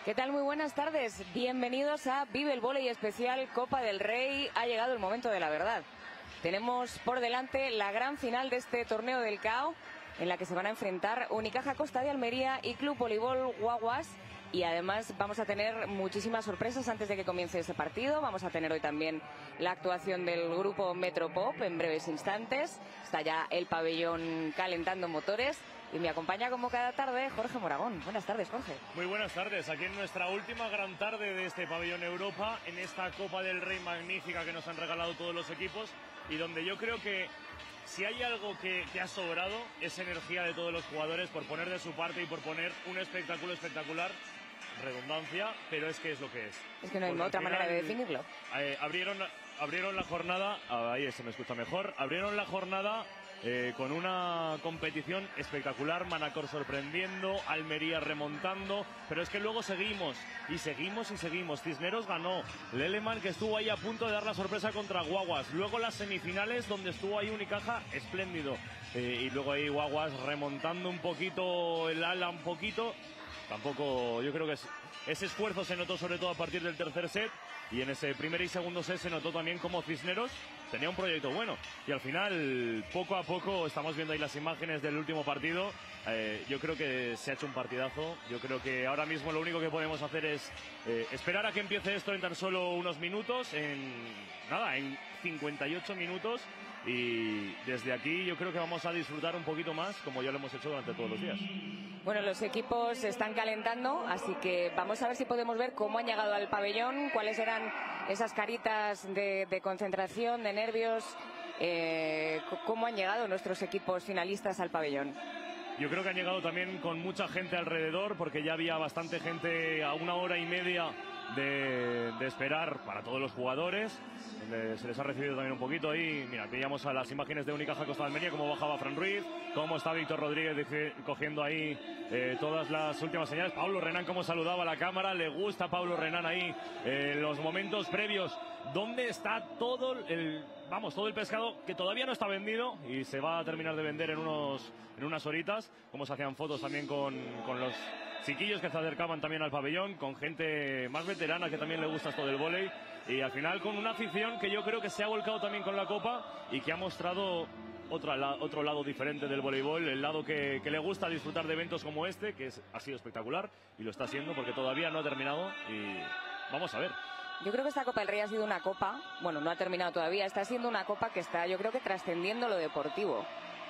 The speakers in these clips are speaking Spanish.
¿Qué tal? Muy buenas tardes. Bienvenidos a Vive el Vóley Especial Copa del Rey. Ha llegado el momento de la verdad. Tenemos por delante la gran final de este torneo del CAO, en la que se van a enfrentar Unicaja Costa de Almería y Club Voleibol Guaguas. Y además vamos a tener muchísimas sorpresas antes de que comience este partido. Vamos a tener hoy también la actuación del grupo Metropop en breves instantes. Está ya el pabellón calentando motores. Y me acompaña como cada tarde Jorge Moragón. Buenas tardes, Jorge. Muy buenas tardes. Aquí en nuestra última gran tarde de este pabellón Europa, en esta Copa del Rey magnífica que nos han regalado todos los equipos y donde yo creo que si hay algo que ha sobrado es energía de todos los jugadores por poner de su parte y por poner un espectáculo espectacular. Redundancia, pero es que es lo que es. Es que no hay otra manera de definirlo. Abrieron la jornada, ahí se me escucha mejor, abrieron la jornada con una competición espectacular, Manacor sorprendiendo, Almería remontando, pero es que luego seguimos. Cisneros ganó, Leleman que estuvo ahí a punto de dar la sorpresa contra Guaguas, luego las semifinales donde estuvo ahí Unicaja, espléndido, y luego ahí Guaguas remontando un poquito el ala, un poquito. Tampoco, yo creo que ese esfuerzo se notó sobre todo a partir del tercer set, y en ese primer y segundo set se notó también como Cisneros tenía un proyecto bueno, y al final poco a poco estamos viendo ahí las imágenes del último partido. Yo creo que se ha hecho un partidazo. Yo creo que ahora mismo lo único que podemos hacer es esperar a que empiece esto en tan solo unos minutos, en 58 minutos, y desde aquí yo creo que vamos a disfrutar un poquito más como ya lo hemos hecho durante todos los días. Bueno, los equipos se están calentando, así que vamos a ver si podemos ver cómo han llegado al pabellón, cuáles eran esas caritas de concentración, de nervios, cómo han llegado nuestros equipos finalistas al pabellón. Yo creo que han llegado también con mucha gente alrededor, porque ya había bastante gente a 1 hora y media de esperar para todos los jugadores, donde se les ha recibido también un poquito ahí. Mira, veíamos a las imágenes de Unicaja Costa de Almería, cómo bajaba Fran Ruiz, cómo está Víctor Rodríguez cogiendo ahí todas las últimas señales. Pablo Renán, cómo saludaba a la cámara, le gusta a Pablo Renán ahí los momentos previos. ¿Dónde está todo el pescado que todavía no está vendido y se va a terminar de vender en unas horitas? Cómo se hacían fotos también con los chiquillos que se acercaban también al pabellón, con gente más veterana que también le gusta esto del vóley, y al final con una afición que yo creo que se ha volcado también con la Copa y que ha mostrado otro lado diferente del voleibol, el lado que le gusta disfrutar de eventos como este, que ha sido espectacular y lo está haciendo porque todavía no ha terminado, y vamos a ver. Yo creo que esta Copa del Rey ha sido una copa, bueno, no ha terminado todavía, está siendo una copa que está, yo creo que trascendiendo lo deportivo.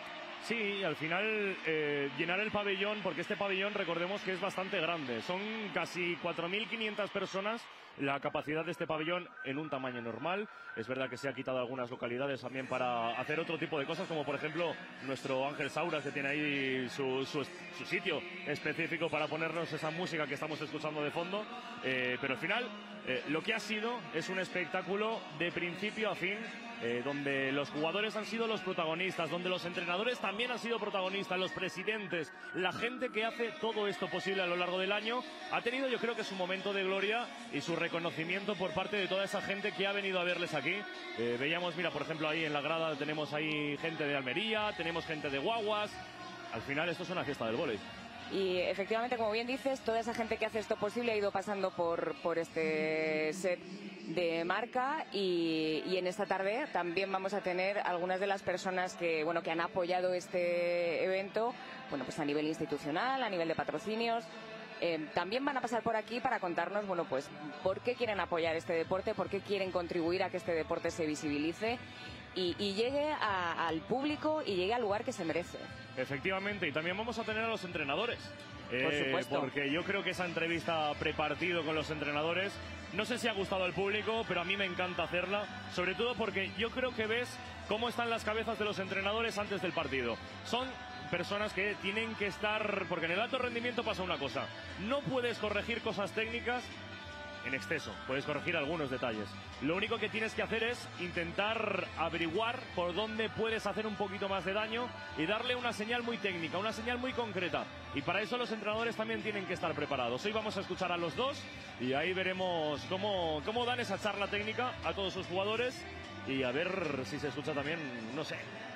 Sí, al final llenar el pabellón, porque este pabellón recordemos que es bastante grande, son casi 4.500 personas la capacidad de este pabellón en un tamaño normal. Es verdad que se ha quitado algunas localidades también para hacer otro tipo de cosas, como por ejemplo nuestro Ángel Sauras, que tiene ahí su sitio específico para ponernos esa música que estamos escuchando de fondo, pero al final lo que ha sido es un espectáculo de principio a fin, donde los jugadores han sido los protagonistas, donde los entrenadores también han sido protagonistas, los presidentes, la gente que hace todo esto posible a lo largo del año, ha tenido yo creo que su momento de gloria y su reconocimiento por parte de toda esa gente que ha venido a verles aquí. Veíamos, mira, por ejemplo, ahí en la grada tenemos ahí gente de Almería, tenemos gente de Guaguas. Al final esto es una fiesta del vóley. Y efectivamente, como bien dices, toda esa gente que hace esto posible ha ido pasando por este set de marca, y en esta tarde también vamos a tener algunas de las personas que han apoyado este evento, pues a nivel institucional, a nivel de patrocinios. También van a pasar por aquí para contarnos, pues por qué quieren apoyar este deporte, por qué quieren contribuir a que este deporte se visibilice y llegue al público y llegue al lugar que se merece. Efectivamente, y también vamos a tener a los entrenadores. Por supuesto. Porque yo creo que esa entrevista prepartido con los entrenadores, no sé si ha gustado al público, pero a mí me encanta hacerla, sobre todo porque yo creo que ves cómo están las cabezas de los entrenadores antes del partido. Son personas que tienen que estar, porque en el alto rendimiento pasa una cosa, no puedes corregir cosas técnicas en exceso, puedes corregir algunos detalles. Lo único que tienes que hacer es intentar averiguar por dónde puedes hacer un poquito más de daño y darle una señal muy técnica, una señal muy concreta. Y para eso los entrenadores también tienen que estar preparados. Hoy vamos a escuchar a los dos y ahí veremos cómo dan esa charla técnica a todos sus jugadores, y a ver si se escucha también, no sé,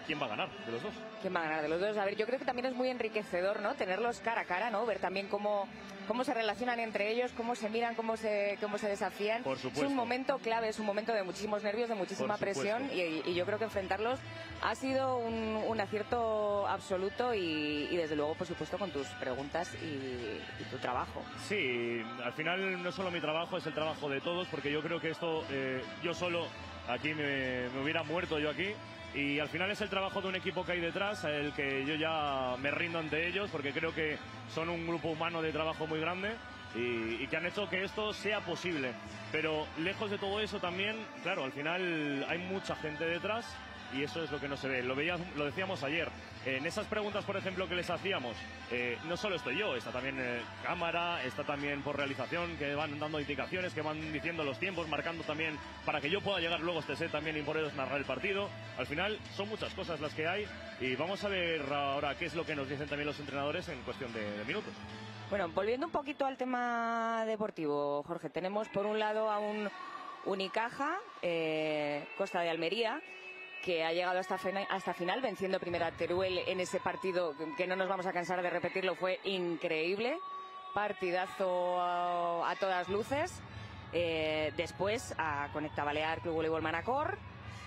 quién va a ganar de los dos. ¿Quién va a ganar de los dos? A ver, yo creo que también es muy enriquecedor, ¿no? Tenerlos cara a cara, ¿no? Ver también cómo se relacionan entre ellos, cómo se miran, cómo se desafían. Por supuesto. Es un momento clave, es un momento de muchísimos nervios, de muchísima presión y yo creo que enfrentarlos ha sido un acierto absoluto y desde luego, por supuesto, con tus preguntas y tu trabajo. Sí, al final no solo mi trabajo, es el trabajo de todos, porque yo creo que esto, yo solo aquí me hubiera muerto yo aquí. Y al final es el trabajo de un equipo que hay detrás, el que yo ya me rindo ante ellos, porque creo que son un grupo humano de trabajo muy grande y que han hecho que esto sea posible. Pero lejos de todo eso también, claro, al final hay mucha gente detrás y eso es lo que no se ve. Lo decíamos ayer. En esas preguntas, por ejemplo, que les hacíamos, no solo estoy yo, está también cámara, está también por realización, que van dando indicaciones, que van diciendo los tiempos, marcando también para que yo pueda llegar luego a este set también y por ellos narrar el partido. Al final son muchas cosas las que hay y vamos a ver ahora qué es lo que nos dicen también los entrenadores en cuestión de minutos. Bueno, volviendo un poquito al tema deportivo, Jorge, tenemos por un lado a un Unicaja, Costa de Almería, que ha llegado hasta final, venciendo primero a Teruel en ese partido que no nos vamos a cansar de repetirlo, fue increíble, partidazo a todas luces. Después a Conecta Balear, Club Voleibol Manacor.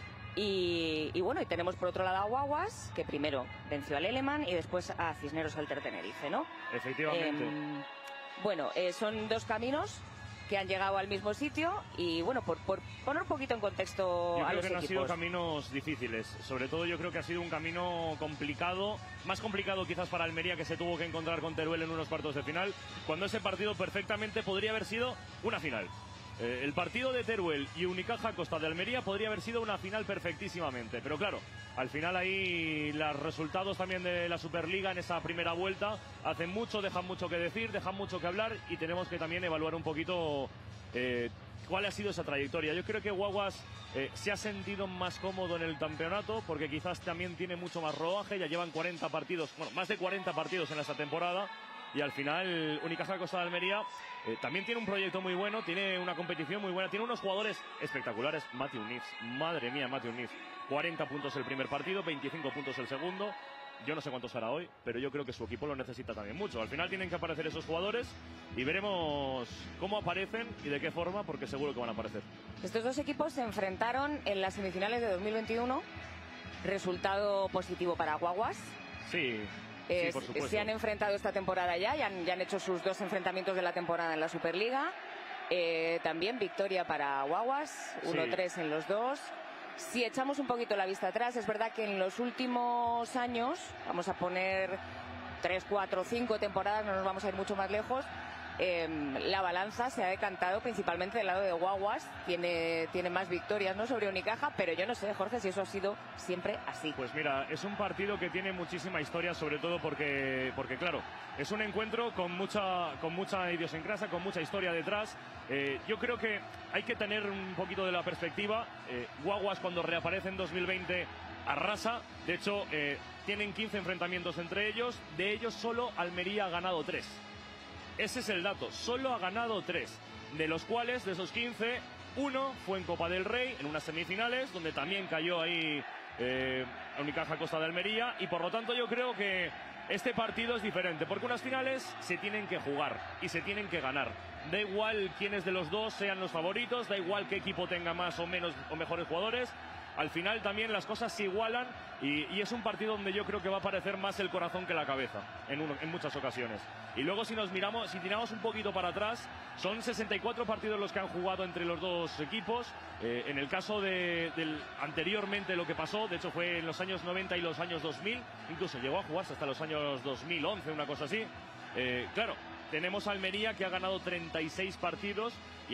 Y bueno, y tenemos por otro lado a Guaguas, que primero venció al Eleman y después a Cisneros Alter Tenerife, ¿no? Efectivamente. Bueno, son dos caminos que han llegado al mismo sitio y bueno, por poner un poquito en contexto a los equipos. Yo creo que no han sido caminos difíciles, sobre todo yo creo que ha sido un camino complicado, más complicado quizás para Almería, que se tuvo que encontrar con Teruel en unos cuartos de final, cuando ese partido perfectamente podría haber sido una final. El partido de Teruel y Unicaja Costa de Almería podría haber sido una final perfectísimamente, pero claro, al final ahí los resultados también de la Superliga en esa primera vuelta hacen mucho, dejan mucho que decir, dejan mucho que hablar y tenemos que también evaluar un poquito cuál ha sido esa trayectoria. Yo creo que Guaguas se ha sentido más cómodo en el campeonato porque quizás también tiene mucho más rodaje, ya llevan 40 partidos, bueno, más de 40 partidos en esta temporada. Y al final Unicaja Costa de Almería también tiene un proyecto muy bueno, tiene una competición muy buena, tiene unos jugadores espectaculares. Matthew Nives, madre mía, Matthew Nives, 40 puntos el primer partido, 25 puntos el segundo. Yo no sé cuántos hará hoy, pero yo creo que su equipo lo necesita también mucho. Al final tienen que aparecer esos jugadores y veremos cómo aparecen y de qué forma, porque seguro que van a aparecer. Estos dos equipos se enfrentaron en las semifinales de 2021. Resultado positivo para Guaguas. Sí. Sí, por supuesto. Se han enfrentado esta temporada ya han hecho sus dos enfrentamientos de la temporada en la Superliga. También victoria para Guaguas, 1-3 en los dos. Si echamos un poquito la vista atrás, es verdad que en los últimos años, vamos a poner 3, 4, 5 temporadas, no nos vamos a ir mucho más lejos, la balanza se ha decantado principalmente del lado de Guaguas, tiene más victorias, ¿no?, sobre Unicaja, pero yo no sé, Jorge, si eso ha sido siempre así. Pues mira, es un partido que tiene muchísima historia, sobre todo porque claro, es un encuentro con mucha idiosincrasia, con mucha historia detrás. Yo creo que hay que tener un poquito de la perspectiva. Guaguas, cuando reaparece en 2020, arrasa. De hecho, tienen 15 enfrentamientos entre ellos, de ellos solo Almería ha ganado 3. Ese es el dato, solo ha ganado 3, de los cuales, de esos 15, uno fue en Copa del Rey, en unas semifinales, donde también cayó ahí Unicaja Costa de Almería, y por lo tanto yo creo que este partido es diferente, porque unas finales se tienen que jugar y se tienen que ganar. Da igual quiénes de los dos sean los favoritos, da igual qué equipo tenga más o menos o mejores jugadores. Al final también las cosas se igualan y es un partido donde yo creo que va a aparecer más el corazón que la cabeza en muchas ocasiones. Y luego si tiramos un poquito para atrás, son 64 partidos los que han jugado entre los dos equipos. En el caso anteriormente lo que pasó, de hecho fue en los años 90 y los años 2000, incluso llegó a jugarse hasta los años 2011, una cosa así. Claro, tenemos a Almería, que ha ganado 36 partidos,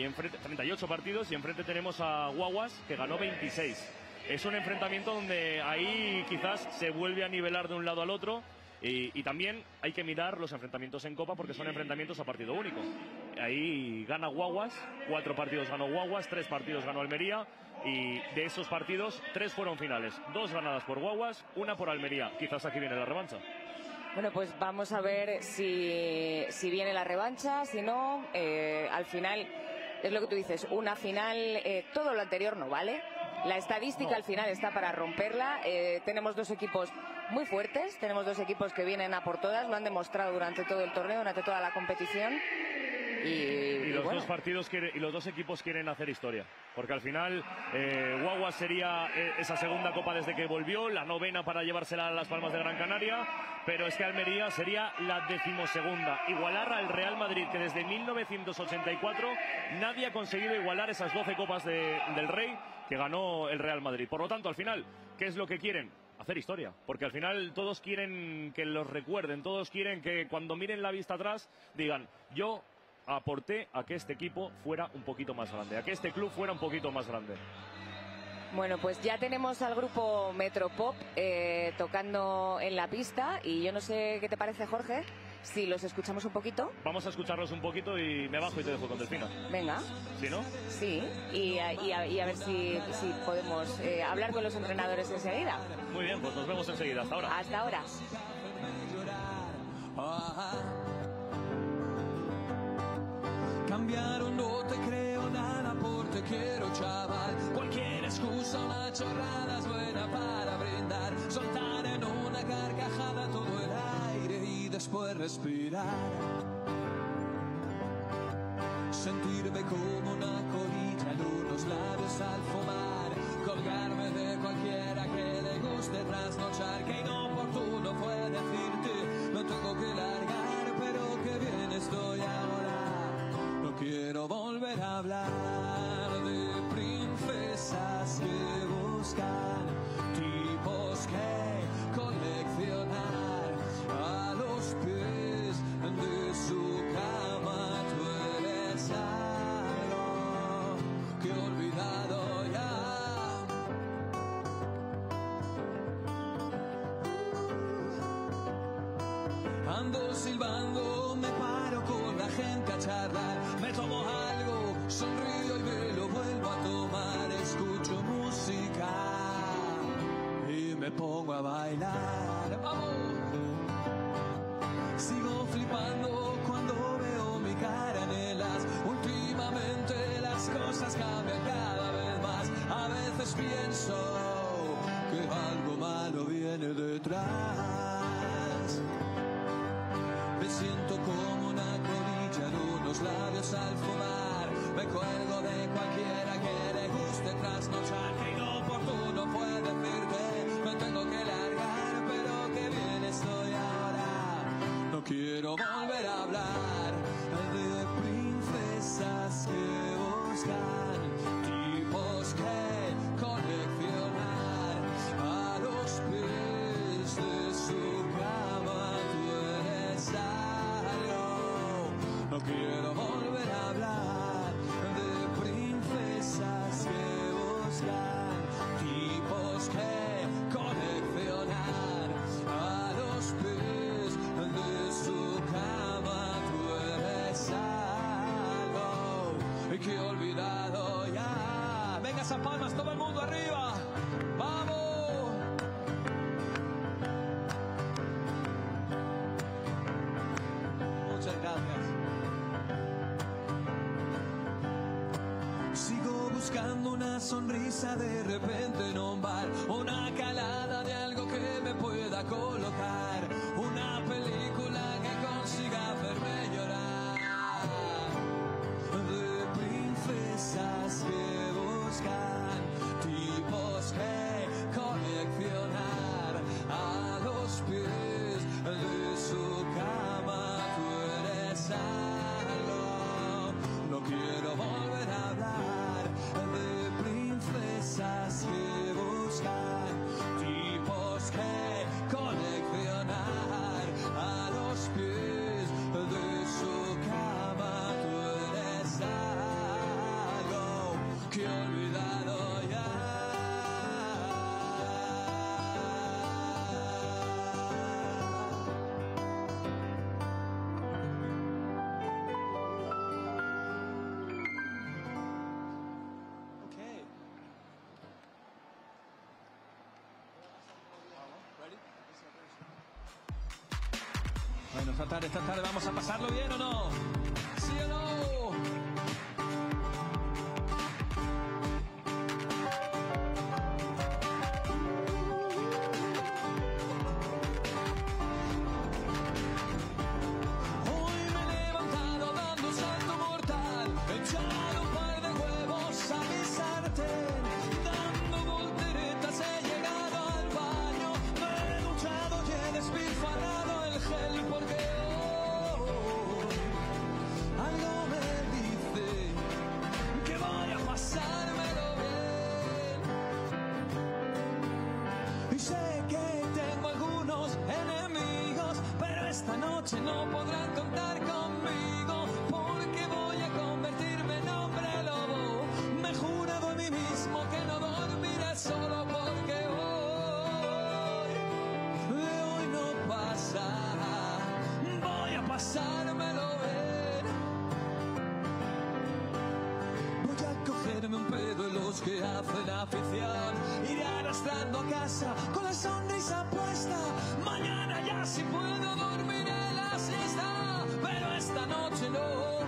38 partidos, y enfrente tenemos a Guaguas, que ganó 26. Es un enfrentamiento donde ahí quizás se vuelve a nivelar de un lado al otro, y también hay que mirar los enfrentamientos en Copa, porque son enfrentamientos a partido único. Ahí gana Guaguas, 4 partidos ganó Guaguas, 3 partidos ganó Almería, y de esos partidos 3 fueron finales, 2 ganadas por Guaguas, 1 por Almería. Quizás aquí viene la revancha. Bueno, pues vamos a ver si viene la revancha, si no, al final es lo que tú dices, una final, todo lo anterior no vale. La estadística al final está para romperla. Tenemos dos equipos muy fuertes, tenemos dos equipos que vienen a por todas, lo han demostrado durante todo el torneo, durante toda la competición. Y los bueno, dos partidos y los dos equipos quieren hacer historia, porque al final Guagua sería esa segunda copa desde que volvió, la novena para llevársela a Las Palmas de Gran Canaria, pero es que Almería sería la 12ª, igualar al Real Madrid, que desde 1984 nadie ha conseguido igualar esas 12 copas del Rey que ganó el Real Madrid. Por lo tanto, al final, ¿qué es lo que quieren? Hacer historia, porque al final todos quieren que los recuerden, todos quieren que cuando miren la vista atrás digan, yo aporté a que este equipo fuera un poquito más grande, a que este club fuera un poquito más grande. Bueno, pues ya tenemos al grupo Metropop tocando en la pista y yo no sé qué te parece, Jorge, si los escuchamos un poquito. Vamos a escucharlos un poquito y me bajo y te dejo con Delfina. Venga. ¿Sí, no? Sí, y a ver si podemos hablar con los entrenadores enseguida. Muy bien, pues nos vemos enseguida. Hasta ahora. Hasta ahora. Cambiaron, no te creo nada por te quiero, chaval. Cualquier excusa, una chorrada es buena para brindar. Soltar en una carcajada todo el aire y después respirar. Sentirme como una colilla en unos labios al fumar. Colgarme de cualquiera que le guste trasnochar. Que inoportuno fue decirte, no tengo que largar, pero que bien estoy ahora. Quiero volver a hablar de princesas que buscan tipos que coleccionar a los pies de su cama. Tú eres algo que he olvidado ya. Ando silbando, me paro con la gente a charlar. Me tomo algo, sonrío y me lo vuelvo a tomar. Escucho música y me pongo a bailar. ¡Vamos! Sigo flipando cuando veo mi cara en elas. Últimamente las cosas cambian cada vez más. A veces pienso que algo malo viene detrás. Me siento como una colilla en unos labios al fumar. Me cuelgo de cualquiera que le guste trasnochar. Que inoportuno fue decirte, me tengo que largar, pero que bien estoy ahora. No quiero volver a hablar de princesas que buscan tipos que coleccionar a los pies de su cama. No quiero volver a hablar de princesas que buscan tipos que coleccionar a los pies de su cama. Tú eres algo que he olvidado ya. Venga, San Palmas, todo el mundo arriba. ¡Vamos! Muchas gracias. Sigo buscando una sonrisa de repente en un bar, una calada de algo que me pueda colocar, una película que consiga hacerme llorar, de princesas que buscan tipos que coleccionar a los pies de su cama. Tú eres algo, no quiero volver a hablar de princesas que buscan tipos que coleccionar a los pies de su cama. Tú eres algo que he olvidado ya. Bueno, esta tarde vamos a pasarlo bien, ¿o no? ¿Sí o no? sé que tengo algunos enemigos, pero esta noche no podrán contar conmigo, porque voy a convertirme en hombre lobo. Me he jurado a mí mismo que no dormiré solo, porque de hoy no pasa. Voy a pasármelo bien. Voy a cogerme un pedo de los que hacen afición, iré arrastrando a casa con la sonrisa puesta. Mañana ya si puedo dormiré la siesta, pero esta noche no.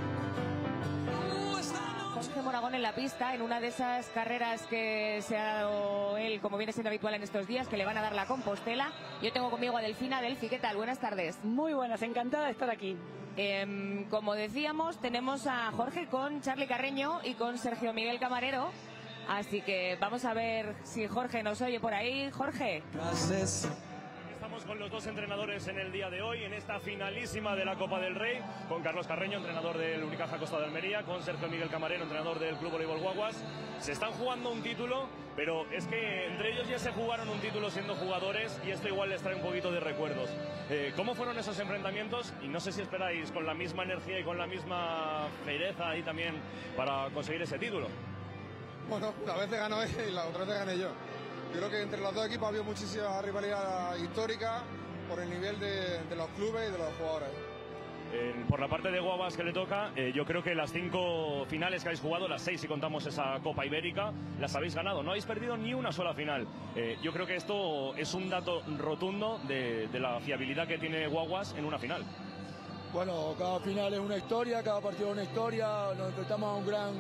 Jorge Moragón en la pista, en una de esas carreras que se ha dado él, como viene siendo habitual en estos días, que le van a dar la Compostela. Yo tengo conmigo a Delfina. Delfi, ¿qué tal? Buenas tardes. Muy buenas, encantada de estar aquí. Como decíamos, tenemos a Jorge con Charly Carreño y con Sergio Miguel Camarero. Así que vamos a ver si Jorge nos oye por ahí. Jorge. Estamos con los dos entrenadores en el día de hoy, en esta finalísima de la Copa del Rey, con Carlos Carreño, entrenador del Unicaja Costa de Almería, con Sergio Miguel Camarero, entrenador del Club Voleibol Guaguas. Se están jugando un título, pero es que entre ellos ya se jugaron un título siendo jugadores y esto igual les trae un poquito de recuerdos. ¿Cómo fueron esos enfrentamientos? Y no sé si esperáis con la misma energía y con la misma fiereza ahí también para conseguir ese título. Bueno, una vez te ganó él y la otra vez te gané yo. Yo creo que entre los dos equipos ha habido muchísima rivalidad histórica por el nivel de los clubes y de los jugadores. Por la parte de Guaguas que le toca, yo creo que las 5 finales que habéis jugado, las 6 si contamos esa Copa Ibérica, las habéis ganado. No habéis perdido ni una sola final. Yo creo que esto es un dato rotundo de la fiabilidad que tiene Guaguas en una final. Bueno, cada final es una historia, cada partido es una historia. Nos enfrentamos a un gran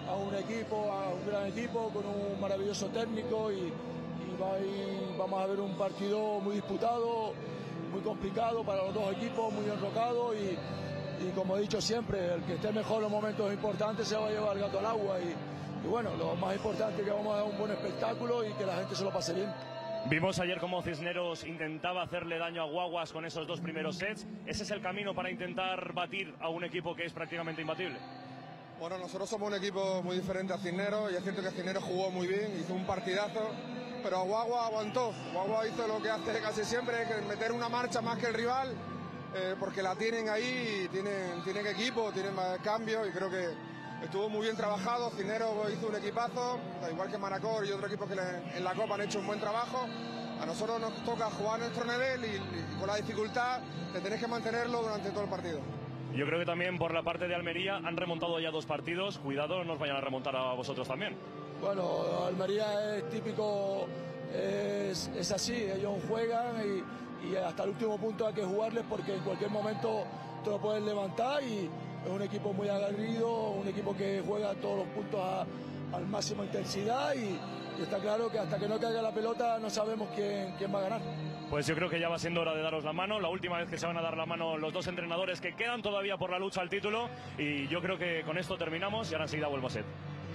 equipo con un maravilloso técnico y vamos a ver un partido muy disputado, muy complicado para los dos equipos, muy enrocado y como he dicho siempre, el que esté mejor en los momentos importantes se va a llevar el gato al agua y bueno, lo más importante es que vamos a dar un buen espectáculo y que la gente se lo pase bien. Vimos ayer cómo Cisneros intentaba hacerle daño a Guaguas con esos 2 primeros sets. ¿Ese es el camino para intentar batir a un equipo que es prácticamente imbatible? Bueno, nosotros somos un equipo muy diferente a Cisneros y es cierto que Cisneros jugó muy bien, hizo un partidazo, pero Guagua aguantó. Guagua hizo lo que hace casi siempre, que es meter una marcha más que el rival, porque la tienen ahí, tienen equipo, tienen más cambios y creo que estuvo muy bien trabajado. Cisneros hizo un equipazo, igual que Manacor y otro equipo que en la Copa han hecho un buen trabajo. A nosotros nos toca jugar a nuestro nivel y con la dificultad de tener que mantenerlo durante todo el partido. Yo creo que también por la parte de Almería han remontado ya 2 partidos. Cuidado, no nos vayan a remontar a vosotros también. Bueno, Almería es típico, es así, ellos juegan y hasta el último punto hay que jugarles porque en cualquier momento te lo pueden levantar y es un equipo muy aguerrido, un equipo que juega todos los puntos al máximo intensidad y está claro que hasta que no caiga la pelota no sabemos quién va a ganar. Pues yo creo que ya va siendo hora de daros la mano, la última vez que se van a dar la mano los dos entrenadores que quedan todavía por la lucha al título y yo creo que con esto terminamos y ahora enseguida vuelvo a set.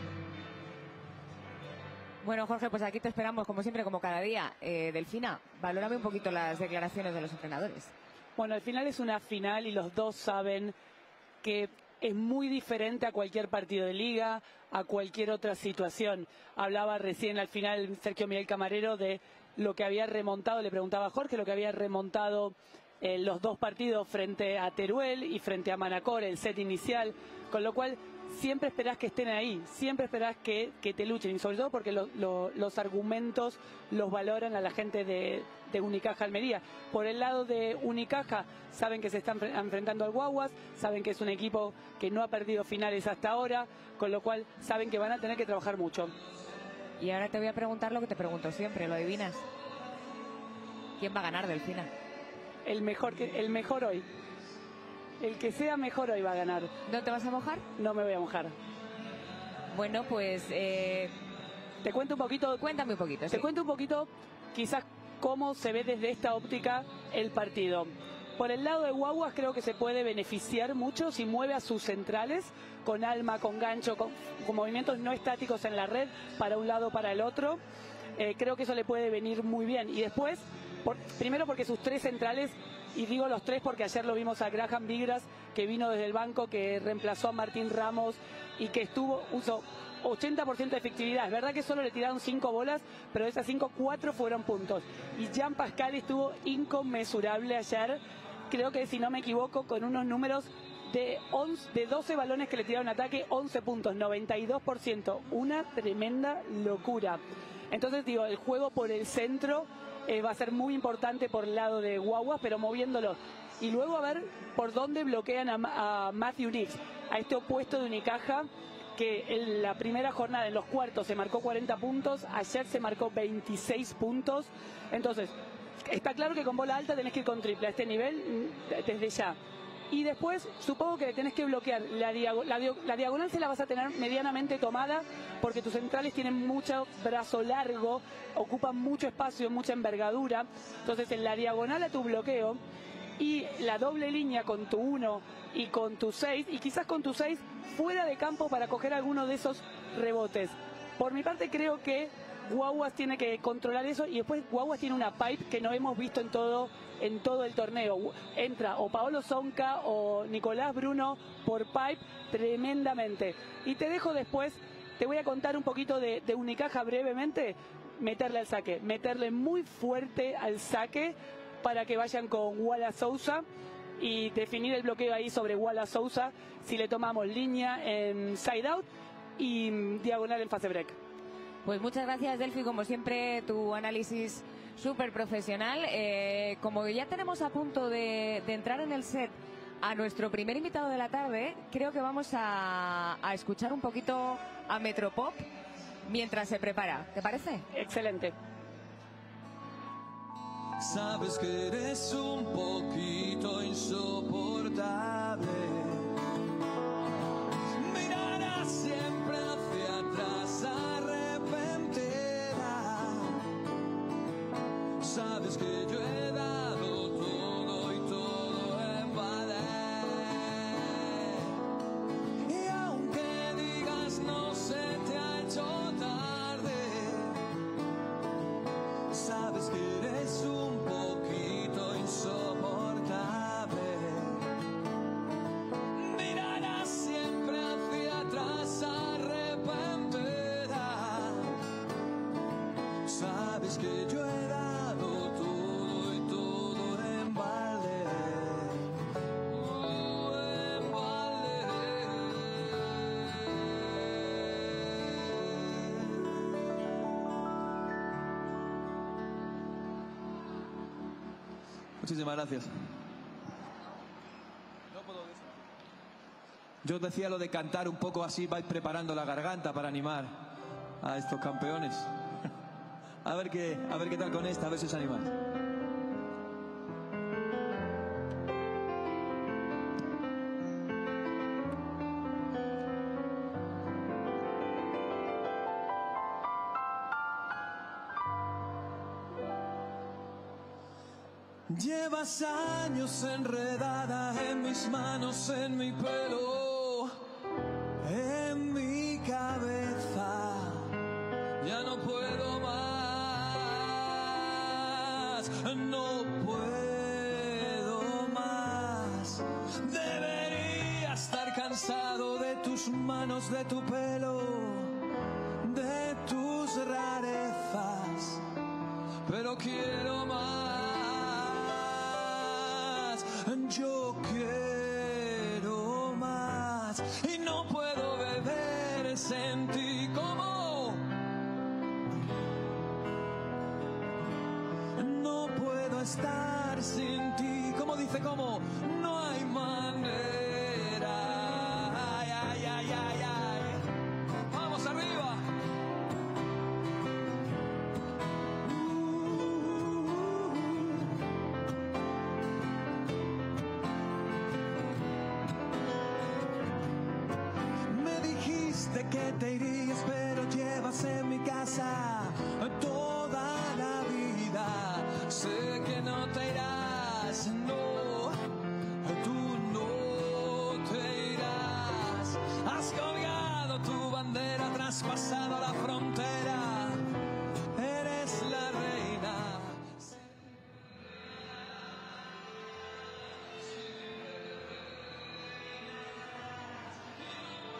Bueno, Jorge, pues aquí te esperamos, como siempre, como cada día. Delfina, valórame un poquito las declaraciones de los entrenadores. Bueno, al final es una final y los dos saben que es muy diferente a cualquier partido de liga, a cualquier otra situación. Hablaba recién al final Sergio Miguel Camarero de lo que había remontado, le preguntaba a Jorge, lo que había remontado los 2 partidos frente a Teruel y frente a Manacor, el set inicial, con lo cual siempre esperás que estén ahí, siempre esperás que te luchen, y sobre todo porque los argumentos los valoran a la gente de Unicaja Almería. Por el lado de Unicaja, saben que se están enfrentando al Guaguas, saben que es un equipo que no ha perdido finales hasta ahora, con lo cual saben que van a tener que trabajar mucho. Y ahora te voy a preguntar lo que te pregunto siempre, ¿lo adivinas? ¿Quién va a ganar, Delfina? El mejor hoy. El que sea mejor hoy va a ganar. ¿No te vas a mojar? No me voy a mojar. Bueno, pues... te cuento un poquito... Cuéntame un poquito, sí. Te cuento un poquito, quizás, cómo se ve desde esta óptica el partido. Por el lado de Guaguas creo que se puede beneficiar mucho si mueve a sus centrales con alma, con gancho, con movimientos no estáticos en la red para un lado, para el otro. Creo que eso le puede venir muy bien. Y después, primero porque sus 3 centrales, y digo los 3 porque ayer lo vimos a Graham Vigras, que vino desde el banco, que reemplazó a Martín Ramos y que usó 80% de efectividad. Es verdad que solo le tiraron 5 bolas, pero de esas 5, 4 fueron puntos. Y Jean Pascal estuvo inconmensurable ayer. Creo que, si no me equivoco, con unos números de 12 balones que le tiraron ataque, 11 puntos, 92%. Una tremenda locura. Entonces, digo, el juego por el centro va a ser muy importante por el lado de Guaguas, pero moviéndolo. Y luego a ver por dónde bloquean a Matthew Nicks, a este opuesto de Unicaja, que en la primera jornada, en los cuartos, se marcó 40 puntos, ayer se marcó 26 puntos. Entonces, está claro que con bola alta tenés que ir con triple a este nivel desde ya. Y después, supongo que tenés que bloquear. La diagonal se la vas a tener medianamente tomada, porque tus centrales tienen mucho brazo largo, ocupan mucho espacio, mucha envergadura. Entonces, en la diagonal a tu bloqueo, y la doble línea con tu 1 y con tu 6, y quizás con tu 6 fuera de campo para coger alguno de esos rebotes. Por mi parte, creo que Guaguas tiene que controlar eso, y después Guaguas tiene una pipe que no hemos visto en todo el torneo. Entra o Paolo Zonca o Nicolás Bruno por pipe tremendamente. Y te dejo después, te voy a contar un poquito de Unicaja brevemente, meterle al saque, meterle muy fuerte al saque para que vayan con Wallace Sousa y definir el bloqueo ahí sobre Wallace Sousa, si le tomamos línea en side out y diagonal en fase break. Pues muchas gracias, Delphi, como siempre, tu análisis súper profesional. Como ya tenemos a punto de entrar en el set a nuestro primer invitado de la tarde, creo que vamos a escuchar un poquito a Metropop mientras se prepara. ¿Te parece? Excelente. Sabes que eres un poquito insoportable. Mirarás siempre hacia atrás arrepentida. Sabes que yo he dado todo y todo en vale. Y aunque digas no se te ha hecho tarde, sabes que eres un poquito insoportable. Mirarás siempre hacia atrás arrepentida. Sabes que yo he dado todo y todo en balde. En balde. Muchísimas gracias. Yo os decía lo de cantar un poco así, vais preparando la garganta para animar a estos campeones. A ver qué tal con esta, a ver si os animáis. Llevas años enredada en mis manos, en mi pelo, en mi cabeza. Ya no puedo más, no puedo más. Debería estar cansado de tus manos, de tu pelo, de tus rarezas, pero quiero más. Yo quiero más y no puedo beber en ti como no puedo estar sin ti. Como dice, como no hay manera. Ay, ay, ay, ay, ay. Vamos arriba. De que te irías, pero llevas en mi casa toda la vida. Sé que no te irás, no, tú no te irás. Has colgado tu bandera, traspasado la frontera. Eres la reina.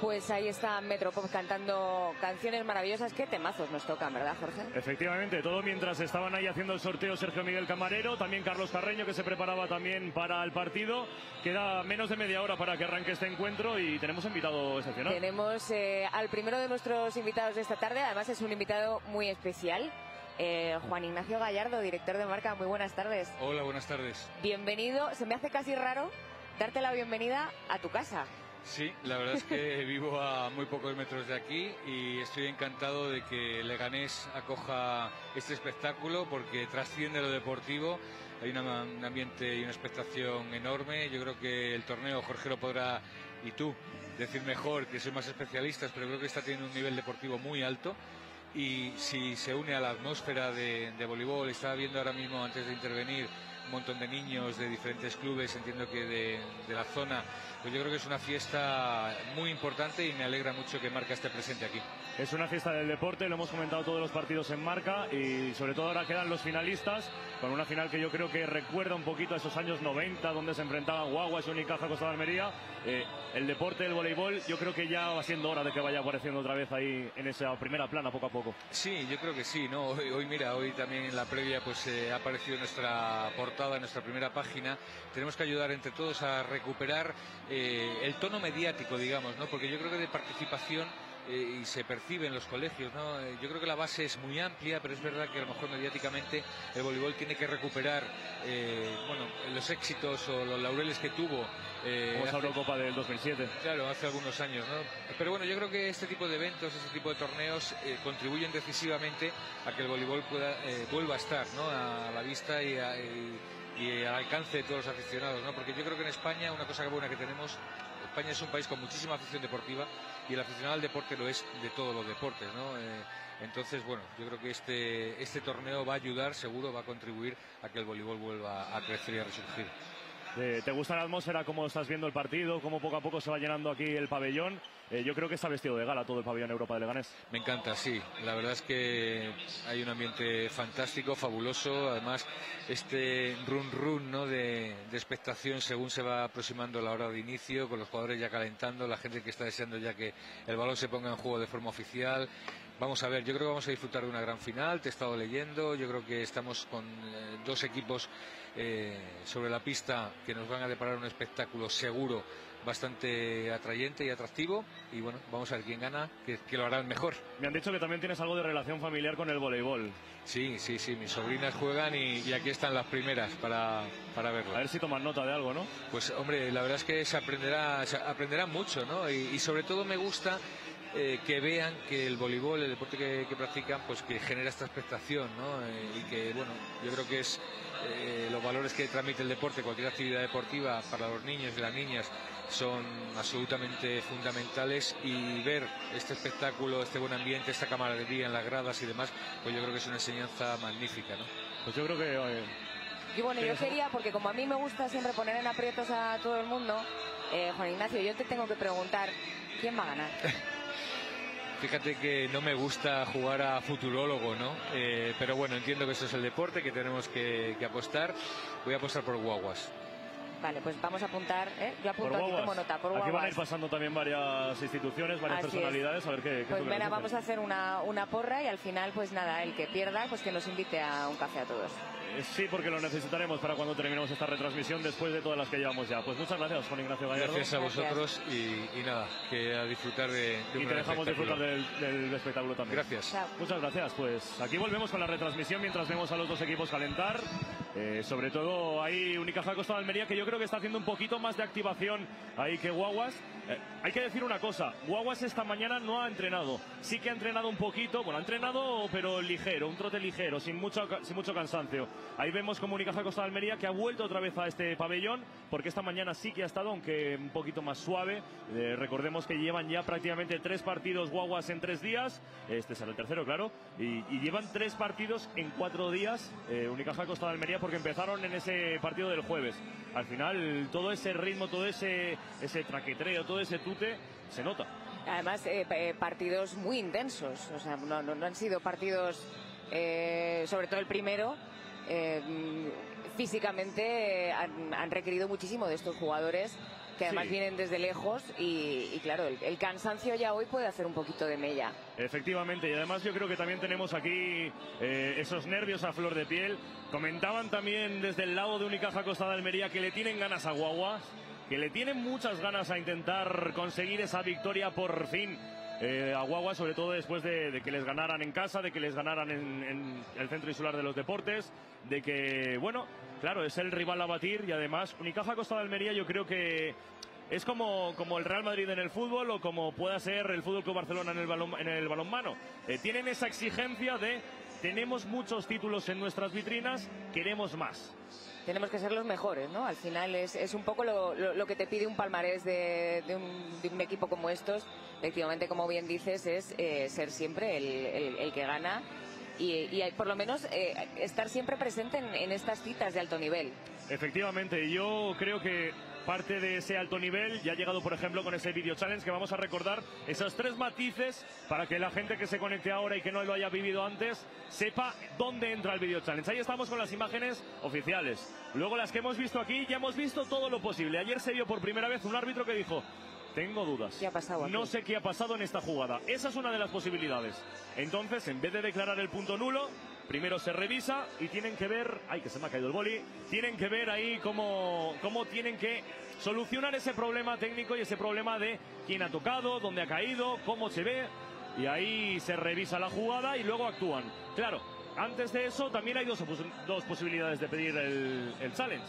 Pues ahí está Metropop cantando canciones maravillosas. Qué temazos nos tocan, ¿verdad, Jorge? Efectivamente, todo mientras estaban ahí haciendo el sorteo Sergio Miguel Camarero, también Carlos Carreño, que se preparaba también para el partido. Queda menos de media hora para que arranque este encuentro y tenemos invitado excepcional. Tenemos al primero de nuestros invitados de esta tarde, además es un invitado muy especial. Juan Ignacio Gallardo, director de Marca. Muy buenas tardes. Hola, buenas tardes. Bienvenido. Se me hace casi raro darte la bienvenida a tu casa. Sí, la verdad es que vivo a muy pocos metros de aquí y estoy encantado de que Leganés acoja este espectáculo porque trasciende lo deportivo. Hay un ambiente y una expectación enorme. Yo creo que el torneo, Jorge lo podrá, y tú, decir mejor, que sois más especialistas, pero creo que está teniendo un nivel deportivo muy alto. Y si se une a la atmósfera de voleibol, estaba viendo ahora mismo antes de intervenir un montón de niños de diferentes clubes, entiendo que de la zona, pues yo creo que es una fiesta muy importante y me alegra mucho que Marca esté presente aquí. Es una fiesta del deporte, lo hemos comentado todos los partidos en Marca y sobre todo ahora quedan los finalistas con una final que yo creo que recuerda un poquito a esos años 90 donde se enfrentaban Guaguas y Unicaja Costa de Almería. El deporte, el voleibol, yo creo que ya va siendo hora de que vaya apareciendo otra vez ahí en esa primera plana poco a poco. Sí, yo creo que sí, ¿no? Hoy también en la previa pues ha aparecido nuestra portada, nuestra primera página. Tenemos que ayudar entre todos a recuperar el tono mediático, digamos, ¿no? Porque yo creo que de participación y se percibe en los colegios, ¿no? Yo creo que la base es muy amplia, pero es verdad que a lo mejor mediáticamente el voleibol tiene que recuperar los éxitos o los laureles que tuvo como esa Eurocopa del 2007. Claro, hace algunos años, ¿no? Pero bueno, yo creo que este tipo de eventos, este tipo de torneos contribuyen decisivamente a que el voleibol vuelva a estar, ¿no? A la vista y al alcance de todos los aficionados, ¿no? Porque yo creo que en España, una cosa buena que tenemos, España es un país con muchísima afición deportiva y el aficionado al deporte lo es de todos los deportes, ¿no? Entonces, bueno, yo creo que este torneo va a ayudar, seguro va a contribuir a que el voleibol vuelva a crecer y a resurgir. ¿Te gusta la atmósfera? ¿Cómo estás viendo el partido? ¿Cómo poco a poco se va llenando aquí el pabellón? Yo creo que está vestido de gala todo el pabellón Europa de Leganés. Me encanta, sí. La verdad es que hay un ambiente fantástico, fabuloso. Además, este run, ¿no? de expectación según se va aproximando la hora de inicio, con los jugadores ya calentando, la gente que está deseando ya que el balón se ponga en juego de forma oficial. Vamos a ver, yo creo que vamos a disfrutar de una gran final. Te he estado leyendo, yo creo que estamos con dos equipos sobre la pista que nos van a deparar un espectáculo seguro bastante atrayente y atractivo, y bueno, vamos a ver quién gana, que lo harán mejor. Me han dicho que también tienes algo de relación familiar con el voleibol. Sí, mis sobrinas juegan y aquí están las primeras para verlo. A ver si toman nota de algo, ¿no? Pues hombre, la verdad es que se aprenderán mucho, ¿no? Y sobre todo me gusta que vean que el voleibol, el deporte que practican, pues que genera esta expectación, ¿no? Y que, bueno, yo creo que es los valores que transmite el deporte, cualquier actividad deportiva para los niños y las niñas son absolutamente fundamentales, y ver este espectáculo, este buen ambiente, esta camaradería en las gradas y demás, pues yo creo que es una enseñanza magnífica, ¿no? Pues yo creo que... Y bueno, yo quería, porque como a mí me gusta siempre poner en aprietos a todo el mundo, Juan Ignacio, yo te tengo que preguntar, ¿quién va a ganar? Fíjate que no me gusta jugar a futurólogo, ¿no? Pero bueno, entiendo que eso es el deporte, que tenemos que apostar. Voy a apostar por Guaguas. Vale, pues vamos a apuntar, yo apunto aquí, tomo nota, por Guaguas. Aquí van a ir pasando también varias instituciones, varias personalidades, a ver qué... Pues venga, vamos a hacer una porra y al final, pues nada, el que pierda, pues que nos invite a un café a todos. Sí, porque lo necesitaremos para cuando terminemos esta retransmisión después de todas las que llevamos ya. Pues muchas gracias, Juan Ignacio Gallardo. Gracias a vosotros y nada, que a disfrutar de y te dejamos disfrutar del espectáculo también. Gracias. Chao. Muchas gracias. Pues aquí volvemos con la retransmisión mientras vemos a los dos equipos calentar. Sobre todo hay Unicaja Costa de Almería, que yo creo que está haciendo un poquito más de activación ahí que Guaguas. Hay que decir una cosa, Guaguas esta mañana no ha entrenado. Sí que ha entrenado un poquito, bueno, ha entrenado pero ligero, un trote ligero, sin mucho cansancio. Ahí vemos como Unicaja Costa de Almería que ha vuelto otra vez a este pabellón, porque esta mañana sí que ha estado, aunque un poquito más suave. Recordemos que llevan ya prácticamente 3 partidos Guaguas en 3 días. Este será el tercero, claro. Y llevan 3 partidos en 4 días Unicaja Costa de Almería, porque empezaron en ese partido del jueves. Al final, todo ese ritmo, todo ese traquetreo, todo ese tute, se nota. Además, partidos muy intensos. O sea, no han sido partidos, sobre todo el primero, físicamente han requerido muchísimo de estos jugadores, que además vienen desde lejos y claro, el cansancio ya hoy puede hacer un poquito de mella. Efectivamente, y además yo creo que también tenemos aquí esos nervios a flor de piel. Comentaban también desde el lado de Unicaja Costa de Almería que le tienen ganas a Guaguas, que le tienen muchas ganas a intentar conseguir esa victoria por fin a Guaguas, sobre todo después de que les ganaran en casa, de que les ganaran en el Centro Insular de los Deportes, de que, bueno, claro, es el rival a batir y además Unicaja Costa de Almería yo creo que es como el Real Madrid en el fútbol o como pueda ser el Fútbol Club Barcelona en el balonmano. Tienen esa exigencia de tenemos muchos títulos en nuestras vitrinas, queremos más. Tenemos que ser los mejores, ¿no? Al final es un poco lo que te pide un palmarés de un equipo como estos. Efectivamente, como bien dices, es ser siempre el que gana y por lo menos estar siempre presente en estas citas de alto nivel. Efectivamente, yo creo que parte de ese alto nivel ya ha llegado, por ejemplo, con ese video challenge, que vamos a recordar esos 3 matices para que la gente que se conecte ahora y que no lo haya vivido antes sepa dónde entra el video challenge. Ahí estamos con las imágenes oficiales. Luego las que hemos visto aquí, ya hemos visto todo lo posible. Ayer se vio por primera vez un árbitro que dijo: tengo dudas. ¿Qué ha pasado aquí? No sé qué ha pasado en esta jugada. Esa es una de las posibilidades. Entonces, en vez de declarar el punto nulo, primero se revisa y tienen que ver... ¡Ay, que se me ha caído el boli! Tienen que ver ahí cómo tienen que solucionar ese problema técnico y ese problema de quién ha tocado, dónde ha caído, cómo se ve. Y ahí se revisa la jugada y luego actúan. Claro, antes de eso también hay dos posibilidades de pedir el challenge.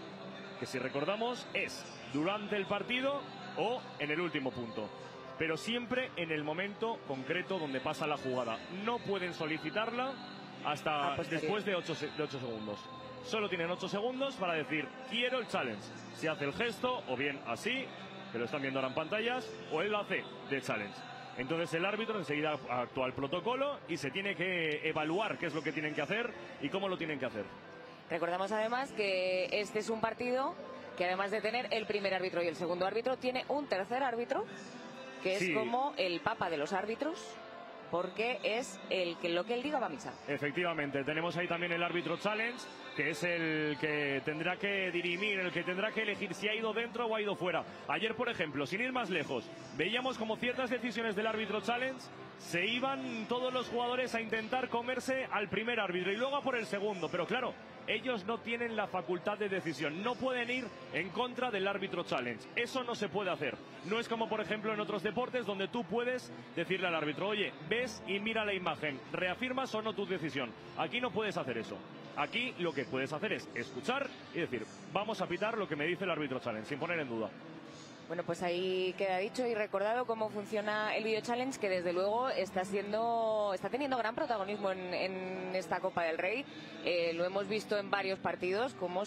Que si recordamos es durante el partido o en el último punto, pero siempre en el momento concreto donde pasa la jugada. No pueden solicitarla hasta después de 8 segundos. Solo tienen 8 segundos para decir quiero el challenge. Se hace el gesto, o bien así, que lo están viendo ahora en pantallas, o él lo hace de challenge. Entonces el árbitro enseguida actúa el protocolo y se tiene que evaluar qué es lo que tienen que hacer y cómo lo tienen que hacer. Recordamos además que este es un partido que además de tener el primer árbitro y el segundo árbitro, tiene un tercer árbitro, que es como el papa de los árbitros, porque es lo que él diga va a misa. Efectivamente, tenemos ahí también el árbitro challenge, que es el que tendrá que dirimir, el que tendrá que elegir si ha ido dentro o ha ido fuera. Ayer, por ejemplo, sin ir más lejos, veíamos como ciertas decisiones del árbitro challenge se iban todos los jugadores a intentar comerse al primer árbitro y luego a por el segundo, pero claro, ellos no tienen la facultad de decisión, no pueden ir en contra del árbitro challenge, eso no se puede hacer. No es como por ejemplo en otros deportes donde tú puedes decirle al árbitro, oye, ves y mira la imagen, reafirmas o no tu decisión. Aquí no puedes hacer eso. Aquí lo que puedes hacer es escuchar y decir, vamos a pitar lo que me dice el árbitro challenge, sin poner en duda. Bueno, pues ahí queda dicho y recordado cómo funciona el Video Challenge, que desde luego está teniendo gran protagonismo en esta Copa del Rey. Lo hemos visto en varios partidos, como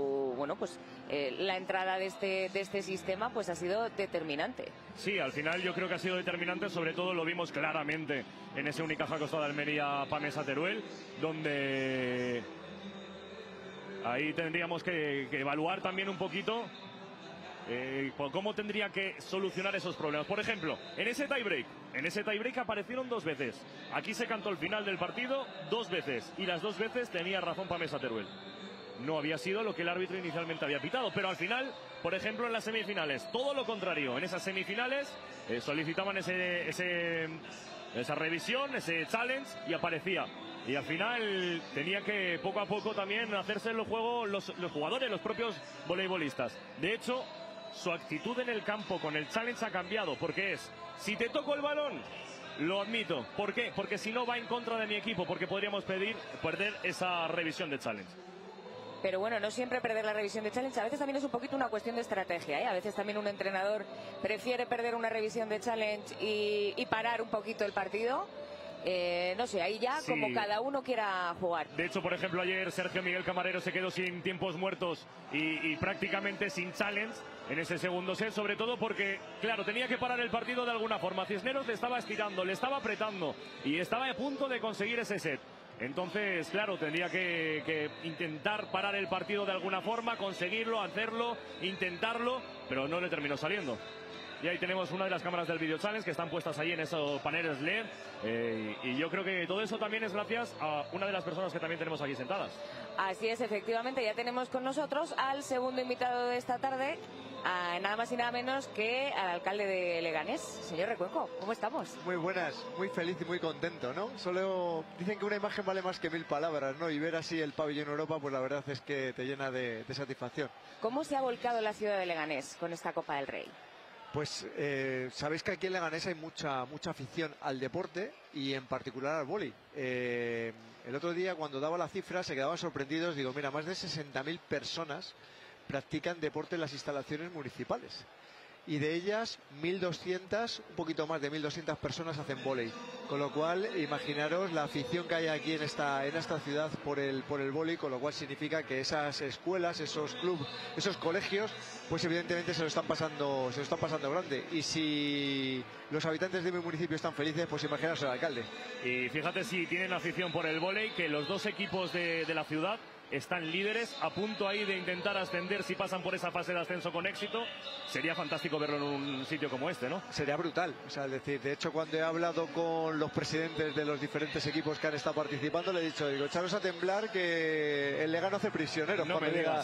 la entrada de este sistema pues ha sido determinante. Sí, al final yo creo que ha sido determinante, sobre todo lo vimos claramente en ese Unicaja Costa de Almería Pamesa Teruel, donde ahí tendríamos que evaluar también un poquito cómo tendría que solucionar esos problemas. Por ejemplo, en ese tiebreak aparecieron 2 veces. Aquí se cantó el final del partido 2 veces y las 2 veces tenía razón Pamesa Teruel. No había sido lo que el árbitro inicialmente había pitado, pero al final, por ejemplo, en las semifinales, todo lo contrario. En esas semifinales solicitaban esa revisión, ese challenge, y aparecía. Y al final tenía que poco a poco también hacerse el juego los jugadores, los propios voleibolistas. De hecho, su actitud en el campo con el challenge ha cambiado, porque es, si te toco el balón, lo admito. ¿Por qué? Porque si no va en contra de mi equipo, porque podríamos perder esa revisión de challenge. Pero bueno, no siempre perder la revisión de challenge, a veces también es un poquito una cuestión de estrategia, ¿eh? A veces también un entrenador prefiere perder una revisión de challenge y parar un poquito el partido. No sé, ahí ya sí, como cada uno quiera jugar. De hecho, por ejemplo, ayer Sergio Miguel Camarero se quedó sin tiempos muertos y prácticamente sin challenge en ese segundo set, sobre todo porque, claro, tenía que parar el partido de alguna forma. Cisneros le estaba estirando, le estaba apretando y estaba a punto de conseguir ese set. Entonces, claro, tendría que intentar parar el partido de alguna forma, conseguirlo, hacerlo, intentarlo, pero no le terminó saliendo. Y ahí tenemos una de las cámaras del Video Challenge que están puestas ahí en esos paneles LED. Y yo creo que todo eso también es gracias a una de las personas que también tenemos aquí sentadas. Así es, efectivamente, ya tenemos con nosotros al segundo invitado de esta tarde, nada más y nada menos que al alcalde de Leganés. Señor Recuenco, ¿cómo estamos? Muy buenas, muy feliz y muy contento, ¿no? Solo dicen que una imagen vale más que 1000 palabras, ¿no? Y ver así el pabellón Europa, pues la verdad es que te llena de satisfacción. ¿Cómo se ha volcado la ciudad de Leganés con esta Copa del Rey? Pues sabéis que aquí en Leganés hay mucha afición al deporte y en particular al vóley. El otro día cuando daba la cifra se quedaban sorprendidos, digo, mira, más de 60.000 personas practican deporte en las instalaciones municipales. Y de ellas, 1.200, un poquito más de 1.200 personas hacen vóley. Con lo cual, imaginaros la afición que hay aquí en esta ciudad por el vóley, con lo cual significa que esas escuelas, esos clubes, esos colegios, pues evidentemente se lo están pasando grande. Y si los habitantes de mi municipio están felices, pues imaginaros el alcalde. Y fíjate si tienen afición por el vóley, que los dos equipos de la ciudad están líderes, a punto ahí de intentar ascender si pasan por esa fase de ascenso con éxito. Sería fantástico verlo en un sitio como este, ¿no? Sería brutal. O sea, es decir, de hecho, cuando he hablado con los presidentes de los diferentes equipos que han estado participando, le he dicho, digo, echaros a temblar que el Legano hace prisioneros. No me digas.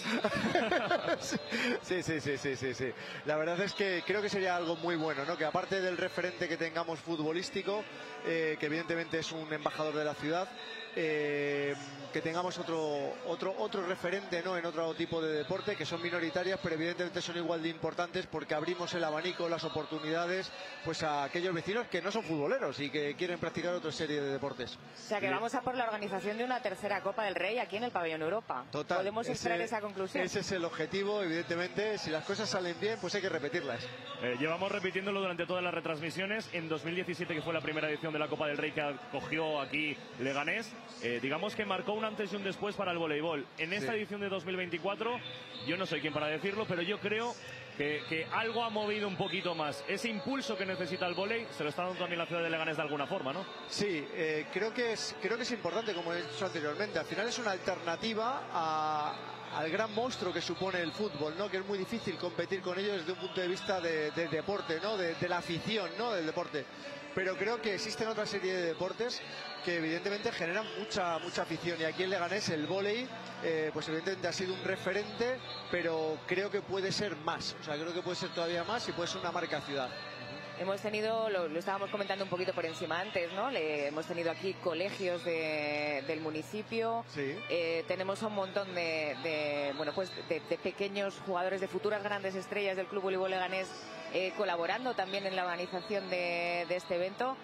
Sí. La verdad es que creo que sería algo muy bueno, ¿no? Que aparte del referente que tengamos futbolístico, que evidentemente es un embajador de la ciudad, que tengamos otro referente, ¿no? En otro tipo de deporte, que son minoritarias, pero evidentemente son igual de importantes porque abrimos el abanico, las oportunidades, pues a aquellos vecinos que no son futboleros y que quieren practicar otra serie de deportes. O sea, que vamos a por la organización de una tercera Copa del Rey aquí en el Pabellón Europa. Total. ¿Podemos esperar esa conclusión? Ese es el objetivo, evidentemente. Si las cosas salen bien, pues hay que repetirlas. Llevamos repitiéndolo durante todas las retransmisiones. En 2017, que fue la primera edición de la Copa del Rey que acogió aquí Leganés, digamos que marcó un antes y un después para el voleibol. En esta edición de 2024, yo no soy quien para decirlo, pero yo creo que algo ha movido un poquito más. Ese impulso que necesita el vóley se lo está dando también la ciudad de Leganés de alguna forma, ¿no? Sí, creo que es importante, como he dicho anteriormente. Al final es una alternativa al gran monstruo que supone el fútbol, ¿no? Que es muy difícil competir con ellos desde un punto de vista del deporte, ¿no? De la afición, ¿no? Del deporte. Pero creo que existen otra serie de deportes que evidentemente generan mucha afición, y aquí en Leganés el vóley pues evidentemente ha sido un referente, pero creo que puede ser más, o sea, creo que puede ser todavía más y puede ser una marca ciudad. Hemos tenido, lo estábamos comentando un poquito por encima antes, ¿no? Hemos tenido aquí colegios del municipio. Sí. Tenemos un montón de pequeños jugadores, de futuras grandes estrellas del Club Voleibol Leganés colaborando también en la organización de este evento.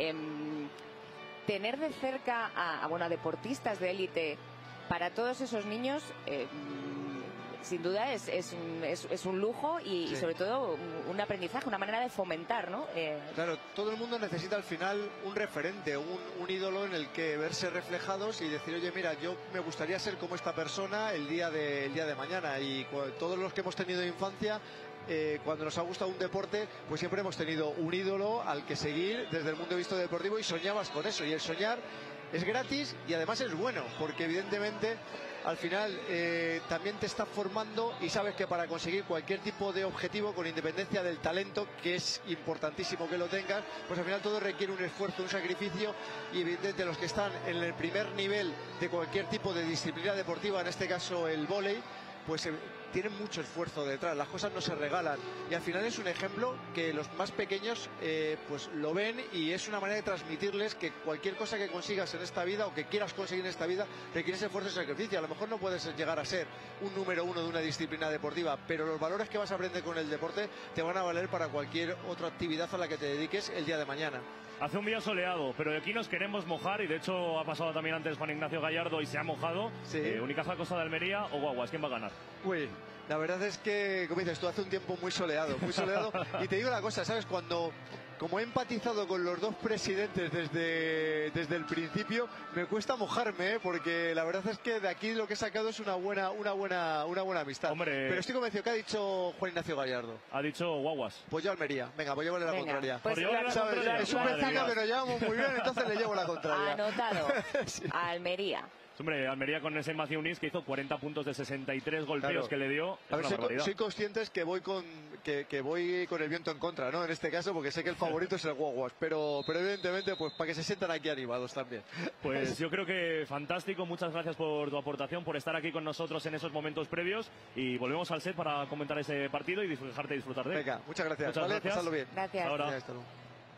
Tener de cerca a deportistas de élite para todos esos niños, sin duda es un lujo y, sí, y sobre todo un aprendizaje, una manera de fomentar, ¿no? Claro, todo el mundo necesita al final un referente, un ídolo en el que verse reflejados y decir, oye, mira, yo me gustaría ser como esta persona el día de mañana. Y todos los que hemos tenido infancia, cuando nos ha gustado un deporte, pues siempre hemos tenido un ídolo al que seguir desde el punto de vista deportivo, y soñabas con eso. Y el soñar es gratis y además es bueno, porque evidentemente al final también te está formando, y sabes que para conseguir cualquier tipo de objetivo, con independencia del talento, que es importantísimo que lo tengas, pues al final todo requiere un esfuerzo, un sacrificio, y evidentemente los que están en el primer nivel de cualquier tipo de disciplina deportiva, en este caso el vóley, pues tienen mucho esfuerzo detrás, las cosas no se regalan, y al final es un ejemplo que los más pequeños pues lo ven, y es una manera de transmitirles que cualquier cosa que consigas en esta vida o que quieras conseguir en esta vida requiere ese esfuerzo y sacrificio. A lo mejor no puedes llegar a ser un número uno de una disciplina deportiva, pero los valores que vas a aprender con el deporte te van a valer para cualquier otra actividad a la que te dediques el día de mañana. Hace un día soleado, pero aquí nos queremos mojar, y de hecho ha pasado también antes Juan Ignacio Gallardo y se ha mojado. Sí. Unicaja Costa de Almería o Guaguas, ¿quién va a ganar? Uy, la verdad es que, como dices tú, hace un tiempo muy soleado, y te digo una cosa, ¿sabes? Como he empatizado con los dos presidentes desde el principio, me cuesta mojarme, porque la verdad es que de aquí lo que he sacado es una buena amistad. Hombre, pero estoy convencido. ¿Qué ha dicho Juan Ignacio Gallardo? Ha dicho Guaguas. Pues yo Almería. Venga, voy a llevarle la contraria. Pues ¿Sabes? Es un vecino que nos llevamos muy bien, entonces le llevo la contraria. Anotado. Sí. Almería. Hombre, Almería con ese Maciunis que hizo 40 puntos de 63 golpeos Claro. que le dio. A ver, soy consciente que voy con el viento en contra, ¿no? En este caso, porque sé que el favorito es el Guaguas, pero evidentemente, pues para que se sientan aquí animados también. Pues yo creo que fantástico. Muchas gracias por tu aportación, por estar aquí con nosotros en esos momentos previos. Y volvemos al set para comentar ese partido y dejarte disfrutar de él. Venga, muchas gracias. Muchas ¿vale? gracias. Pasadlo bien. Gracias. Ahora. Hasta luego.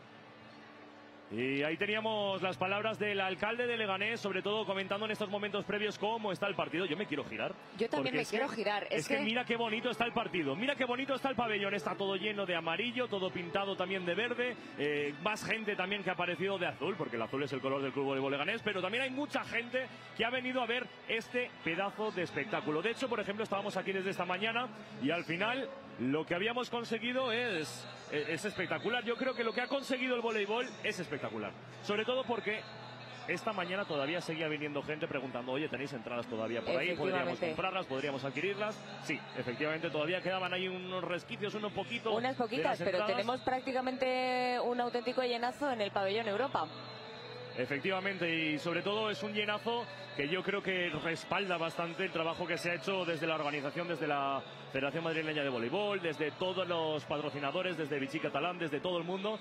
Y ahí teníamos las palabras del alcalde de Leganés, sobre todo comentando en estos momentos previos cómo está el partido. Yo me quiero girar. Yo también porque me es quiero que- girar. Es que mira qué bonito está el partido. Mira qué bonito está el pabellón. Está todo lleno de amarillo, todo pintado también de verde. Más gente también que ha aparecido de azul, porque el azul es el color del Club Voleibol Leganés. Pero también hay mucha gente que ha venido a ver este pedazo de espectáculo. De hecho, por ejemplo, estábamos aquí desde esta mañana y al final lo que habíamos conseguido es espectacular. Yo creo que lo que ha conseguido el voleibol es espectacular. Sobre todo porque esta mañana todavía seguía viniendo gente preguntando, oye, ¿tenéis entradas todavía por ahí? ¿Podríamos Efectivamente. comprarlas? ¿Podríamos adquirirlas? Sí, efectivamente, todavía quedaban ahí unos resquicios, unos poquitos. Unas de poquitas, las pero entradas. tenemos prácticamente un auténtico llenazo en el pabellón Europa. Efectivamente, y sobre todo es un llenazo que yo creo que respalda bastante el trabajo que se ha hecho desde la organización, desde la Federación Madrileña de Voleibol, desde todos los patrocinadores, desde Vichy Catalán, desde todo el mundo,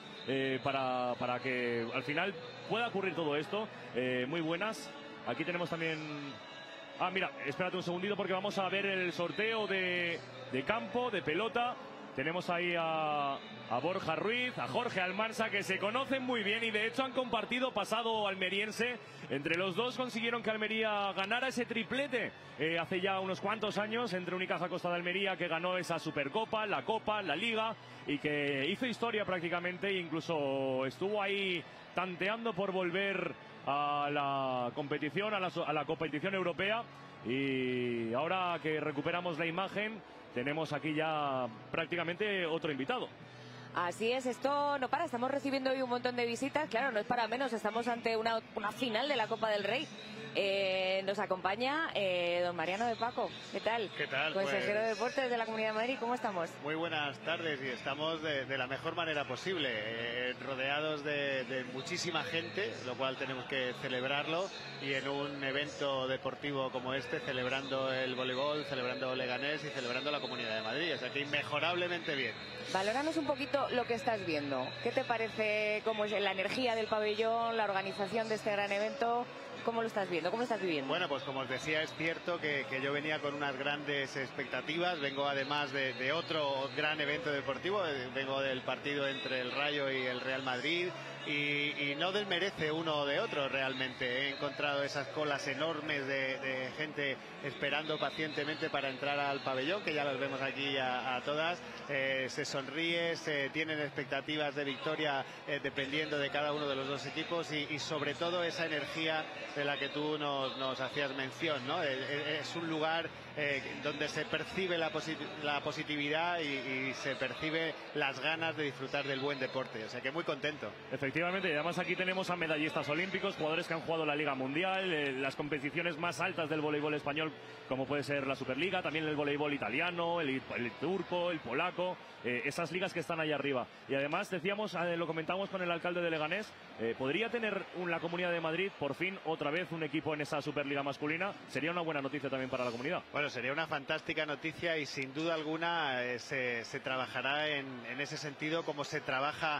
para que al final pueda ocurrir todo esto. Muy buenas. Aquí tenemos también... Ah, mira, espérate un segundito porque vamos a ver el sorteo de campo, de pelota. Tenemos ahí a Borja Ruiz, a Jorge Almansa, que se conocen muy bien y de hecho han compartido pasado almeriense. Entre los dos consiguieron que Almería ganara ese triplete hace ya unos cuantos años entre Unicaja Costa de Almería, que ganó esa Supercopa, la Copa, la Liga y que hizo historia prácticamente, e incluso estuvo ahí tanteando por volver a la competición, a la competición europea. Y ahora que recuperamos la imagen, tenemos aquí ya prácticamente otro invitado. Así es, esto no para, estamos recibiendo hoy un montón de visitas, claro, no es para menos, estamos ante una final de la Copa del Rey. Nos acompaña don Mariano de Paco, ¿qué tal? ¿Qué tal? Consejero de Pues, Deportes de la Comunidad de Madrid, ¿cómo estamos? muy buenas tardes y estamos de la mejor manera posible, rodeados de muchísima gente, lo cual tenemos que celebrarlo, y en un evento deportivo como este, celebrando el voleibol, celebrando Leganés y celebrando la Comunidad de Madrid, o sea que inmejorablemente bien. Valóranos un poquito lo que estás viendo. ¿Qué te parece, cómo es la energía del pabellón, la organización de este gran evento? ¿Cómo lo estás viendo? ¿Cómo lo estás viviendo? Bueno, pues como os decía, es cierto que yo venía con unas grandes expectativas. Vengo además de otro gran evento deportivo. Vengo del partido entre el Rayo y el Real Madrid. Y no desmerece uno de otro realmente. He encontrado esas colas enormes de gente esperando pacientemente para entrar al pabellón, que ya las vemos aquí a todas. Se sonríe, se tienen expectativas de victoria dependiendo de cada uno de los dos equipos y sobre todo esa energía de la que tú nos hacías mención, ¿no? Es un lugar donde se percibe la positividad y se percibe las ganas de disfrutar del buen deporte. O sea que muy contento. Efectivamente, y además aquí tenemos a medallistas olímpicos, jugadores que han jugado la Liga Mundial, las competiciones más altas del voleibol español, como puede ser la Superliga, también el voleibol italiano, el turco, el polaco, esas ligas que están ahí arriba. Y además decíamos, lo comentamos con el alcalde de Leganés, podría tener la Comunidad de Madrid por fin otra vez un equipo en esa Superliga masculina. Sería una buena noticia también para la comunidad. Bueno, sería una fantástica noticia y sin duda alguna se trabajará en ese sentido, como se trabaja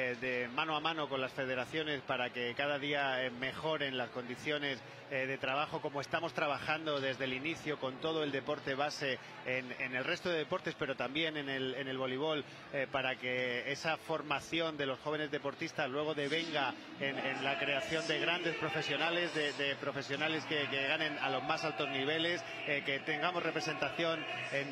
de mano a mano con las federaciones para que cada día mejoren las condiciones de trabajo, como estamos trabajando desde el inicio con todo el deporte base en el resto de deportes, pero también en el voleibol, para que esa formación de los jóvenes deportistas luego devenga en la creación de grandes profesionales, de profesionales que ganen a los más altos niveles, que tengamos representación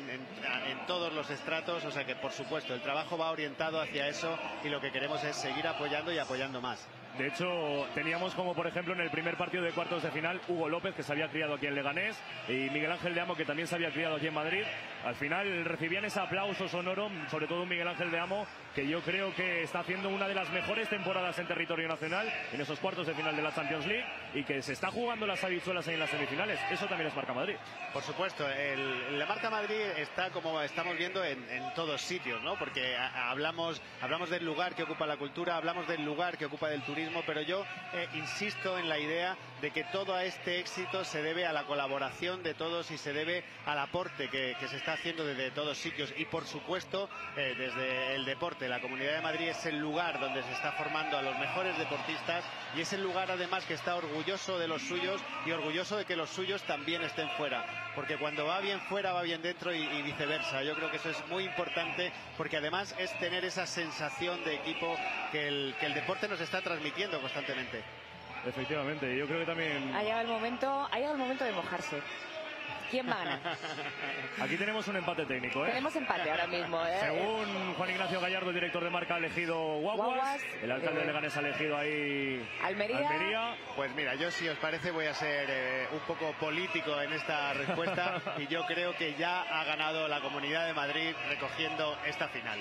en todos los estratos. O sea que, por supuesto, el trabajo va orientado hacia eso y lo que queremos es seguir apoyando y apoyando más. De hecho, teníamos como por ejemplo en el primer partido de cuartos de final Hugo López, que se había criado aquí en Leganés, y Miguel Ángel de Amo, que también se había criado aquí en Madrid. Al final recibían ese aplauso sonoro, sobre todo Miguel Ángel de Amo, que yo creo que está haciendo una de las mejores temporadas en territorio nacional en esos cuartos de final de la Champions League, y que se está jugando las habichuelas en las semifinales. Eso también es marca Madrid. Por supuesto, la marca Madrid está, como estamos viendo, en todos sitios, ¿no? Porque hablamos del lugar que ocupa la cultura, hablamos del lugar que ocupa del turismo, mismo, pero yo insisto en la idea de que todo este éxito se debe a la colaboración de todos y se debe al aporte que se está haciendo desde todos sitios. Y por supuesto, desde el deporte, la Comunidad de Madrid es el lugar donde se está formando a los mejores deportistas y es el lugar además que está orgulloso de los suyos y orgulloso de que los suyos también estén fuera. Porque cuando va bien fuera, va bien dentro y viceversa. Yo creo que eso es muy importante porque además es tener esa sensación de equipo que el deporte nos está transmitiendo constantemente. Efectivamente, yo creo que también... Ha llegado el momento de mojarse. ¿Quién va a ganar? Aquí tenemos un empate técnico, ¿eh? Tenemos empate ahora mismo, ¿eh? Según Juan Ignacio Gallardo, el director de marca, ha elegido Guaguas. El alcalde de Leganés ha elegido ahí Almería. Pues mira, yo si os parece voy a ser un poco político en esta respuesta y yo creo que ya ha ganado la Comunidad de Madrid recogiendo esta final.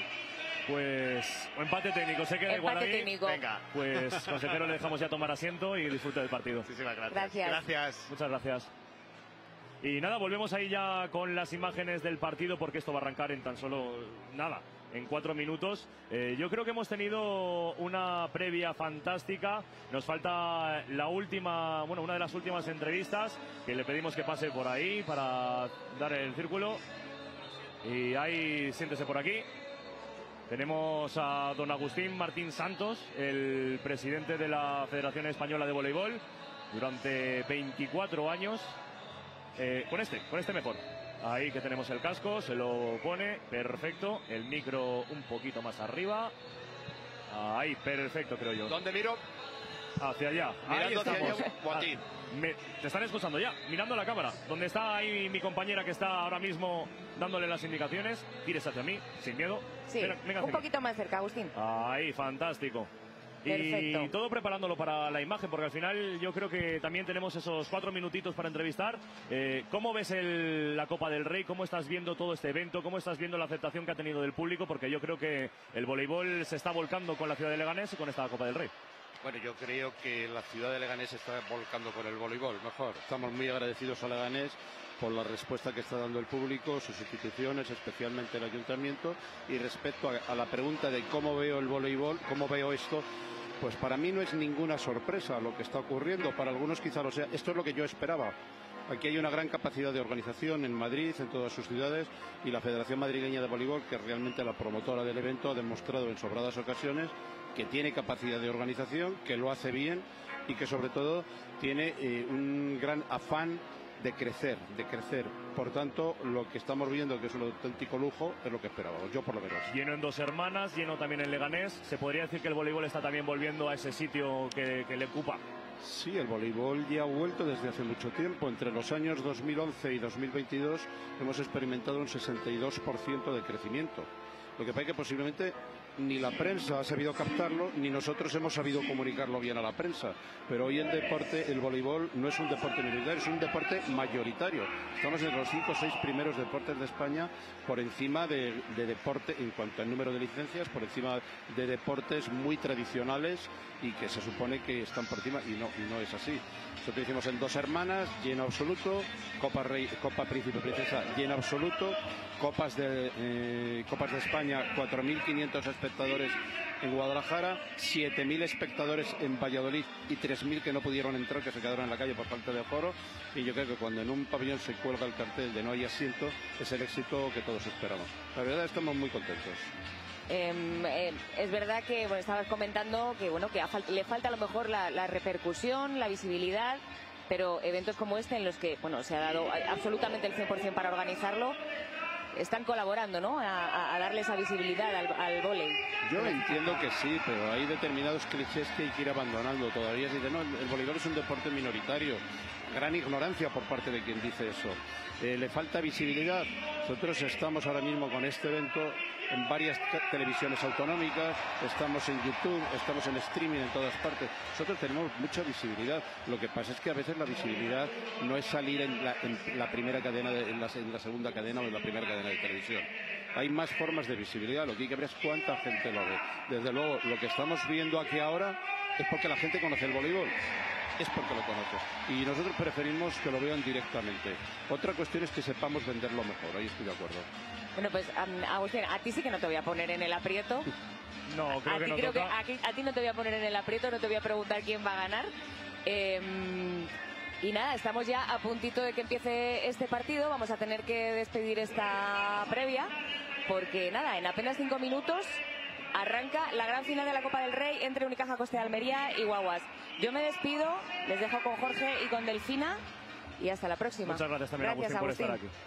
Pues empate técnico, se queda igual ahí. Técnico. Venga. Pues consejero, le dejamos ya tomar asiento y disfrute del partido. Muchísimas Gracias. Gracias. Muchas gracias. Y nada, volvemos ahí ya con las imágenes del partido porque esto va a arrancar en tan solo nada, en 4 minutos. Yo creo que hemos tenido una previa fantástica. Nos falta la última, bueno, una de las últimas entrevistas que le pedimos que pase por ahí para dar el círculo. Y ahí, siéntese por aquí. Tenemos a don Agustín Martín Santos, el presidente de la Federación Española de Voleibol, durante 24 años. Con este mejor. Ahí que tenemos el casco, se lo pone, perfecto. El micro un poquito más arriba. Ahí, perfecto, creo yo. ¿Dónde miro? Hacia allá. Mirando hacia allá o a ti. Te están escuchando ya, mirando la cámara. Donde está ahí mi compañera que está ahora mismo dándole las indicaciones. Tires hacia mí, sin miedo. Sí, venga un poquito más cerca, Agustín. Ahí, fantástico. Perfecto. Y todo preparándolo para la imagen, porque al final yo creo que también tenemos esos 4 minutitos para entrevistar. ¿Cómo ves la Copa del Rey? ¿Cómo estás viendo todo este evento? ¿Cómo estás viendo la aceptación que ha tenido del público? Porque yo creo que el voleibol se está volcando con la ciudad de Leganés y con esta Copa del Rey. Bueno, yo creo que la ciudad de Leganés se está volcando con el voleibol, mejor. Estamos muy agradecidos a Leganés por la respuesta que está dando el público, sus instituciones, especialmente el ayuntamiento. Y respecto a la pregunta de cómo veo el voleibol, cómo veo esto, pues para mí no es ninguna sorpresa lo que está ocurriendo, para algunos quizá lo sea. Esto es lo que yo esperaba. Aquí hay una gran capacidad de organización en Madrid, en todas sus ciudades, y la Federación Madrileña de Voleibol, que es realmente la promotora del evento, ha demostrado en sobradas ocasiones que tiene capacidad de organización, que lo hace bien y que sobre todo tiene un gran afán de crecer. Por tanto, lo que estamos viendo, que es un auténtico lujo, es lo que esperábamos, yo por lo menos. Lleno en Dos Hermanas, lleno también en Leganés. ¿Se podría decir que el voleibol está también volviendo a ese sitio que le ocupa? Sí, el voleibol ya ha vuelto desde hace mucho tiempo. Entre los años 2011 y 2022 hemos experimentado un 62% de crecimiento. Lo que pasa es que posiblemente ni la prensa ha sabido captarlo, ni nosotros hemos sabido comunicarlo bien a la prensa. Pero hoy en deporte, el voleibol no es un deporte minoritario, es un deporte mayoritario. Estamos en los 5 o 6 primeros deportes de España, por encima de deporte, en cuanto al número de licencias, por encima de deportes muy tradicionales y que se supone que están por encima, y no es así. Nosotros hicimos en Dos Hermanas, lleno absoluto, Copa Príncipe Princesa, lleno absoluto, Copas de España, 4.500 espectadores en Guadalajara, 7.000 espectadores en Valladolid y 3.000 que no pudieron entrar, que se quedaron en la calle por falta de aforo. Y yo creo que cuando en un pabellón se cuelga el cartel de no hay asiento, es el éxito que todos esperamos. La verdad, estamos muy contentos. Es verdad que estabas comentando que le falta a lo mejor la repercusión, la visibilidad, pero eventos como este en los que se ha dado absolutamente el 100% para organizarlo, están colaborando, ¿no?, a darle esa visibilidad al vóley. Yo entiendo que sí, pero hay determinados clichés que hay que ir abandonando. Todavía se dice, no, el voleibol es un deporte minoritario. Gran ignorancia por parte de quien dice eso. Le falta visibilidad. Nosotros estamos ahora mismo con este evento en varias televisiones autonómicas, estamos en YouTube, estamos en streaming en todas partes. Nosotros tenemos mucha visibilidad. Lo que pasa es que a veces la visibilidad no es salir en la primera cadena, en la segunda cadena o en la primera cadena de televisión. Hay más formas de visibilidad. Lo que hay que ver es cuánta gente lo ve. Desde luego, lo que estamos viendo aquí ahora es porque la gente conoce el voleibol. Es porque lo conoce. Y nosotros preferimos que lo vean directamente. Otra cuestión es que sepamos venderlo mejor. Ahí estoy de acuerdo. Bueno, pues Agustín, a ti sí que no te voy a poner en el aprieto. No, creo que no toca. A ti no te voy a poner en el aprieto, no te voy a preguntar quién va a ganar. Y nada, estamos ya a puntito de que empiece este partido. Vamos a tener que despedir esta previa. Porque nada, en apenas 5 minutos arranca la gran final de la Copa del Rey entre Unicaja Costa de Almería y Guaguas. Yo me despido, les dejo con Jorge y con Delfina y hasta la próxima. Muchas gracias también, Agustín, por estar aquí.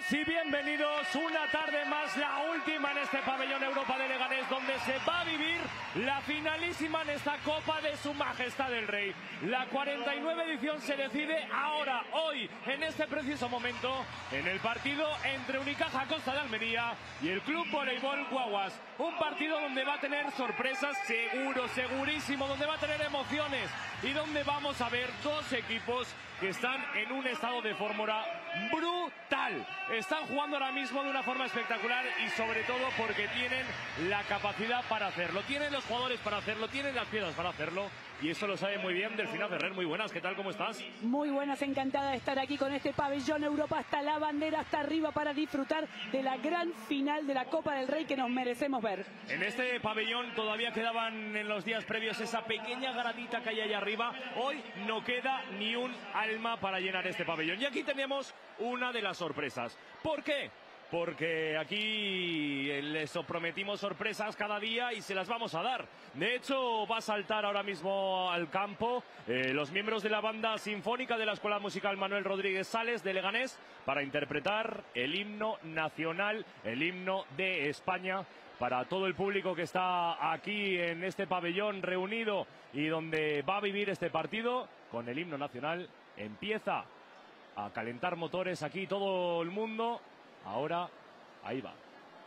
todos y bienvenidos una tarde más, la última en este pabellón Europa de Leganés, donde se va a vivir la finalísima en esta Copa de Su Majestad el Rey. La 49 edición se decide ahora, hoy, en este preciso momento, en el partido entre Unicaja Costa de Almería y el Club Voleibol Guaguas. Un partido donde va a tener sorpresas, seguro, segurísimo, donde va a tener emociones y donde vamos a ver dos equipos que están en un estado de fórmula brutal. Están jugando ahora mismo de una forma espectacular y sobre todo porque tienen la capacidad para hacerlo. Tienen los jugadores para hacerlo, tienen las piezas para hacerlo y eso lo sabe muy bien Delfina Ferrer. Muy buenas, ¿qué tal? ¿Cómo estás? Muy buenas, encantada de estar aquí con este pabellón Europa hasta la bandera, hasta arriba para disfrutar de la gran final de la Copa del Rey que nos merecemos ver. En este pabellón todavía quedaban en los días previos esa pequeña gradita que hay allá arriba. Hoy no queda ni un alma para llenar este pabellón. Y aquí tenemos una de las sorpresas. ¿Por qué? Porque aquí les prometimos sorpresas cada día y se las vamos a dar. De hecho, va a saltar ahora mismo al campo los miembros de la banda sinfónica de la Escuela Musical Manuel Rodríguez Sales de Leganés para interpretar el himno nacional, el himno de España, para todo el público que está aquí en este pabellón reunido y donde va a vivir este partido con el himno nacional. Empieza a calentar motores aquí todo el mundo. Ahora, ahí va.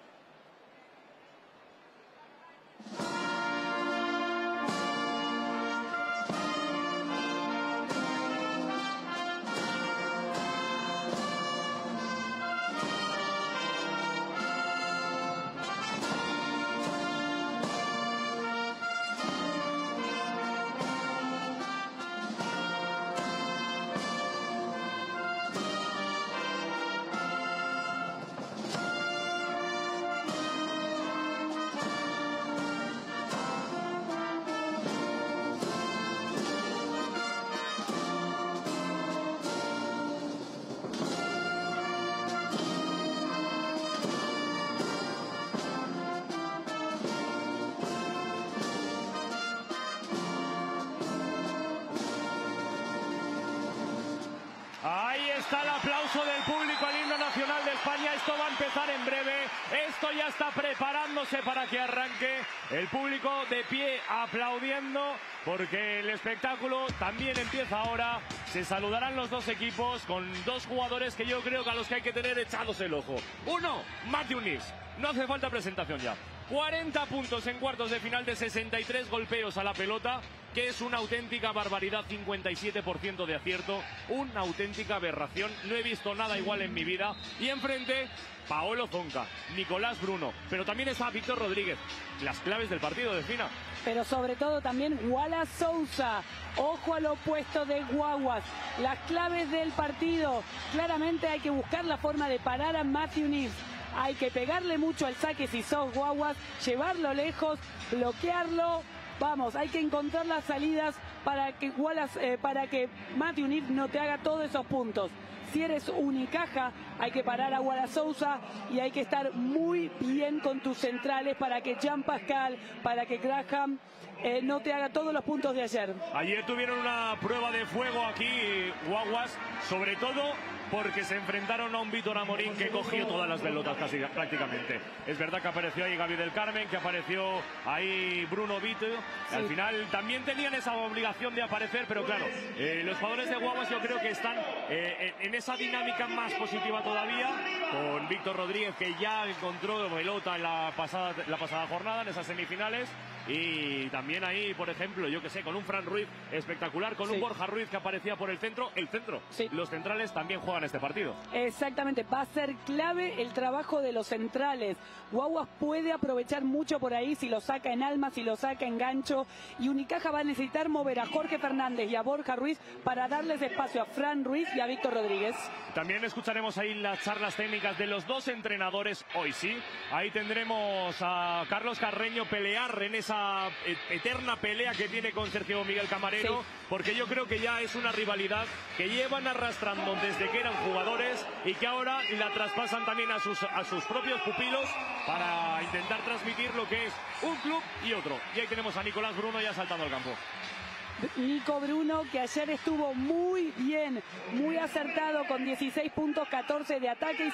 Ahí está el aplauso del público al himno nacional de España. Esto va a empezar en breve. Esto ya está preparándose para que arranque. El público de pie aplaudiendo porque el espectáculo también empieza ahora. Se saludarán los dos equipos con dos jugadores que yo creo que a los que hay que tener echados el ojo. Uno, Matthew Nix. No hace falta presentación ya. 40 puntos en cuartos de final de 63 golpeos a la pelota, que es una auténtica barbaridad, 57% de acierto, una auténtica aberración, no he visto nada igual en mi vida. Y enfrente, Paolo Zonca, Nicolás Bruno, pero también está Víctor Rodríguez, las claves del partido, Delfina. Pero sobre todo también Wallace Sousa, ojo al opuesto de Guaguas, las claves del partido. Claramente hay que buscar la forma de parar a Matthew Nix. Hay que pegarle mucho al saque si sos Guaguas, llevarlo lejos, bloquearlo. Vamos, hay que encontrar las salidas para que Matthew Nix no te haga todos esos puntos. Si eres Unicaja, hay que parar a Wallace Sousa y hay que estar muy bien con tus centrales para que Jean Pascal, para que Graham no te haga todos los puntos de ayer. Ayer tuvieron una prueba de fuego aquí, Guaguas, sobre todo porque se enfrentaron a un Víctor Amorín que cogió todas las pelotas casi prácticamente. Es verdad que apareció ahí Gaby del Carmen, que apareció ahí Bruno Vito. Sí. Al final también tenían esa obligación de aparecer, pero claro, los jugadores de Guaguas yo creo que están en esa dinámica más positiva todavía, con Víctor Rodríguez, que ya encontró pelota en la pasada jornada, en esas semifinales. Y también ahí, por ejemplo, yo que sé, con un Fran Ruiz espectacular, con un Borja Ruiz que aparecía por el centro. Sí. Los centrales también juegan este partido. Exactamente, va a ser clave el trabajo de los centrales. Guaguas puede aprovechar mucho por ahí si lo saca en alma, si lo saca en gancho. Y Unicaja va a necesitar mover a Jorge Fernández y a Borja Ruiz para darles espacio a Fran Ruiz y a Víctor Rodríguez. También escucharemos ahí las charlas técnicas de los dos entrenadores hoy, sí. Ahí tendremos a Carlos Carreño pelear en esa eterna pelea que tiene con Sergio Miguel Camarero, sí, porque yo creo que ya es una rivalidad que llevan arrastrando desde que eran jugadores y que ahora la traspasan también a sus propios pupilos para intentar transmitir lo que es un club y otro. Y ahí tenemos a Nicolás Bruno ya saltando al campo. Nico Bruno, que ayer estuvo muy bien, muy acertado con 16 puntos, 14 de ataque y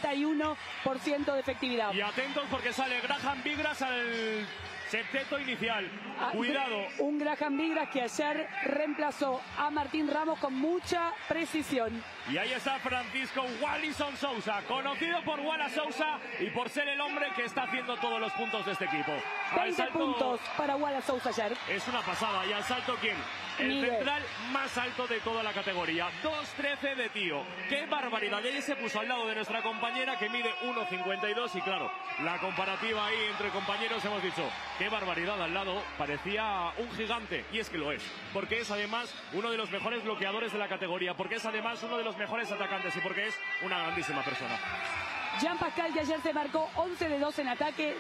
61% de efectividad. Y atentos porque sale Graham Vigras al septeto inicial. Cuidado. Un Graham Vigras que ayer reemplazó a Martín Ramos con mucha precisión. Y ahí está Francisco Wallison Sousa, conocido por Wallace Sousa y por ser el hombre que está haciendo todos los puntos de este equipo. 20 puntos para Wallace Sousa ayer. Es una pasada. ¿Y al salto quién? El Miguel. central más alto de toda la categoría. 2.13 de tío. ¡Qué barbaridad! Él se puso al lado de nuestra compañera que mide 1.52 y claro, la comparativa ahí entre compañeros hemos dicho, qué barbaridad al lado, parecía un gigante. Y es que lo es. Porque es además uno de los mejores bloqueadores de la categoría. Porque es además uno de los mejores atacantes y porque es una grandísima persona. Jean Pascal, que ayer se marcó 11 de 2 en ataque,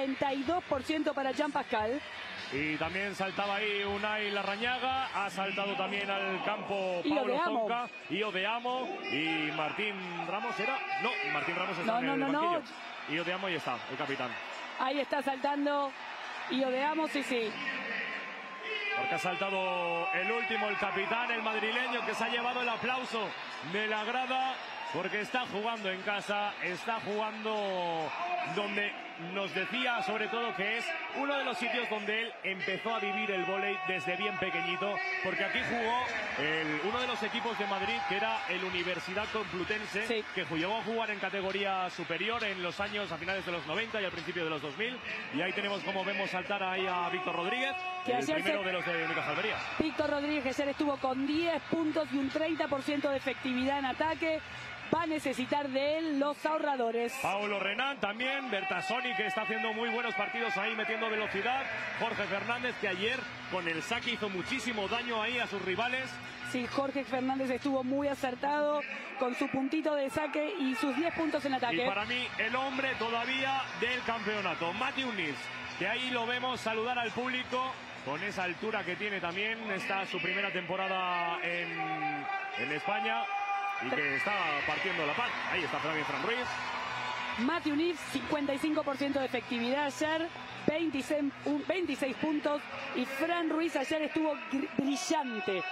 92% para Jean Pascal. Y también saltaba ahí Unai Larrañaga, ha saltado también al campo Paulo Zonca, Io de Amo y Martín Ramos, ¿era? No, Martín Ramos está en el banquillo. Io de Amo y está, el capitán. Ahí está saltando Io de Amo, sí. Porque ha saltado el último, el capitán, el madrileño, que se ha llevado el aplauso de la grada, porque está jugando en casa, está jugando donde nos decía sobre todo que es uno de los sitios donde él empezó a vivir el vóley desde bien pequeñito, porque aquí jugó uno de los equipos de Madrid, que era el Universidad Complutense, que llegó a jugar en categoría superior en los años a finales de los 90 y al principio de los 2000, y ahí tenemos como vemos saltar ahí a Víctor Rodríguez, que el primero de los de Unicaja Almería. Víctor Rodríguez, que ayer estuvo con 10 puntos y un 30% de efectividad en ataque. Va a necesitar de él los ahorradores. Paulo Renan también, Bertasoni, que está haciendo muy buenos partidos ahí metiendo velocidad. Jorge Fernández, que ayer con el saque hizo muchísimo daño ahí a sus rivales. Sí, Jorge Fernández estuvo muy acertado con su puntito de saque y sus 10 puntos en ataque. Y para mí el hombre todavía del campeonato, Matthew Nils, que ahí lo vemos saludar al público con esa altura que tiene también. Está su primera temporada en España. Y que está partiendo la paz. Ahí está Fran Ruiz. Matthew Nils, 55% de efectividad ayer, 26 puntos. Y Fran Ruiz ayer estuvo brillante,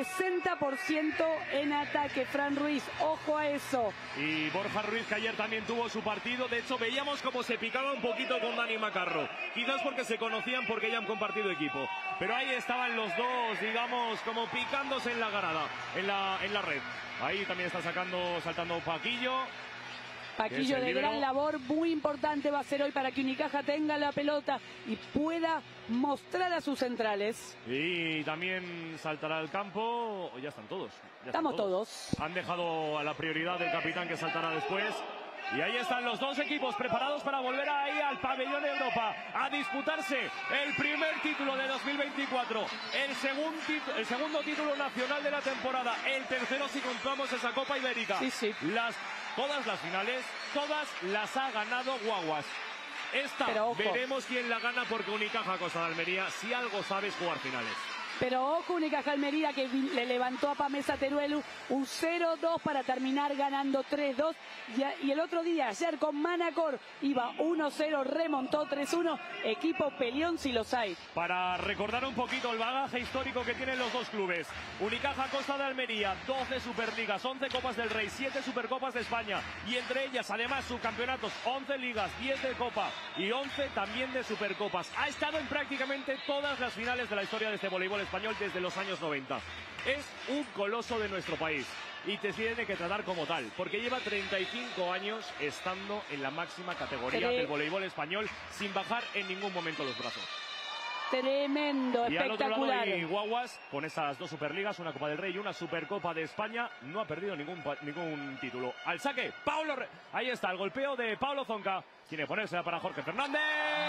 60% en ataque. Fran Ruiz, ojo a eso. Y Borja Ruiz, que ayer también tuvo su partido. De hecho, veíamos como se picaba un poquito con Dani Macarro. Quizás porque se conocían, porque ya han compartido equipo. Pero ahí estaban los dos, digamos, como picándose en la grada, en la red. Ahí también está saltando Paquillo. Paquillo de gran labor, muy importante va a ser hoy para que Unicaja tenga la pelota y pueda mostrar a sus centrales. Y también saltará al campo. Ya están todos. Estamos todos. Han dejado a la prioridad del capitán, que saltará después. Y ahí están los dos equipos preparados para volver ahí al pabellón de Europa a disputarse el primer título de 2024, el segundo título nacional de la temporada, el tercero si contamos esa Copa Ibérica. Sí. Todas las finales, todas las ha ganado Guaguas. Esta veremos quién la gana, porque Unicaja Costa de Almería, si algo sabe, es jugar finales. Pero ojo, Unicaja Almería, que le levantó a Pamesa Teruelu un 0-2 para terminar ganando 3-2. Y el otro día, ayer con Manacor, iba 1-0, remontó 3-1. Equipo peleón si los hay. Para recordar un poquito el bagaje histórico que tienen los dos clubes. Unicaja Costa de Almería, 12 Superligas, 11 Copas del Rey, 7 Supercopas de España. Y entre ellas, además, subcampeonatos, 11 ligas, 10 de Copa y 11 también de Supercopas. Ha estado en prácticamente todas las finales de la historia de este voleibol español desde los años 90. Es un coloso de nuestro país y te tiene que tratar como tal, porque lleva 35 años estando en la máxima categoría del voleibol español sin bajar en ningún momento los brazos. Tremendo, y espectacular. al otro lado hay Guaguas con esas dos Superligas, una Copa del Rey y una Supercopa de España. No ha perdido ningún título. Al saque, ahí está el golpeo de Paulo Zonca. Tiene que ponerse para Jorge Fernández.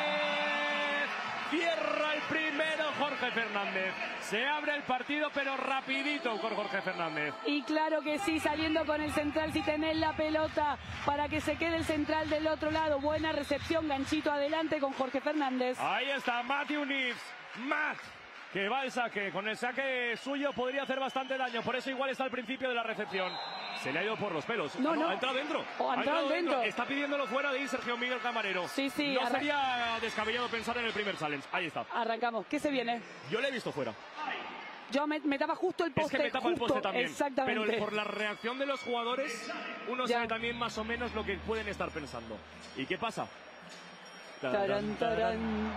Cierra el primero Jorge Fernández. Se abre el partido, pero rapidito con Jorge Fernández. Y claro que sí, saliendo con el central si tenés la pelota para que se quede el central del otro lado. Buena recepción, ganchito adelante con Jorge Fernández. Ahí está Matthew Nils. Que va al saque. Con el saque suyo podría hacer bastante daño. Por eso igual está al principio de la recepción. Se le ha ido por los pelos. No. Ha entrado dentro. Ha entrado dentro. Está pidiéndolo fuera de ahí Sergio Miguel Camarero. Sí. No sería descabellado pensar en el primer challenge. Ahí está. Arrancamos. ¿Qué se viene? Yo le he visto fuera. Yo me tapa justo el poste. Es que me tapa el poste también. Exactamente. Pero por la reacción de los jugadores, uno sabe también más o menos lo que pueden estar pensando. ¿Y qué pasa? Tarán, tarán.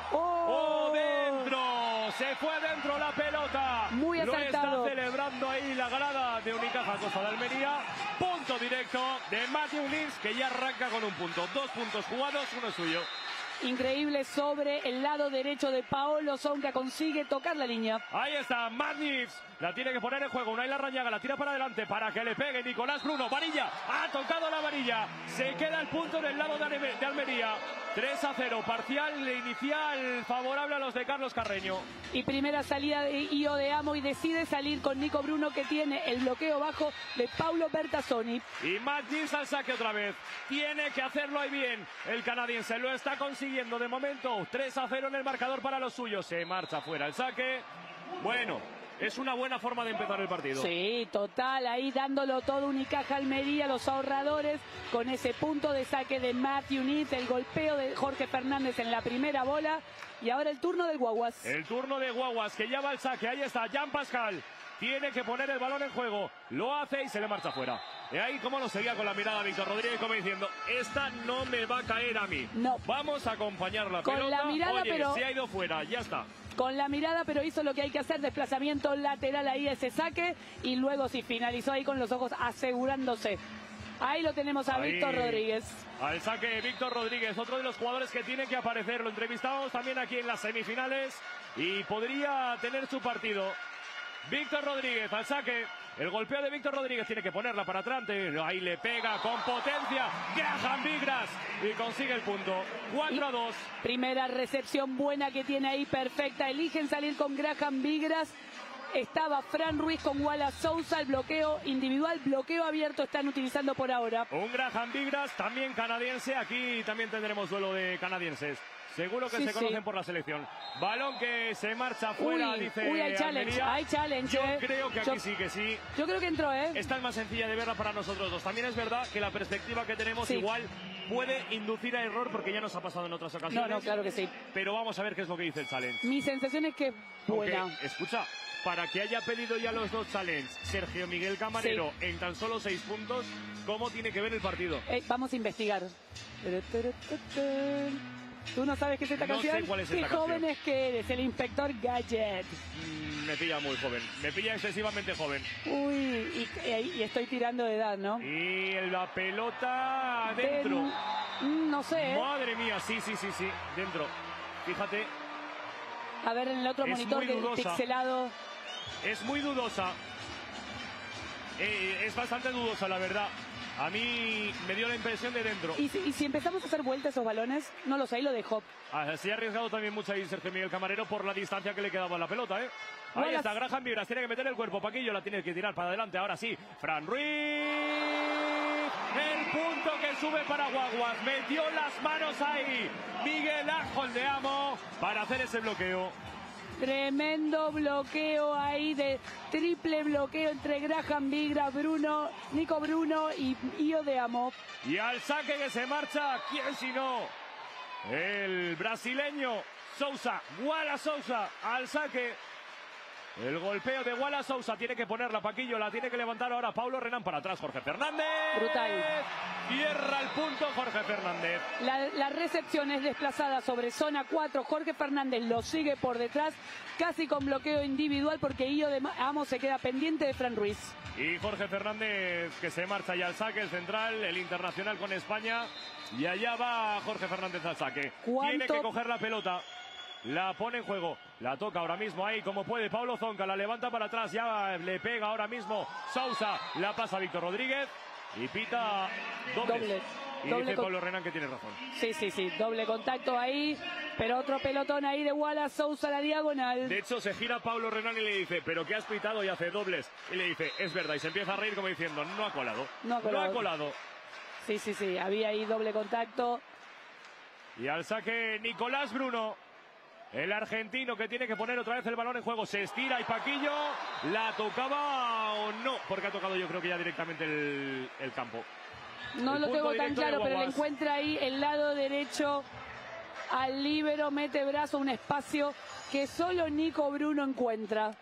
¡Oh, dentro! Se fue dentro la pelota. Muy acertado. Lo está celebrando ahí la grada de Unicaja Costa de Almería. Punto directo de Matthew Lins, que ya arranca con un punto. 2 puntos jugados, uno suyo. Increíble sobre el lado derecho de Paolo Zonca, consigue tocar la línea. Ahí está, Matthews, la tiene que poner en juego. Unai Larrañaga la tira para adelante para que le pegue Nicolás Bruno. Varilla, ha tocado la varilla. Se queda el punto del lado de Almería. 3-0, parcial inicial favorable a los de Carlos Carreño. Y primera salida de Io de Amo y decide salir con Nico Bruno, que tiene el bloqueo bajo de Paulo Bertazzoni. Y Matthews al saque otra vez. Tiene que hacerlo ahí bien. El canadiense lo está consiguiendo de momento. 3-0 en el marcador para los suyos. Se marcha fuera el saque. Bueno, es una buena forma de empezar el partido. Sí, total, ahí dándolo todo Unicaja Almería, los ahorradores, con ese punto de saque de Matthew Lins, el golpeo de Jorge Fernández en la primera bola. Y ahora el turno del Guaguas. El turno de Guaguas, que ya va al saque. Ahí está, Jean Pascal. Tiene que poner el balón en juego. Lo hace y se le marcha fuera. Y ahí como lo seguía con la mirada Víctor Rodríguez, como diciendo, esta no me va a caer a mí. No. Vamos a acompañar la con pelota. La mirada, oye, pero... se ha ido fuera, ya está. Con la mirada, pero hizo lo que hay que hacer, desplazamiento lateral ahí, ese saque, y luego sí finalizó ahí con los ojos asegurándose. Ahí lo tenemos a Víctor Rodríguez. Al saque Víctor Rodríguez, otro de los jugadores que tiene que aparecer. Lo entrevistábamos también aquí en las semifinales y podría tener su partido. Víctor Rodríguez al saque. El golpeo de Víctor Rodríguez tiene que ponerla para atrás. Ahí le pega con potencia Graham Vigras y consigue el punto. 4-2. Primera recepción buena que tiene ahí, perfecta. Eligen salir con Graham Vigras. Estaba Fran Ruiz con Wallace Sousa. El bloqueo individual, bloqueo abierto están utilizando por ahora. Un Graham Vigras, también canadiense. Aquí también tendremos duelo de canadienses. Seguro que se conocen por la selección. Balón que se marcha fuera, dice hay challenge, Almería. hay challenge. Yo creo que aquí sí que sí. Yo creo que entró, Esta es más sencilla de verla para nosotros dos. También es verdad que la perspectiva que tenemos igual puede inducir a error porque ya nos ha pasado en otras ocasiones. No, claro que sí. Pero vamos a ver qué es lo que dice el challenge. Mi sensación es que es buena. Aunque, escucha, para que haya pedido ya los dos challenge Sergio Miguel Camarero en tan solo 6 puntos, ¿cómo tiene que ver el partido? Vamos a investigar. ¿Tú no sabes qué es esta canción? No sé cuál es esta canción. Qué joven es que eres, el inspector Gadget. Me pilla muy joven, me pilla excesivamente joven. Uy, y estoy tirando de edad, ¿no? Y la pelota adentro. No sé. Madre mía, sí, dentro. Fíjate. A ver en el otro monitor pixelado. Es muy dudosa. Es bastante dudosa, la verdad. A mí me dio la impresión de dentro. ¿Y si empezamos a hacer vuelta esos balones? No lo sé, ahí lo dejó. Así ha arriesgado también mucho ahí Sergio Miguel Camarero por la distancia que le quedaba a la pelota, Ahí está, Graham Vigras, tiene que meter el cuerpo. Paquillo la tiene que tirar para adelante. Ahora sí, Fran Ruiz. El punto que sube para Guaguas. Metió las manos ahí Miguel Ángel de Amo para hacer ese bloqueo. Tremendo bloqueo ahí, de triple bloqueo entre Graham Vigras, Nico Bruno y Io de Amo. Y al saque que se marcha, ¿quién si no? El brasileño Sousa, Wallace Sousa, al saque. El golpeo de Wallace Sousa, tiene que ponerla Paquillo, la tiene que levantar ahora Paulo Renan para atrás, Jorge Fernández. Brutal. Cierra el punto Jorge Fernández. La recepción es desplazada sobre zona 4. Jorge Fernández lo sigue por detrás, casi con bloqueo individual porque Io de Amo se queda pendiente de Fran Ruiz. Y Jorge Fernández que se marcha ya al saque, el central, el internacional con España. Y allá va Jorge Fernández al saque. Tiene que coger la pelota. La pone en juego, la toca ahora mismo ahí como puede Paulo Zonca, la levanta para atrás, ya le pega ahora mismo Sousa, la pasa a Víctor Rodríguez y pita doble. Y dice Pablo Renan que tiene razón. Sí, doble contacto ahí, pero otro pelotón ahí de Wallace Sousa a la diagonal. De hecho se gira Pablo Renan y le dice, pero ¿qué has pitado? Y hace dobles. Y le dice, es verdad, y se empieza a reír como diciendo, no ha colado. No ha colado. Sí, había ahí doble contacto. Y al saque Nicolás Bruno. El argentino que tiene que poner otra vez el balón en juego. Se estira y Paquillo la tocaba o no, porque ha tocado yo creo que ya directamente el campo. No lo tengo tan claro, pero le encuentra ahí el lado derecho al líbero, mete brazo, un espacio que solo Nico Bruno encuentra.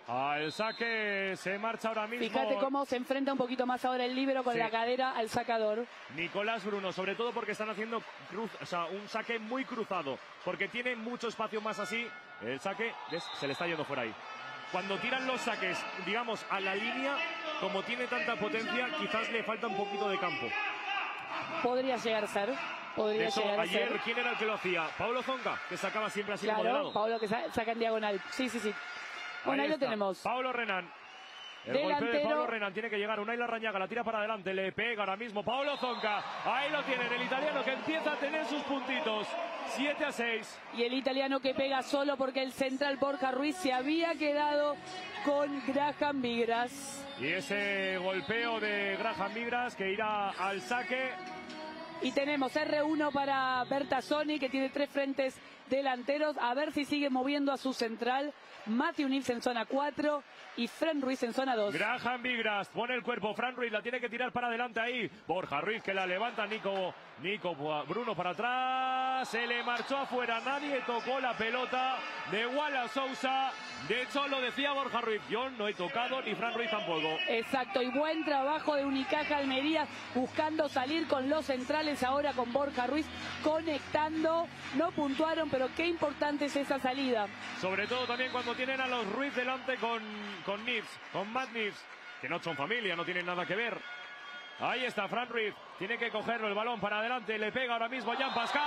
Al saque se marcha ahora mismo. Fíjate cómo se enfrenta un poquito más ahora el líbero con la cadera al sacador. Nicolás Bruno, sobre todo porque están haciendo un saque muy cruzado, porque tiene mucho espacio más así. El saque se le está yendo fuera ahí. Cuando tiran los saques, digamos, a la línea, como tiene tanta potencia, quizás le falta un poquito de campo. Podría llegar a ser. Podría llegar a ayer, ser. ¿quién era el que lo hacía? Paulo Zonca, que sacaba siempre así Claro, como de lado. Paulo que saca en diagonal. Sí. Bueno, ahí lo tenemos. Paulo Renan. El Delantero. golpe de Paulo Renan tiene que llegar. Unai Larrañaga la tira para adelante. Le pega ahora mismo Paulo Zonca. Ahí lo tienen, el italiano que empieza a tener sus puntitos. 7-6. Y el italiano que pega solo porque el central Borja Ruiz se había quedado con Graham Migras. Y ese golpeo de Graham Migras que irá al saque. Y tenemos R1 para Bertazzoni, que tiene 3 frentes delanteros. A ver si sigue moviendo a su central. Matthew Nives en zona 4 y Fran Ruiz en zona 2. Graham Migras pone el cuerpo. Fran Ruiz la tiene que tirar para adelante ahí. Borja Ruiz que la levanta. Nico Bruno para atrás. Se le marchó afuera. Nadie tocó la pelota de Wallace Sousa. De hecho, lo decía Borja Ruiz. Yo no he tocado ni Fran Ruiz tampoco. Exacto. Y buen trabajo de Unicaja Almería buscando salir con los centrales ahora con Borja Ruiz conectando. No puntuaron, pero qué importante es esa salida. Sobre todo también cuando tienen a los Ruiz delante con Nives, con Matt Nives, que no son familia, no tienen nada que ver. Ahí está Fran Ruiz, tiene que cogerlo el balón para adelante, le pega ahora mismo Jean Pascal.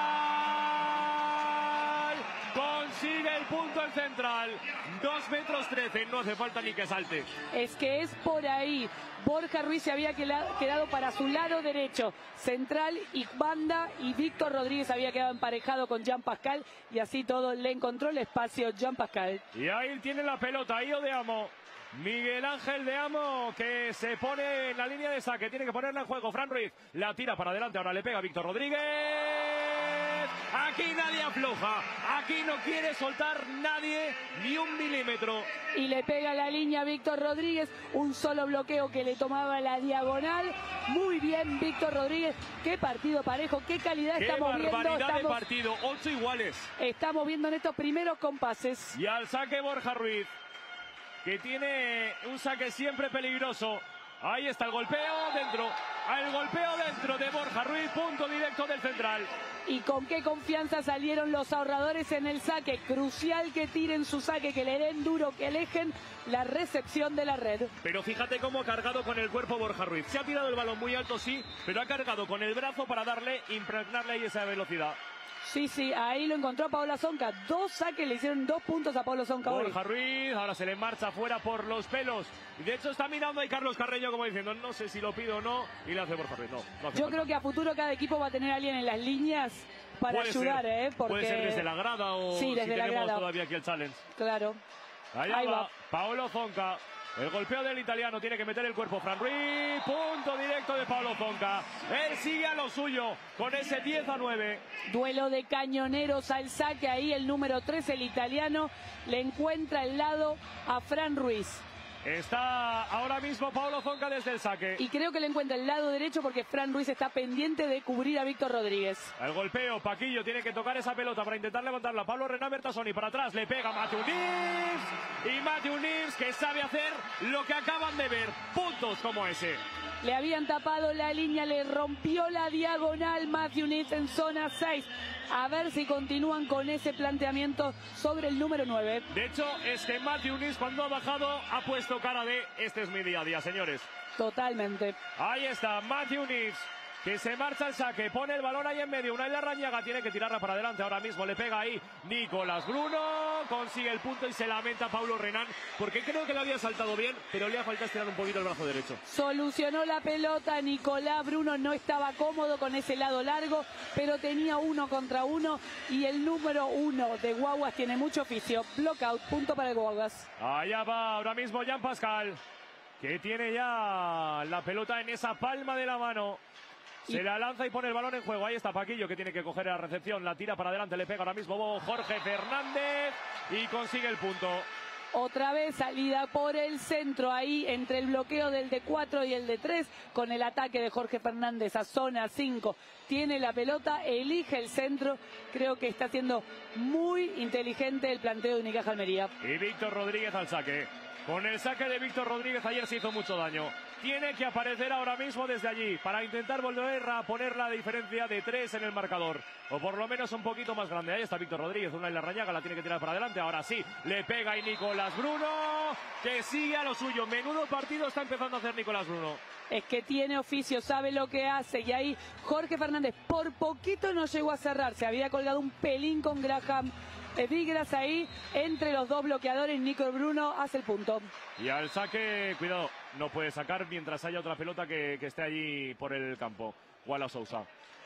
Consigue el punto el central. 2 metros 13, no hace falta ni que salte. Es que es por ahí. Borja Ruiz se había quedado para su lado derecho, central y banda, y Víctor Rodríguez había quedado emparejado con Jean Pascal, y así todo le encontró el espacio Jean Pascal. Y ahí tiene la pelota, Io de Amo. Miguel Ángel de Amo que se pone en la línea de saque, tiene que ponerla en juego. Fran Ruiz la tira para adelante, ahora le pega Víctor Rodríguez. Aquí nadie afloja, aquí no quiere soltar nadie ni un milímetro. Y le pega la línea Víctor Rodríguez, un solo bloqueo que le tomaba la diagonal. Muy bien Víctor Rodríguez, qué partido parejo, qué calidad estamos viendo. Qué barbaridad de partido, 8 iguales. Estamos viendo en estos primeros compases. Y al saque Borja Ruiz, que tiene un saque siempre peligroso. Ahí está el golpeo dentro. El golpeo dentro de Borja Ruiz, punto directo del central. Y con qué confianza salieron los ahorradores en el saque. Crucial que tiren su saque, que le den duro, que alejen la recepción de la red. Pero fíjate cómo ha cargado con el cuerpo Borja Ruiz. Se ha tirado el balón muy alto, sí, pero ha cargado con el brazo para impregnarle ahí esa velocidad. Sí, ahí lo encontró Paolo Zonca. 2 saques, le hicieron 2 puntos a Paolo Zonca hoy. Borja Ruiz, ahora se le marcha fuera por los pelos. Y de hecho está mirando ahí Carlos Carreño como diciendo, no sé si lo pido o no. Y le hace Borja Ruiz, no hace Yo falta. creo que a futuro cada equipo va a tener a alguien en las líneas para puede ayudar, ser, porque... Puede ser desde la grada o sí, desde si la tenemos grada. todavía aquí el challenge. Claro. Allá Ahí va va. Paolo Zonca. El golpeo del italiano, tiene que meter el cuerpo Fran Ruiz. Punto directo de Paolo Zonca. Él sigue a lo suyo con ese 10-9. Duelo de cañoneros al saque. Ahí el número 3, el italiano, le encuentra el lado a Fran Ruiz. Está ahora mismo Paolo Zonca desde el saque. Y creo que le encuentra el lado derecho porque Fran Ruiz está pendiente de cubrir a Víctor Rodríguez. El golpeo, Paquillo tiene que tocar esa pelota para intentar levantarla. Pablo Renan Bertazzoni para atrás, le pega Matthew Nives. Y Matthew Nives que sabe hacer lo que acaban de ver. Puntos como ese. Le habían tapado la línea, le rompió la diagonal Matthew Nives en zona 6. A ver si continúan con ese planteamiento sobre el número 9. De hecho, es que Matthew Nives cuando ha bajado ha puesto cara de este es mi día a día, señores. Totalmente. Ahí está Matthew Nives, que se marcha al saque, pone el balón ahí en medio. Unai Larrañaga tiene que tirarla para adelante. Ahora mismo le pega ahí Nicolás Bruno, consigue el punto y se lamenta Paulo Renan, porque creo que lo había saltado bien, pero le ha faltado estirar un poquito el brazo derecho. Solucionó la pelota Nicolás Bruno, no estaba cómodo con ese lado largo, pero tenía 1 contra 1 y el número 1 de Guaguas tiene mucho oficio. Blockout, punto para el Guaguas. Allá va ahora mismo Jean Pascal, que tiene ya la pelota en esa palma de la mano. Se la lanza y pone el balón en juego. Ahí está Paquillo, que tiene que coger la recepción. La tira para adelante, le pega ahora mismo Jorge Fernández y consigue el punto. Otra vez salida por el centro, ahí entre el bloqueo del de 4 y el de 3, con el ataque de Jorge Fernández a zona 5. Tiene la pelota, elige el centro. Creo que está siendo muy inteligente el planteo de Unicaja Almería. Y Víctor Rodríguez al saque. Con el saque de Víctor Rodríguez ayer se hizo mucho daño. Tiene que aparecer ahora mismo desde allí para intentar volver a poner la diferencia de 3 en el marcador. O por lo menos un poquito más grande. Ahí está Víctor Rodríguez, una en la rañaga, la tiene que tirar para adelante. Ahora sí, le pega ahí Nicolás Bruno, que sigue a lo suyo. Menudo partido está empezando a hacer Nicolás Bruno. Es que tiene oficio, sabe lo que hace. Y ahí Jorge Fernández por poquito no llegó a cerrar. Se había colgado un pelín con Graham Vigras ahí. Entre los dos bloqueadores, Nico Bruno hace el punto. Y al saque, cuidado, no puede sacar mientras haya otra pelota que esté allí por el campo. Wallace Sousa.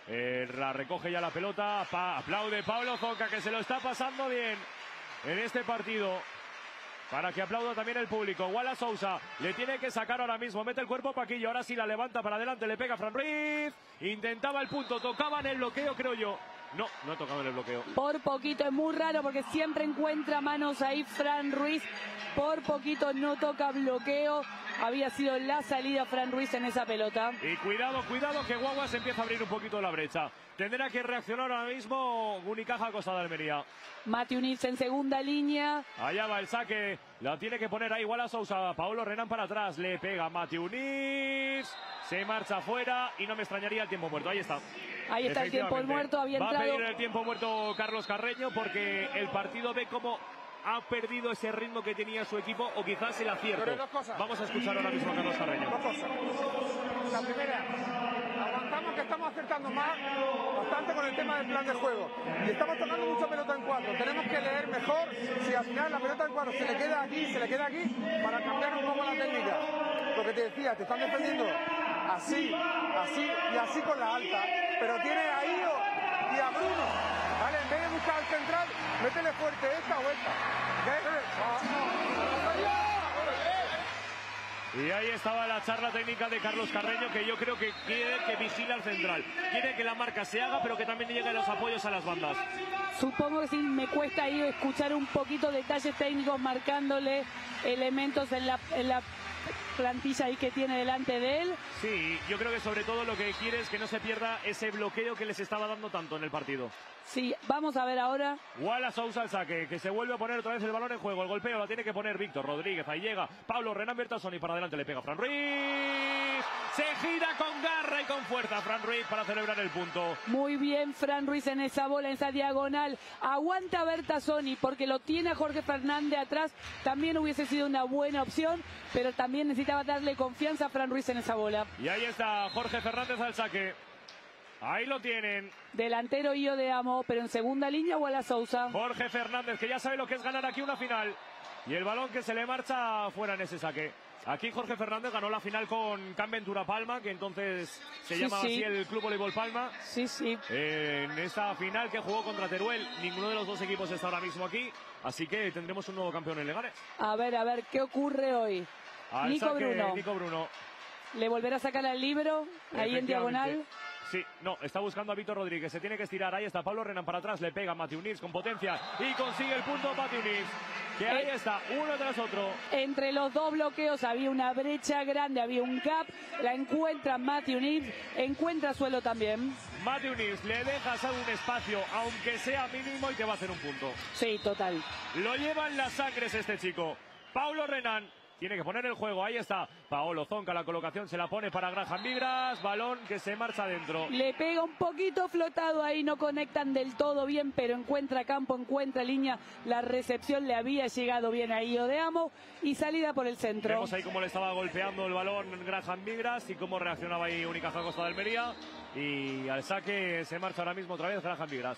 La recoge ya la pelota. Aplaude Pablo Zonca, que se lo está pasando bien en este partido. Para que aplauda también el público. Wallace Sousa le tiene que sacar ahora mismo. Mete el cuerpo Paquillo. Ahora sí la levanta para adelante. Le pega Fran Ruiz. Intentaba el punto. Tocaba en el bloqueo, creo yo. No, no ha tocado en el bloqueo. Por poquito, es muy raro porque siempre encuentra manos ahí Fran Ruiz. Por poquito no toca bloqueo. Había sido la salida Fran Ruiz en esa pelota. Y cuidado, cuidado que Guagua se empieza a abrir un poquito la brecha. Tendrá que reaccionar ahora mismo Unicaja Costa de Almería. Matthew Nils en segunda línea. Allá va el saque. La tiene que poner ahí Wallace Sousa. Paolo Renan para atrás. Le pega Matthew Nils. Se marcha afuera y no me extrañaría el tiempo muerto. Ahí está. Ahí está el tiempo muerto. Había entrado. Va a pedir el tiempo muerto Carlos Carreño porque el partido ve cómo ha perdido ese ritmo que tenía su equipo o quizás el acierto. Pero dos cosas. Vamos a escuchar ahora mismo a Carlos Carreño. Dos cosas. La primera, aguantamos que estamos acertando bastante con el tema del plan de juego. Y estamos tocando mucha pelota en 4. Tenemos que leer mejor si al final la pelota en 4 se le queda aquí, para cambiar un poco la técnica. Lo que te decía, te están defendiendo así y así con la alta. Pero tiene a Io y a Bruno. ¿Vale? En vez de buscar al central, métele fuerte esta o esta. Y ahí estaba la charla técnica de Carlos Carreño, que yo creo que quiere que vigile al central. Quiere que la marca se haga, pero que también lleguen los apoyos a las bandas. Supongo que sí, me cuesta ahí escuchar un poquito detalles técnicos marcándole elementos en la plantilla ahí que tiene delante de él. Sí, yo creo que sobre todo lo que quiere es que no se pierda ese bloqueo que les estaba dando tanto en el partido. Sí, vamos a ver ahora. Wallace Sousa al saque, que se vuelve a poner otra vez el balón en juego. El golpeo lo tiene que poner Víctor Rodríguez. Ahí llega Pablo Renan Bertasoni para adelante, le pega Fran Ruiz. Se gira con garra y con fuerza Fran Ruiz para celebrar el punto. Muy bien Fran Ruiz en esa bola, en esa diagonal. Aguanta Bertasoni porque lo tiene a Jorge Fernández atrás. También hubiese sido una buena opción, pero también necesitaba darle confianza a Fran Ruiz en esa bola. Y ahí está Jorge Fernández al saque. Ahí lo tienen. Delantero Io de Amo, pero en segunda línea Wallace Sousa. Jorge Fernández, que ya sabe lo que es ganar aquí una final. Y el balón que se le marcha fuera en ese saque. Aquí Jorge Fernández ganó la final con Can Ventura Palma, que entonces se llamaba así el Club Voleibol Palma. Sí, sí. En esta final que jugó contra Teruel, ninguno de los dos equipos está ahora mismo aquí. Así que tendremos un nuevo campeón en Leganés. A ver, ¿qué ocurre hoy? Nico Bruno. Le volverá a sacar al libro, ahí en diagonal. Sí, no, está buscando a Víctor Rodríguez, se tiene que estirar, ahí está Pablo Renan para atrás, le pega a Matthew Nils con potencia y consigue el punto Matthew Nils, que ahí está, uno tras otro. Entre los dos bloqueos había una brecha grande, había un gap, la encuentra Matthew Nils, encuentra suelo también. Matthew Nils le dejas a un espacio, aunque sea mínimo, y te va a hacer un punto. Sí, total. Lo lleva en las sangres este chico. Pablo Renan tiene que poner el juego, ahí está Paolo Zonca, la colocación se la pone para Graham Vigras, balón que se marcha adentro. Le pega un poquito flotado ahí, no conectan del todo bien, pero encuentra campo, encuentra línea, la recepción le había llegado bien a Io de Amo y salida por el centro. Vemos ahí cómo le estaba golpeando el balón Graham Vigras y cómo reaccionaba ahí Unicaja Costa de Almería, y al saque se marcha ahora mismo otra vez Graham Vigras.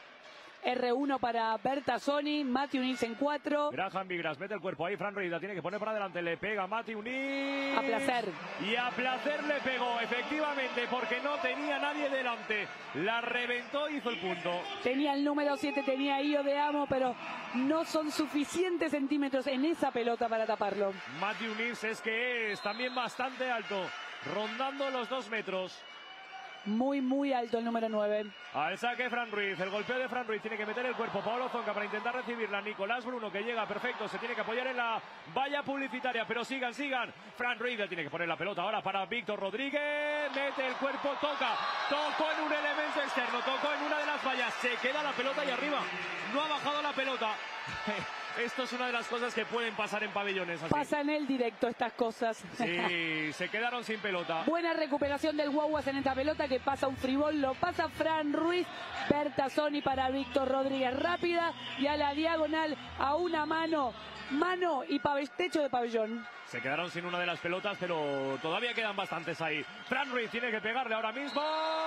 R1 para Bertasoni, Matthew Nils en 4. Graham Vigras mete el cuerpo ahí, Fran Ruiz la tiene que poner para adelante, le pega Matthew Nils. A placer. Y a placer le pegó, efectivamente, porque no tenía nadie delante. La reventó y hizo el punto. Tenía el número 7, tenía Io de Amo, pero no son suficientes centímetros en esa pelota para taparlo. Matthew Nils es que es también bastante alto, rondando los 2 metros. muy, muy alto el número 9. Al saque Fran Ruiz, el golpeo de Fran Ruiz, tiene que meter el cuerpo Paolo Zonca para intentar recibirla. Nicolás Bruno, que llega perfecto, se tiene que apoyar en la valla publicitaria, pero sigan. Fran Ruiz le tiene que poner la pelota ahora para Víctor Rodríguez, mete el cuerpo, tocó en un elemento externo, tocó en una de las vallas, se queda la pelota ahí arriba, no ha bajado la pelota. Esto es una de las cosas que pueden pasar en pabellones así. Pasa en el directo estas cosas. Sí, se quedaron sin pelota. Buena recuperación del Guaguas en esta pelota que pasa un fribol, lo pasa Fran Ruiz, Bertazzoni para Víctor Rodríguez, rápida y a la diagonal a una mano y techo de pabellón. Se quedaron sin una de las pelotas, pero todavía quedan bastantes ahí. Fran Ruiz tiene que pegarle ahora mismo.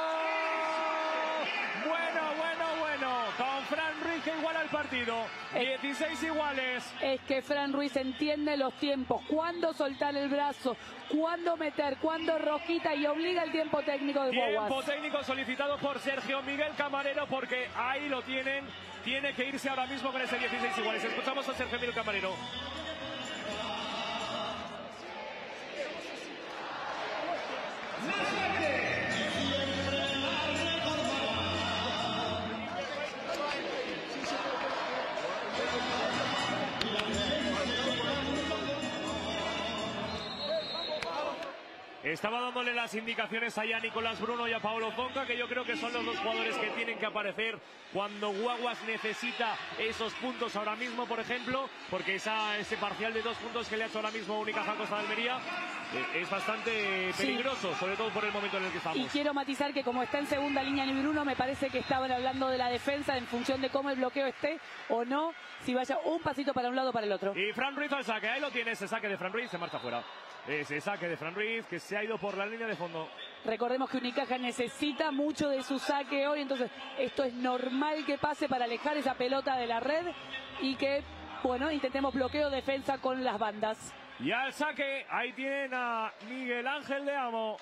Bueno. Con Fran Ruiz que iguala el partido. 16 iguales. Es que Fran Ruiz entiende los tiempos. Cuándo soltar el brazo, cuándo meter, cuándo rosquita y obliga el tiempo técnico de Guaguas. Tiempo técnico solicitado por Sergio Miguel Camarero porque ahí lo tienen. Tiene que irse ahora mismo con ese 16 iguales. Escuchamos a Sergio Miguel Camarero. Estaba dándole las indicaciones ahí a Nicolás Bruno y a Paolo Zonca, que yo creo que son los dos jugadores que tienen que aparecer cuando Guaguas necesita esos puntos ahora mismo, por ejemplo, porque ese parcial de 2 puntos que le ha hecho ahora mismo Unicaja Costa de Almería es bastante peligroso, sobre todo por el momento en el que estamos. Y quiero matizar que como está en segunda línea ni Bruno, me parece que estaban hablando de la defensa en función de cómo el bloqueo esté o no, si vaya un pasito para un lado o para el otro. Y Fran Ruiz al saque, ahí lo tiene, ese saque de Fran Ruiz, se marcha fuera. Ese saque de Fran Ruiz que se ha ido por la línea de fondo. Recordemos que Unicaja necesita mucho de su saque hoy, entonces esto es normal que pase para alejar esa pelota de la red y que, bueno, intentemos bloqueo, defensa con las bandas. Y al saque, ahí tienen a Miguel Ángel de Amo.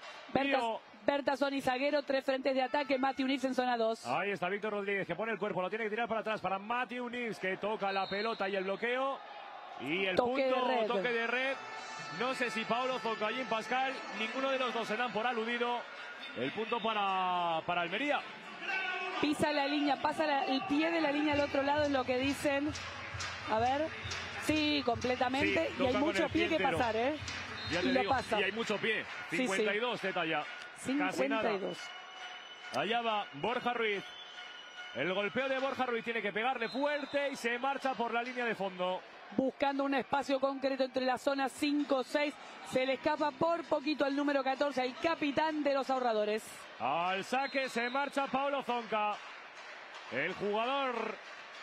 Bertazzoni, zaguero, 3 frentes de ataque, Mati Unix en zona 2. Ahí está Víctor Rodríguez que pone el cuerpo, lo tiene que tirar para atrás para Mati Unix que toca la pelota y el bloqueo. Y el toque de red. No sé si Paolo Zonca o Jim Pascal, ninguno de los dos se dan por aludido. El punto para Almería. Pisa la línea, pasa el pie de la línea al otro lado, es lo que dicen. A ver. Sí, completamente. Sí, y hay mucho pie que pasar, ¿eh? Ya te digo, y hay mucho pie. 52 de talla. 52. Allá va Borja Ruiz. El golpeo de Borja Ruiz tiene que pegarle fuerte y se marcha por la línea de fondo. Buscando un espacio concreto entre la zona 5-6. Se le escapa por poquito al número 14, el capitán de los ahorradores. Al saque se marcha Paolo Zonca. El jugador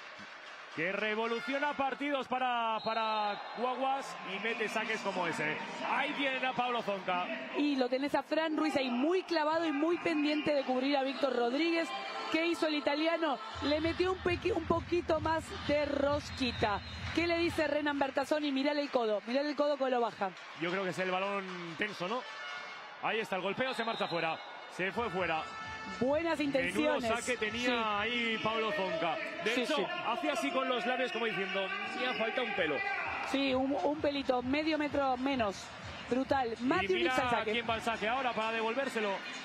que revoluciona partidos para Guaguas y mete saques como ese. Ahí tienen a Paolo Zonca. Y lo tenés a Fran Ruiz ahí muy clavado y muy pendiente de cubrir a Víctor Rodríguez. ¿Qué hizo el italiano? Le metió un poquito más de rosquita. ¿Qué le dice Renan Bertazzoni? Mirale el codo que lo baja. Yo creo que es el balón tenso, ¿no? Ahí está el golpeo, se marcha fuera. Se fue fuera. Buenas intenciones. Menudo saque tenía ahí Paolo Zonca. De hecho, hacía así con los labios como diciendo, me falta un pelo. Sí, un pelito, medio metro menos. Brutal. Mati Unix al saque. ¿Quién va al saque ahora para devolvérselo?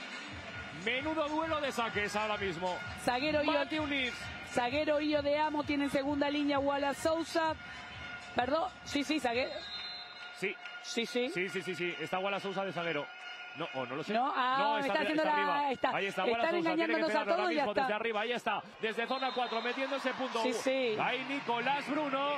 Menudo duelo de saques ahora mismo. Mati Unix. Zaguero Illo de Amo tiene en segunda línea Wallace Sousa. Perdón, sí, zaguero. Sí. Está Wallace Sousa de zaguero. No, no lo sé. No, está haciendo arriba. Ahí está Wallace Sousa. Engañándonos a todos y desde arriba, ahí está. Desde zona 4, metiendo ese punto. Sí. Ahí Nicolás Bruno.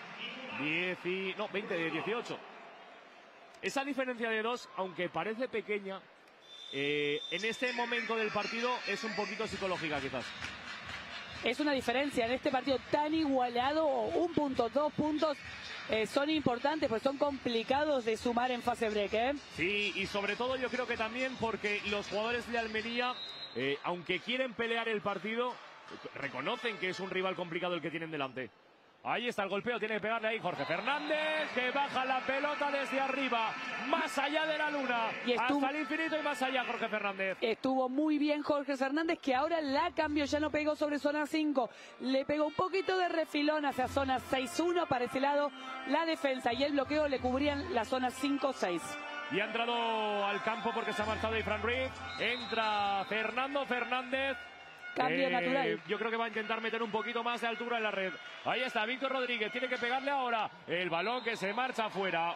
20 de 18. Esa diferencia de 2, aunque parece pequeña, en este momento del partido es un poquito psicológica quizás. Es una diferencia en este partido tan igualado, 1 punto, 2 puntos, son importantes, pues son complicados de sumar en fase break, ¿eh? Sí, y sobre todo yo creo que también porque los jugadores de Almería, aunque quieren pelear el partido, reconocen que es un rival complicado el que tienen delante. Ahí está el golpeo, tiene que pegarle ahí Jorge Fernández, que baja la pelota desde arriba, más allá de la luna, hasta el infinito y más allá Jorge Fernández. Estuvo muy bien Jorge Fernández, que ahora la cambió, ya no pegó sobre zona 5, le pegó un poquito de refilón hacia zona 6-1, para ese lado la defensa y el bloqueo le cubrían la zona 5-6. y ha entrado al campo porque se ha marchado de Fran Ruiz. Entra Fernando Fernández. Cambio natural. Yo creo que va a intentar meter un poquito más de altura en la red. Ahí está Víctor Rodríguez, tiene que pegarle ahora. El balón que se marcha afuera.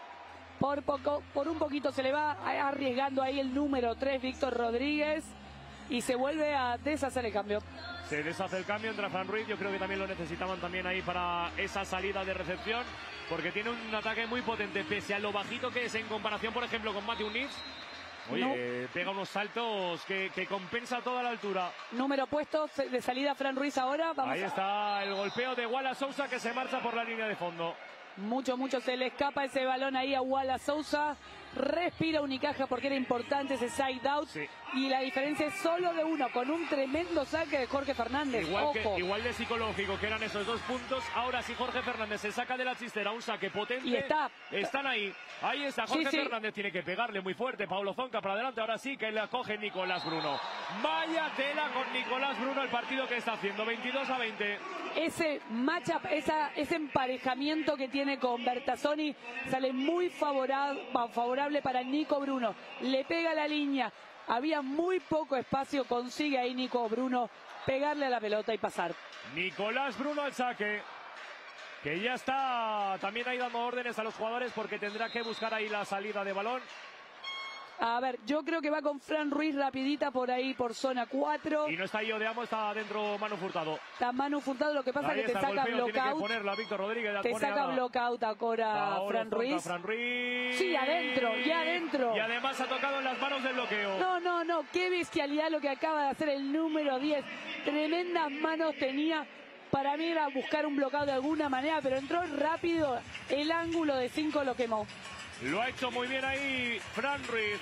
Por un poquito se le va arriesgando ahí el número 3, Víctor Rodríguez, y se vuelve a deshacer el cambio. Se deshace el cambio, entra Fran Ruiz. Yo creo que también lo necesitaban también ahí para esa salida de recepción, porque tiene un ataque muy potente, pese a lo bajito que es en comparación, por ejemplo, con Matthew Nitz. Oye, pega unos saltos que compensa toda la altura. Número puesto de salida Fran Ruiz ahora. Ahí está el golpeo de Wallace Sousa, que se marcha por la línea de fondo. Mucho se le escapa ese balón ahí a Wallace Sousa. Respira Unicaja porque era importante ese side out. Sí. Y la diferencia es solo de uno, con un tremendo saque de Jorge Fernández. Igual de psicológico que eran esos 2 puntos. Ahora sí, Jorge Fernández se saca de la chistera un saque potente. Y están ahí. Ahí está Jorge Fernández, tiene que pegarle muy fuerte. Paulo Zonca para adelante. Ahora sí que la coge Nicolás Bruno. Vaya tela con Nicolás Bruno el partido que está haciendo. 22-20. Ese matchup, ese emparejamiento que tiene con Bertazzoni sale muy favorable para Nico Bruno. Le pega la línea. Había muy poco espacio, consigue ahí Nico Bruno pegarle a la pelota y pasar. Nicolás Bruno al saque, que ya está también ahí dando órdenes a los jugadores porque tendrá que buscar ahí la salida de balón. A ver, yo creo que va con Fran Ruiz rapidita por ahí, por zona 4. Y no está Iodeamo, está adentro Manu Furtado. Está Manu Furtado, lo que pasa es que te saca blockout. Tiene que ponerla Víctor Rodríguez. Te saca blockout ahora Fran Ruiz. Sí, adentro, ya adentro. Y además ha tocado en las manos del bloqueo. No, qué bestialidad lo que acaba de hacer el número 10. Tremendas manos tenía. Para mí era buscar un bloqueo de alguna manera, pero entró rápido. El ángulo de 5 lo quemó. Lo ha hecho muy bien ahí Fran Ruiz.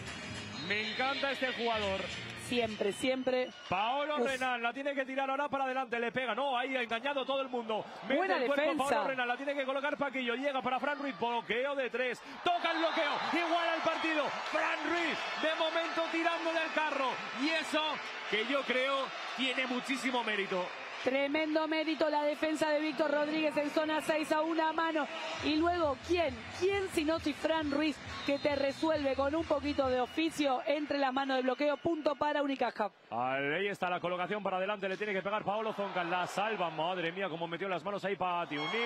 Me encanta este jugador. Siempre. Paolo Renal la tiene que tirar ahora para adelante, le pega. No, ahí ha engañado todo el mundo. Buena el cuerpo, defensa. Paolo Renal la tiene que colocar Paquillo. Llega para Fran Ruiz, bloqueo de 3. Toca el bloqueo, igual al partido. Fran Ruiz, de momento tirando del carro. Y eso, que yo creo, tiene muchísimo mérito. Tremendo mérito la defensa de Víctor Rodríguez en zona 6 a una mano. Y luego, ¿quién si no si Fran Ruiz, que te resuelve con un poquito de oficio entre las manos de bloqueo? Punto para Unicaja. Ahí está la colocación para adelante, le tiene que pegar Paolo Zonca, la salva. Madre mía, cómo metió las manos ahí para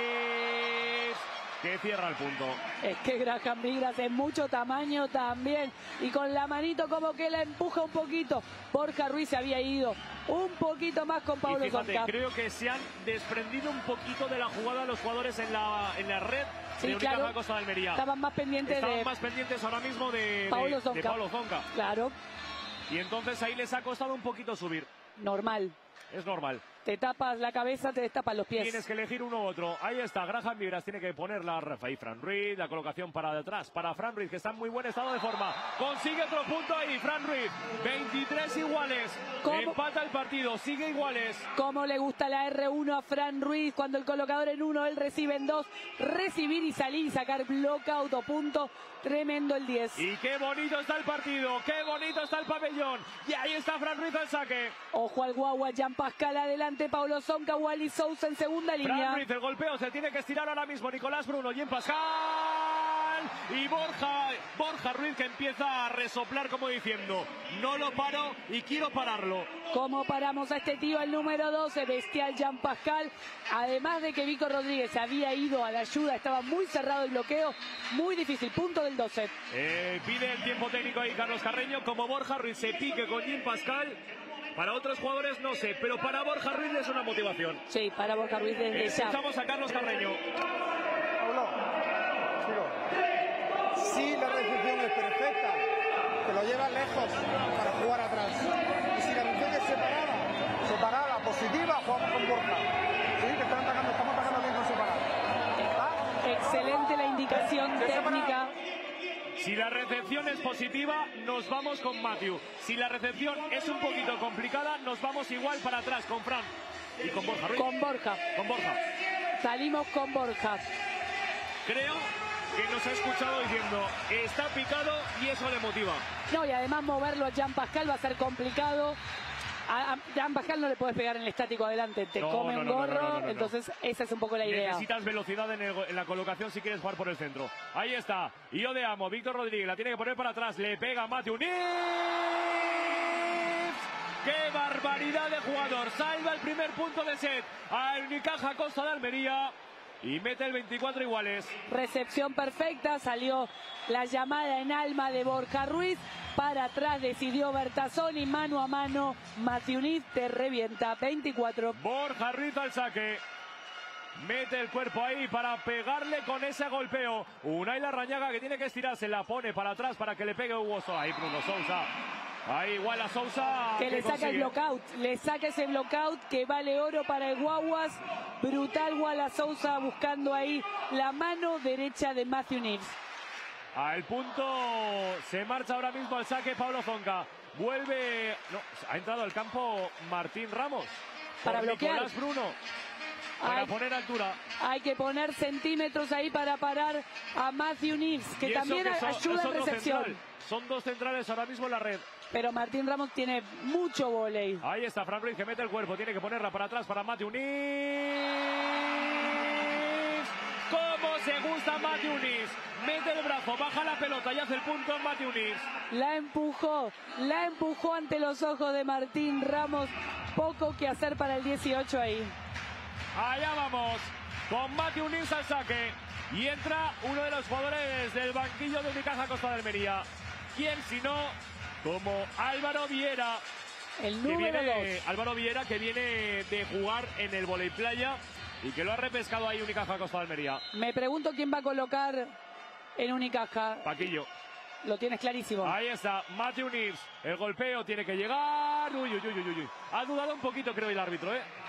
Tiunis, que cierra el punto. Es que Graham Vigras es mucho tamaño también. Y con la manito como que la empuja un poquito. Borja Ruiz se había ido un poquito más con Paulo Zonca. Creo que se han desprendido un poquito de la jugada los jugadores en la red de Unicaja Costa de Almería. Estaban más pendientes ahora mismo de Paulo Zonca. Claro. Y entonces ahí les ha costado un poquito subir. Normal. Es normal. Te tapas la cabeza, te destapas los pies. Tienes que elegir uno u otro. Ahí está, Graham Vigras tiene que poner la Rafael Fran Ruiz, la colocación para detrás, para Fran Ruiz, que está en muy buen estado de forma. Consigue otro punto ahí, Fran Ruiz. 23 iguales. Empata el partido, sigue iguales. Como le gusta la R1 a Fran Ruiz, cuando el colocador en 1, él recibe en 2. Recibir y salir y sacar blockout o punto. Tremendo el 10. Y qué bonito está el partido, qué bonito está el pabellón. Y ahí está Fran Ruiz al saque. Ojo al guagua, Jean Pascal adelante, Paulo Zonca, Wally Sousa en segunda línea. Fran Ruiz, el golpeo, se tiene que estirar ahora mismo Nicolás Bruno, Jean Pascal y Borja Ruiz, que empieza a resoplar como diciendo, no lo paro y quiero pararlo. ¿Cómo paramos a este tío, el número 12, bestial Jean Pascal? Además de que Víctor Rodríguez había ido a la ayuda, estaba muy cerrado el bloqueo, muy difícil, punto del 12. Pide el tiempo técnico ahí Carlos Carreño, como Borja Ruiz se pique con Jean Pascal. Para otros jugadores no sé, pero para Borja Ruiz es una motivación. Sí, para Borja Ruiz desde ya. Escuchamos a Carlos Carreño. Si la recepción es perfecta, te lo llevas lejos para jugar atrás. Y si la recepción es separada, positiva, jugamos con Borja. Sí, que estamos atacando bien con separada. Excelente la indicación técnica. Si la recepción es positiva, nos vamos con Matthew. Si la recepción es un poquito complicada, nos vamos igual para atrás con Fran. Y con Borja Ruiz. Con Borja. Salimos con Borja. Creo que nos ha escuchado diciendo, está picado y eso le motiva. No, y además moverlo a Jean Pascal va a ser complicado. A Jan Pascal no le puedes pegar en el estático adelante, te come un gorro, entonces esa es un poco la idea. Necesitas velocidad en la colocación si quieres jugar por el centro. Ahí está, Yo de Amo, Víctor Rodríguez, la tiene que poner para atrás, le pega Matthew Nives. ¡Qué barbaridad de jugador! Salva el primer punto de set al Unicaja Costa de Almería y mete el 24 iguales. Recepción perfecta, salió la llamada en alma de Borja Ruiz. Para atrás decidió Bertazzoni, mano a mano. Matthew Nives te revienta, 24. Borja Ruiz al saque. Mete el cuerpo ahí para pegarle con ese golpeo. Unai Larrañaga que tiene que estirarse, la pone para atrás para que le pegue Hugo Sousa. Ahí Bruno Sousa. Ahí igual a Sousa. Que le saca el blockout. Le saca ese blockout que vale oro para el Guaguas. Brutal Walla Sousa buscando ahí la mano derecha de Matthew Nives. Al punto se marcha ahora mismo al saque Pablo Zonca. Vuelve. No, ha entrado al campo Martín Ramos. Para bloquear. Nicolás Bruno. Para poner altura. Hay que poner centímetros ahí para parar a Matthew Nives, que también ayuda en recepción. Son dos centrales ahora mismo en la red. Pero Martín Ramos tiene mucho vóley. Ahí está Fran Ruiz que mete el cuerpo. Tiene que ponerla para atrás para Matthew Nives. ¿Cómo se gusta Matthew Nives? Mete el brazo, baja la pelota y hace el punto en Matthew Nives. La empujó ante los ojos de Martín Ramos. Poco que hacer para el 18 ahí. Allá vamos, con Matthew Nives al saque. Y entra uno de los jugadores del banquillo de Unicaja Costa de Almería. ¿Quién si no? Como Álvaro Viera. El número 2. Álvaro Viera que viene de jugar en el vóley playa y que lo ha repescado ahí Unicaja Costa de Almería. Me pregunto quién va a colocar en Unicaja. Paquillo. Lo tienes clarísimo. Ahí está, Matthew Nives. El golpeo tiene que llegar. Uy, uy, uy, uy, uy. Ha dudado un poquito, creo, el árbitro,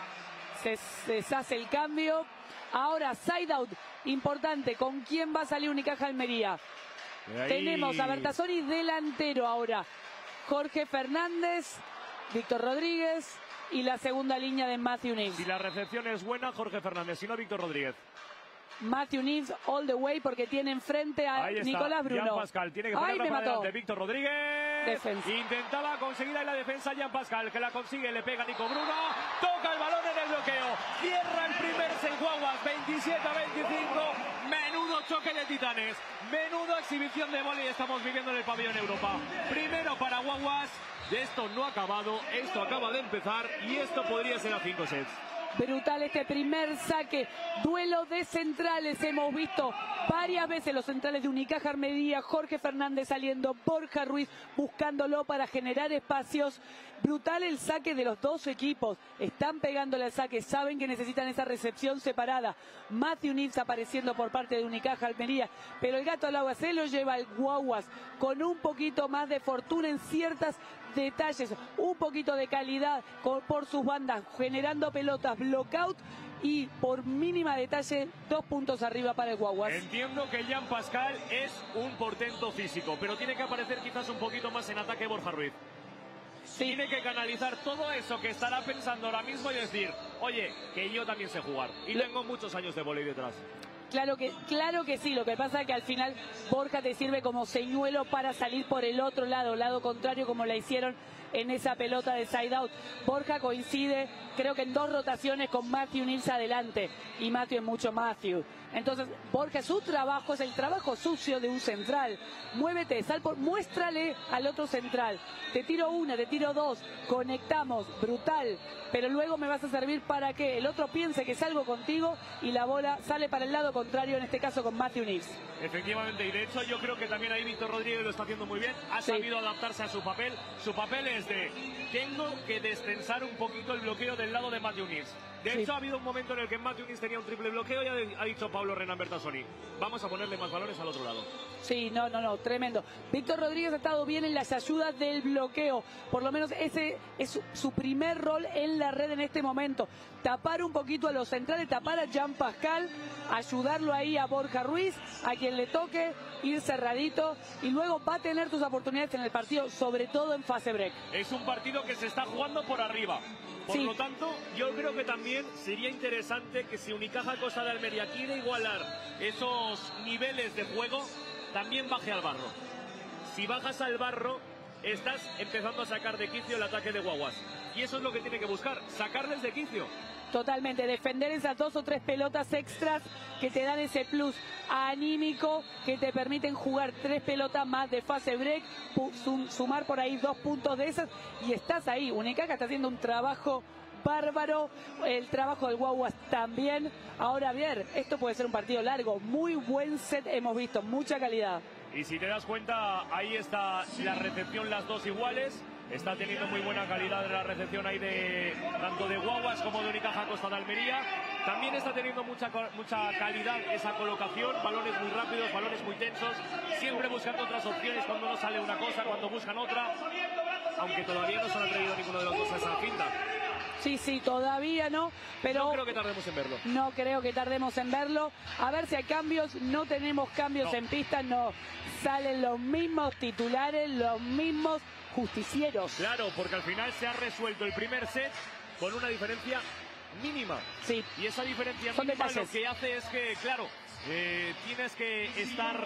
Se deshace el cambio. Ahora, side out. Importante. ¿Con quién va a salir Unicaja Almería? Tenemos a Bertazzoni delantero ahora. Jorge Fernández, Víctor Rodríguez y la segunda línea de Matthew Nives. Si la recepción es buena, Jorge Fernández, si no, Víctor Rodríguez. Matthew Nives all the way porque tiene enfrente a Nicolás Bruno. Jan Pascal tiene que ponerla para adelante. Víctor Rodríguez. Defensa. Intentaba conseguir ahí la defensa Jan Pascal, que la consigue, le pega Nico Bruno. Toca el balón en el bloqueo. Cierra el primer set Guaguas, 27-25. Menudo choque de titanes. Menudo exhibición de vóley estamos viviendo en el pabellón Europa. Primero para Guaguas. Esto no ha acabado, esto acaba de empezar y esto podría ser a 5 sets. Brutal este primer saque, duelo de centrales, hemos visto varias veces los centrales de Unicaja Almería, Jorge Fernández saliendo, Borja Ruiz buscándolo para generar espacios. Brutal el saque de los dos equipos, están pegándole al saque, saben que necesitan esa recepción separada. Matthew Nives apareciendo por parte de Unicaja Almería, pero el gato al agua se lo lleva el Guaguas con un poquito más de fortuna en ciertas detalles, un poquito de calidad por sus bandas, generando pelotas, blockout y por mínima detalle 2 puntos arriba para el Guaguas. Entiendo que Jan Pascal es un portento físico, pero tiene que aparecer quizás un poquito más en ataque Borja Ruiz. Sí. Tiene que canalizar todo eso que estará pensando ahora mismo y decir, oye, que yo también sé jugar y tengo muchos años de vóley detrás. Claro que sí, lo que pasa es que al final Borja te sirve como señuelo para salir por el otro lado contrario como la hicieron en esa pelota de side out. Borja coincide, creo que en 2 rotaciones con Matthew Nives adelante y Matthew es mucho Matthew. Entonces Borja, su trabajo es el trabajo sucio de un central. Muévete, muéstrale al otro central. Te tiro una, te tiro 2, conectamos, brutal. Pero luego me vas a servir para que el otro piense que salgo contigo y la bola sale para el lado contrario, en este caso con Matthew Nives. Efectivamente, y de hecho yo creo que también ahí Víctor Rodríguez lo está haciendo muy bien. Ha sabido adaptarse a su papel. Su papel es de, tengo que destensar un poquito el bloqueo del lado de Matthew Nives. De hecho, ha habido un momento en el que Matthew Nives tenía un triple bloqueo y ha dicho Pablo Renan Bertazzoni, vamos a ponerle más balones al otro lado. Sí, no, tremendo. Víctor Rodríguez ha estado bien en las ayudas del bloqueo. Por lo menos ese es su primer rol en la red en este momento. Tapar un poquito a los centrales, tapar a Jan Pascal, ayudarlo ahí a Borja Ruiz, a quien le toque, ir cerradito y luego va a tener tus oportunidades en el partido, sobre todo en fase break. Es un partido que se está jugando por arriba. Por lo tanto, yo creo que también sería interesante que si Unicaja Costa de Almería quiere igualar esos niveles de juego, también baje al barro. Si bajas al barro, estás empezando a sacar de quicio el ataque de Guaguas. Y eso es lo que tiene que buscar, sacarles de quicio. Totalmente, defender esas 2 o 3 pelotas extras que te dan ese plus anímico, que te permiten jugar 3 pelotas más de fase break, sumar por ahí 2 puntos de esas, y estás ahí. Unicaja está haciendo un trabajo bárbaro, el trabajo del Guaguas también. Ahora bien, esto puede ser un partido largo, muy buen set hemos visto, mucha calidad. Y si te das cuenta, ahí está la recepción, las dos iguales. Está teniendo muy buena calidad de la recepción ahí tanto de Guaguas como de Unicaja Costa de Almería. También está teniendo mucha calidad esa colocación, balones muy rápidos, balones muy tensos, siempre buscando otras opciones cuando no sale una cosa, cuando buscan otra, aunque todavía no se han atrevido ninguno de los dos a esa finta. Sí, todavía no, pero... No creo que tardemos en verlo. No creo que tardemos en verlo. A ver si hay cambios. No tenemos cambios en pista, no. Salen los mismos titulares, los mismos justicieros. Claro, porque al final se ha resuelto el primer set con una diferencia mínima. Sí. Y esa diferencia mínima lo que hace es que, claro, tienes que estar...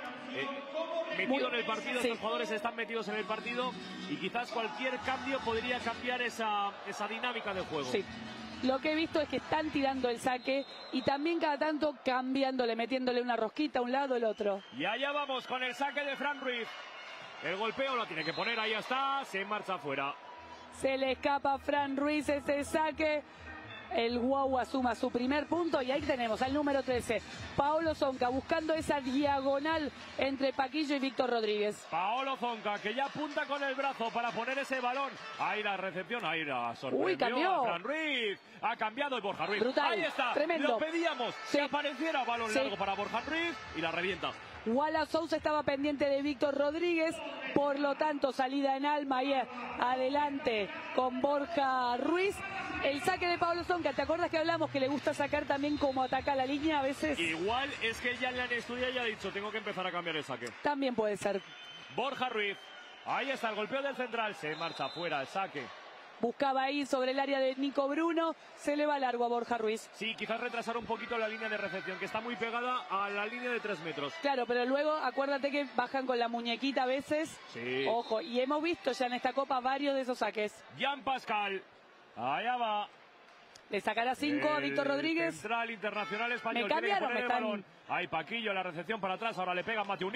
metido en el partido, estos jugadores están metidos en el partido y quizás cualquier cambio podría cambiar esa dinámica de juego. Sí. Lo que he visto es que están tirando el saque y también cada tanto cambiándole, metiéndole una rosquita a un lado el otro. Y allá vamos con el saque de Fran Ruiz. El golpeo lo tiene que poner, ahí está, se marcha afuera. Se le escapa a Fran Ruiz ese saque. El Guagua suma su primer punto y ahí tenemos al número 13, Paolo Zonca, buscando esa diagonal entre Paquillo y Víctor Rodríguez. Paolo Zonca, que ya apunta con el brazo para poner ese balón. Ahí la recepción, ahí la sorprendió. Uy, cambió. A Fran Ruiz. Ha cambiado el Borja Ruiz. Brutal. Ahí está. Tremendo. Lo pedíamos. Que apareciera balón largo para Borja Ruiz y la revienta. Wallace Sousa estaba pendiente de Víctor Rodríguez, por lo tanto salida en alma y adelante con Borja Ruiz. El saque de Paolo Zonca, ¿te acuerdas que hablamos que le gusta sacar también como ataca la línea a veces? Igual es que ya le han estudiado y ha dicho, tengo que empezar a cambiar el saque. También puede ser. Borja Ruiz, ahí está el golpeo del central, se marcha fuera el saque. Buscaba ahí sobre el área de Nico Bruno, se le va largo a Borja Ruiz. Sí, quizás retrasar un poquito la línea de recepción, que está muy pegada a la línea de 3 metros. Claro, pero luego acuérdate que bajan con la muñequita a veces. Sí. Ojo, y hemos visto ya en esta copa varios de esos saques. Jean Pascal, allá va. Le sacará 5 a Víctor Rodríguez. Central internacional español. Me cambiaron, tiene que poner el balón. Ahí Paquillo, la recepción para atrás, ahora le pega Mateu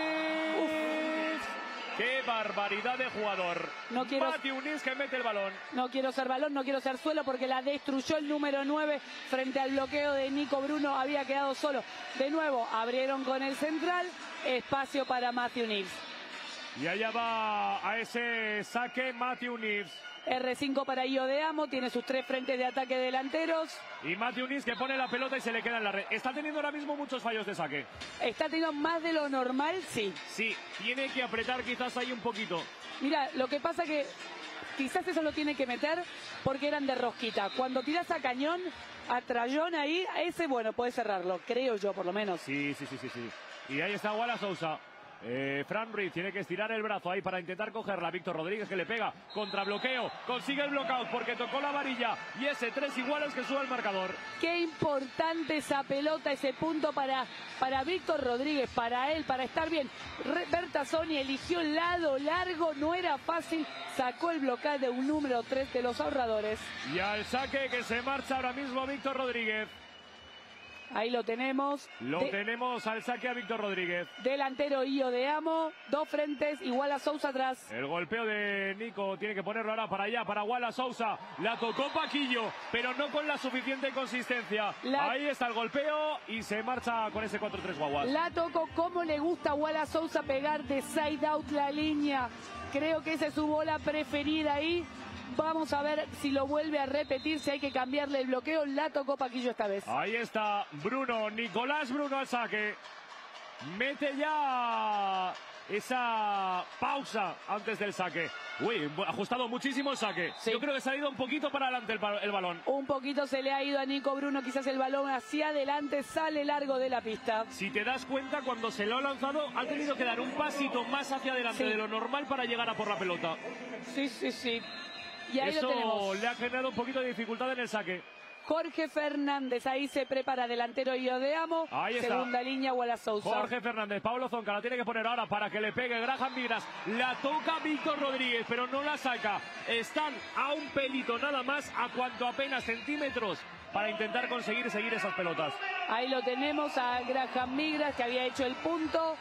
Nis. ¡Qué barbaridad de jugador! Mateu Nis que mete el balón. No quiero ser balón, no quiero ser suelo porque la destruyó el número 9 frente al bloqueo de Nico Bruno. Había quedado solo. De nuevo, abrieron con el central. Espacio para Mateu Nis. Y allá va a ese saque Mateu Nis. R5 para Io de Amo, tiene sus 3 frentes de ataque delanteros. Y Mateu Nis que pone la pelota y se le queda en la red. Está teniendo ahora mismo muchos fallos de saque. Está teniendo más de lo normal, sí. Sí, tiene que apretar quizás ahí un poquito. Mira, lo que pasa que quizás eso lo tiene que meter porque eran de rosquita. Cuando tiras a cañón, a trayón ahí, a ese, bueno, puede cerrarlo, creo yo por lo menos. Sí. Y ahí está Wallace Sousa. Fran Ruiz tiene que estirar el brazo ahí para intentar cogerla. Víctor Rodríguez que le pega contra bloqueo, consigue el blockout porque tocó la varilla y ese 3 iguales que sube el marcador. Qué importante esa pelota, ese punto para Víctor Rodríguez, para él, para estar bien. Bertazzoni eligió el lado largo, no era fácil, sacó el bloqueo de un número 3 de los ahorradores. Y al saque que se marcha ahora mismo Víctor Rodríguez. Ahí lo tenemos. Tenemos al saque a Víctor Rodríguez. Delantero Io de Amo, 2 frentes, igual a Sousa atrás. El golpeo de Nico tiene que ponerlo ahora para allá, para Wallace Sousa. La tocó Paquillo, pero no con la suficiente consistencia. Ahí está el golpeo y se marcha con ese 4-3 Guaguas. La tocó como le gusta a Wallace Sousa pegar de side out la línea. Creo que esa es su bola preferida ahí. Vamos a ver si lo vuelve a repetir, si hay que cambiarle el bloqueo. La tocó Paquillo esta vez. Ahí está Bruno, Nicolás Bruno al saque. Mete ya esa pausa antes del saque. Uy, ha ajustado muchísimo el saque. Sí. Yo creo que se ha ido un poquito para adelante el balón. Un poquito se le ha ido a Nico Bruno, quizás el balón hacia adelante, sale largo de la pista. Si te das cuenta, cuando se lo ha lanzado, ha tenido que dar un pasito más hacia adelante de lo normal para llegar a por la pelota. Sí. Y ahí eso lo tenemos. le ha generado un poquito de dificultad en el saque. Jorge Fernández, ahí se prepara delantero Iodeamo. Ahí está. Segunda línea, Wallace Sousa. Jorge Fernández, Pablo Zonca la tiene que poner ahora para que le pegue Graham Migras. La toca Víctor Rodríguez, pero no la saca. Están a un pelito nada más, a cuanto apenas centímetros, para intentar conseguir seguir esas pelotas. Ahí lo tenemos a Graham Migras, que había hecho el punto.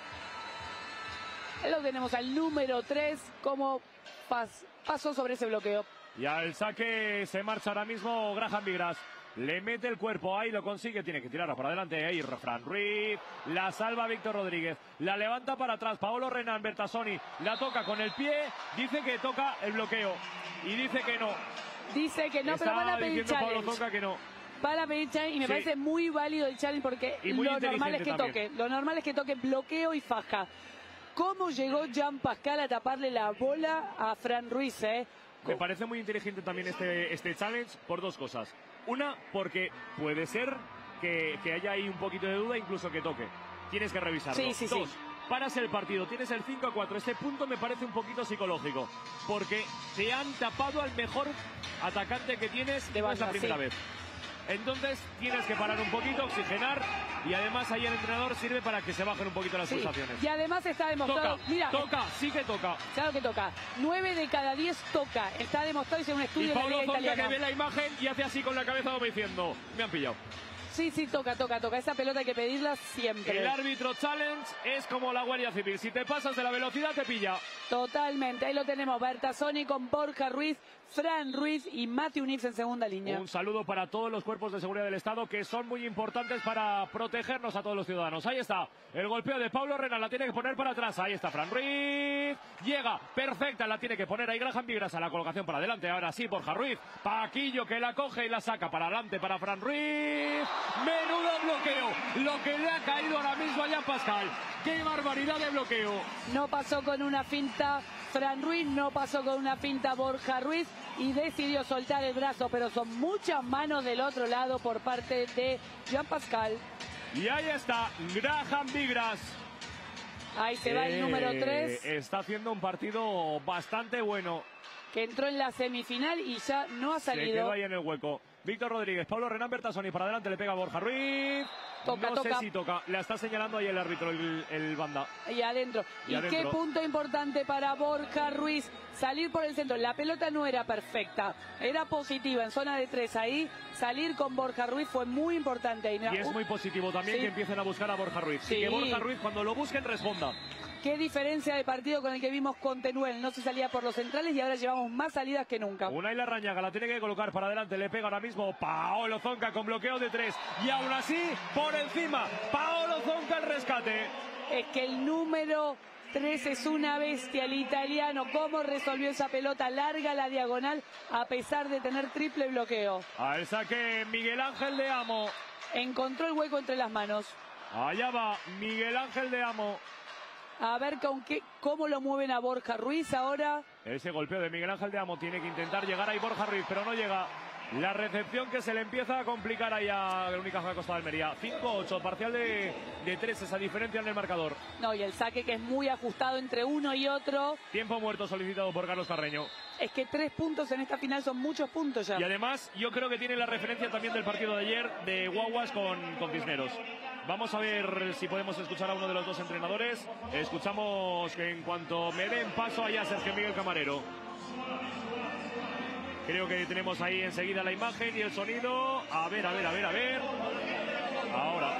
Lo tenemos al número 3, como pasó sobre ese bloqueo. Y al saque se marcha ahora mismo Graham Migras. Le mete el cuerpo, ahí lo consigue, tiene que tirarla para adelante, ahí Fran Ruiz, la salva Víctor Rodríguez, la levanta para atrás, Paolo Renan Bertassoni, la toca con el pie, dice que toca el bloqueo, y dice que no. Dice que no, Está pero van a pedir diciendo Pablo challenge. Zonca que no. Van a pedir challenge y me Sí. parece muy válido el challenge porque Y muy lo normal es que inteligente toque. Lo normal es que toque bloqueo y faja. ¿Cómo llegó Jean Pascal a taparle la bola a Fran Ruiz, Me parece muy inteligente también este challenge por dos cosas. Una, porque puede ser que haya ahí un poquito de duda, incluso que toque. Tienes que revisarlo. Sí, sí, Dos, sí. paras el partido, tienes el 5-4. Este punto me parece un poquito psicológico, porque te han tapado al mejor atacante que tienes, De no es la banda, primera sí. vez. Entonces tienes que parar un poquito, oxigenar, y además ahí el entrenador sirve para que se bajen un poquito las Sí. pulsaciones. Y además está demostrado. Toca, Mira, toca, sí que toca. claro que toca. 9 de cada 10 toca. Está demostrado, hice un Y estudio en la Pablo Liga Zonca que Italiana. ve la imagen y hace así con la cabeza como diciendo, me han pillado. Sí, sí, toca. Esa pelota hay que pedirla siempre. El árbitro challenge es como la Guardia Civil. Si te pasas de la velocidad, te pilla. Totalmente. Ahí lo tenemos. Bertassoni con Borja Ruiz, Fran Ruiz y Matthew Nix en segunda línea. Un saludo para todos los cuerpos de seguridad del Estado que son muy importantes para protegernos a todos los ciudadanos. Ahí está. El golpeo de Pablo Renan. La tiene que poner para atrás. Ahí está Fran Ruiz. Llega. Perfecta. La tiene que poner ahí Graham Migras a la colocación para adelante. Ahora sí, Borja Ruiz. Paquillo que la coge y la saca para adelante para Fran Ruiz. Menudo bloqueo. Lo que le ha caído ahora mismo a Jean Pascal. ¡Qué barbaridad de bloqueo! No pasó con una finta Fran Ruiz, no pasó con una finta Borja Ruiz y decidió soltar el brazo, pero son muchas manos del otro lado por parte de Jean Pascal. Y ahí está Graham Migras. Ahí se va el número 3, Está haciendo un partido bastante bueno. que entró en la semifinal y ya no ha Se quedó salido. ahí en el hueco. Víctor Rodríguez, Pablo Renan Bertassoni para adelante, le pega a Borja Ruiz. Toca, no sé toca. si toca. La está señalando ahí el árbitro, el banda. Y adentro. Y Y adentro. qué punto importante para Borja Ruiz. Salir por el centro. La pelota no era perfecta. Era positiva en zona de 3 ahí. Salir con Borja Ruiz fue muy importante. Ahí. Y es muy positivo también Sí. que empiecen a buscar a Borja Ruiz. Sí. Y que Borja Ruiz, cuando lo busquen, responda. Qué diferencia de partido con el que vimos con Teruel. No se salía por los centrales y ahora llevamos más salidas que nunca. Unai Larrañaga la tiene que colocar para adelante. Le pega ahora mismo Paolo Zonca con bloqueo de 3. Y aún así, por encima, Paolo Zonca el rescate. Es que el número 3 es una bestia, el italiano. Cómo resolvió esa pelota larga a la diagonal a pesar de tener triple bloqueo. Al saque Miguel Ángel de Amo. Encontró el hueco entre las manos. Allá va Miguel Ángel de Amo. A ver cómo lo mueven a Borja Ruiz ahora. Ese golpeo de Miguel Ángel de Amo tiene que intentar llegar ahí Borja Ruiz, pero no llega. La recepción que se le empieza a complicar ahí a Unicaja Costa de Almería. 5-8, parcial de 3, esa diferencia en el marcador. No, y el saque que es muy ajustado entre uno y otro. Tiempo muerto solicitado por Carlos Carreño. Es que 3 puntos en esta final son muchos puntos ya. Y además, yo creo que tiene la referencia también del partido de ayer de Guaguas con Cisneros. Vamos a ver si podemos escuchar a uno de los dos entrenadores. Escuchamos que en cuanto me den paso allá Sergio Miguel Camarero. Creo que tenemos ahí enseguida la imagen y el sonido. A ver. Ahora.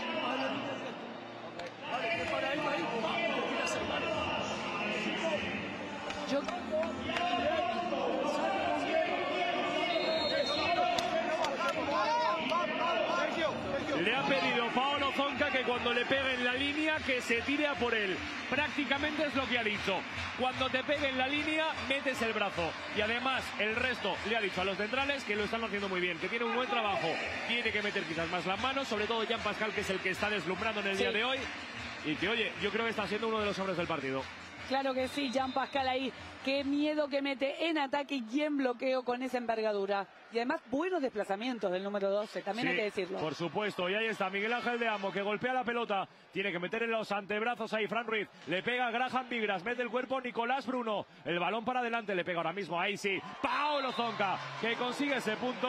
Le ha pedido Paolo Zonca que cuando le pegue en la línea que se tire a por él. Prácticamente es lo que ha dicho. Cuando te pegue en la línea, metes el brazo. Y además, el resto le ha dicho a los centrales que lo están haciendo muy bien, que tiene un buen trabajo. Tiene que meter quizás más las manos, sobre todo Jean Pascal, que es el que está deslumbrando en el día de hoy. Y que, oye, yo creo que está siendo uno de los hombres del partido. Claro que sí, Jean Pascal ahí. Qué miedo que mete en ataque y en bloqueo con esa envergadura. Y además, buenos desplazamientos del número 12, también hay que decirlo. Por supuesto, y ahí está Miguel Ángel de Amo, que golpea la pelota. Tiene que meter en los antebrazos ahí Fran Ruiz. Le pega a Graham Migras, mete el cuerpo Nicolás Bruno. El balón para adelante, le pega ahora mismo, ahí sí. Paolo Zonca, que consigue ese punto.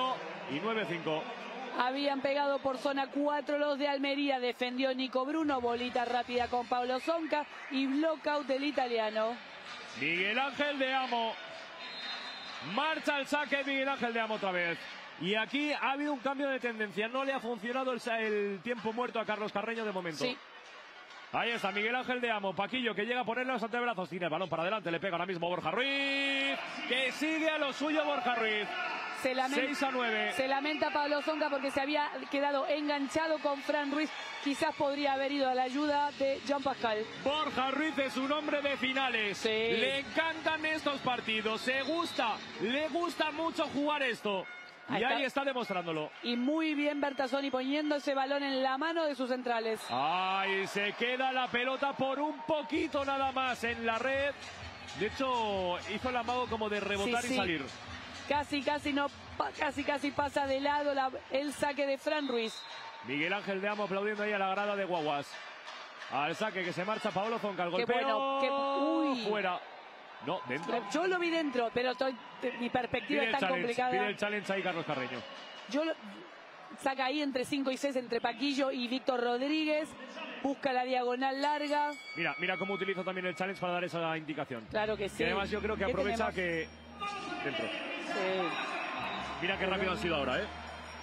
y 9-5. Habían pegado por zona 4 los de Almería, defendió Nico Bruno, bolita rápida con Pablo Zonca y blockout del italiano. Miguel Ángel de Amo. Marcha el saque Miguel Ángel de Amo otra vez. Y aquí ha habido un cambio de tendencia. No le ha funcionado el tiempo muerto a Carlos Carreño de momento. Sí. Ahí está Miguel Ángel de Amo. Paquillo que llega a ponerle los antebrazos. Tiene el balón para adelante. Le pega ahora mismo Borja Ruiz. Que sigue a lo suyo Borja Ruiz. 6-9. Se lamenta Pablo Zonca porque se había quedado enganchado con Fran Ruiz. Quizás podría haber ido a la ayuda de Jean Pascal. Borja Ruiz es un hombre de finales. Sí. Le encantan estos partidos. Le gusta mucho jugar esto. Y ahí está demostrándolo. Y muy bien Bertazzoni poniendo ese balón en la mano de sus centrales. Ay, se queda la pelota por un poquito nada más en la red. De hecho, hizo el amago como de rebotar y salir. Casi pasa de lado el saque de Fran Ruiz. Miguel Ángel de Amo aplaudiendo ahí a la grada de Guaguas. Al saque que se marcha Pablo Zonca. El golpeo. Fuera. No, dentro. Yo lo vi dentro, pero mi perspectiva es tan complicada. Pide el challenge ahí Carlos Carreño. Saca ahí entre 5 y 6 entre Paquillo y Víctor Rodríguez. Busca la diagonal larga. Mira cómo utiliza también el challenge para dar esa indicación. Claro que sí. Y además yo creo que aprovecha que... Dentro. Sí. Mira qué rápido han sido ahora, ¿eh?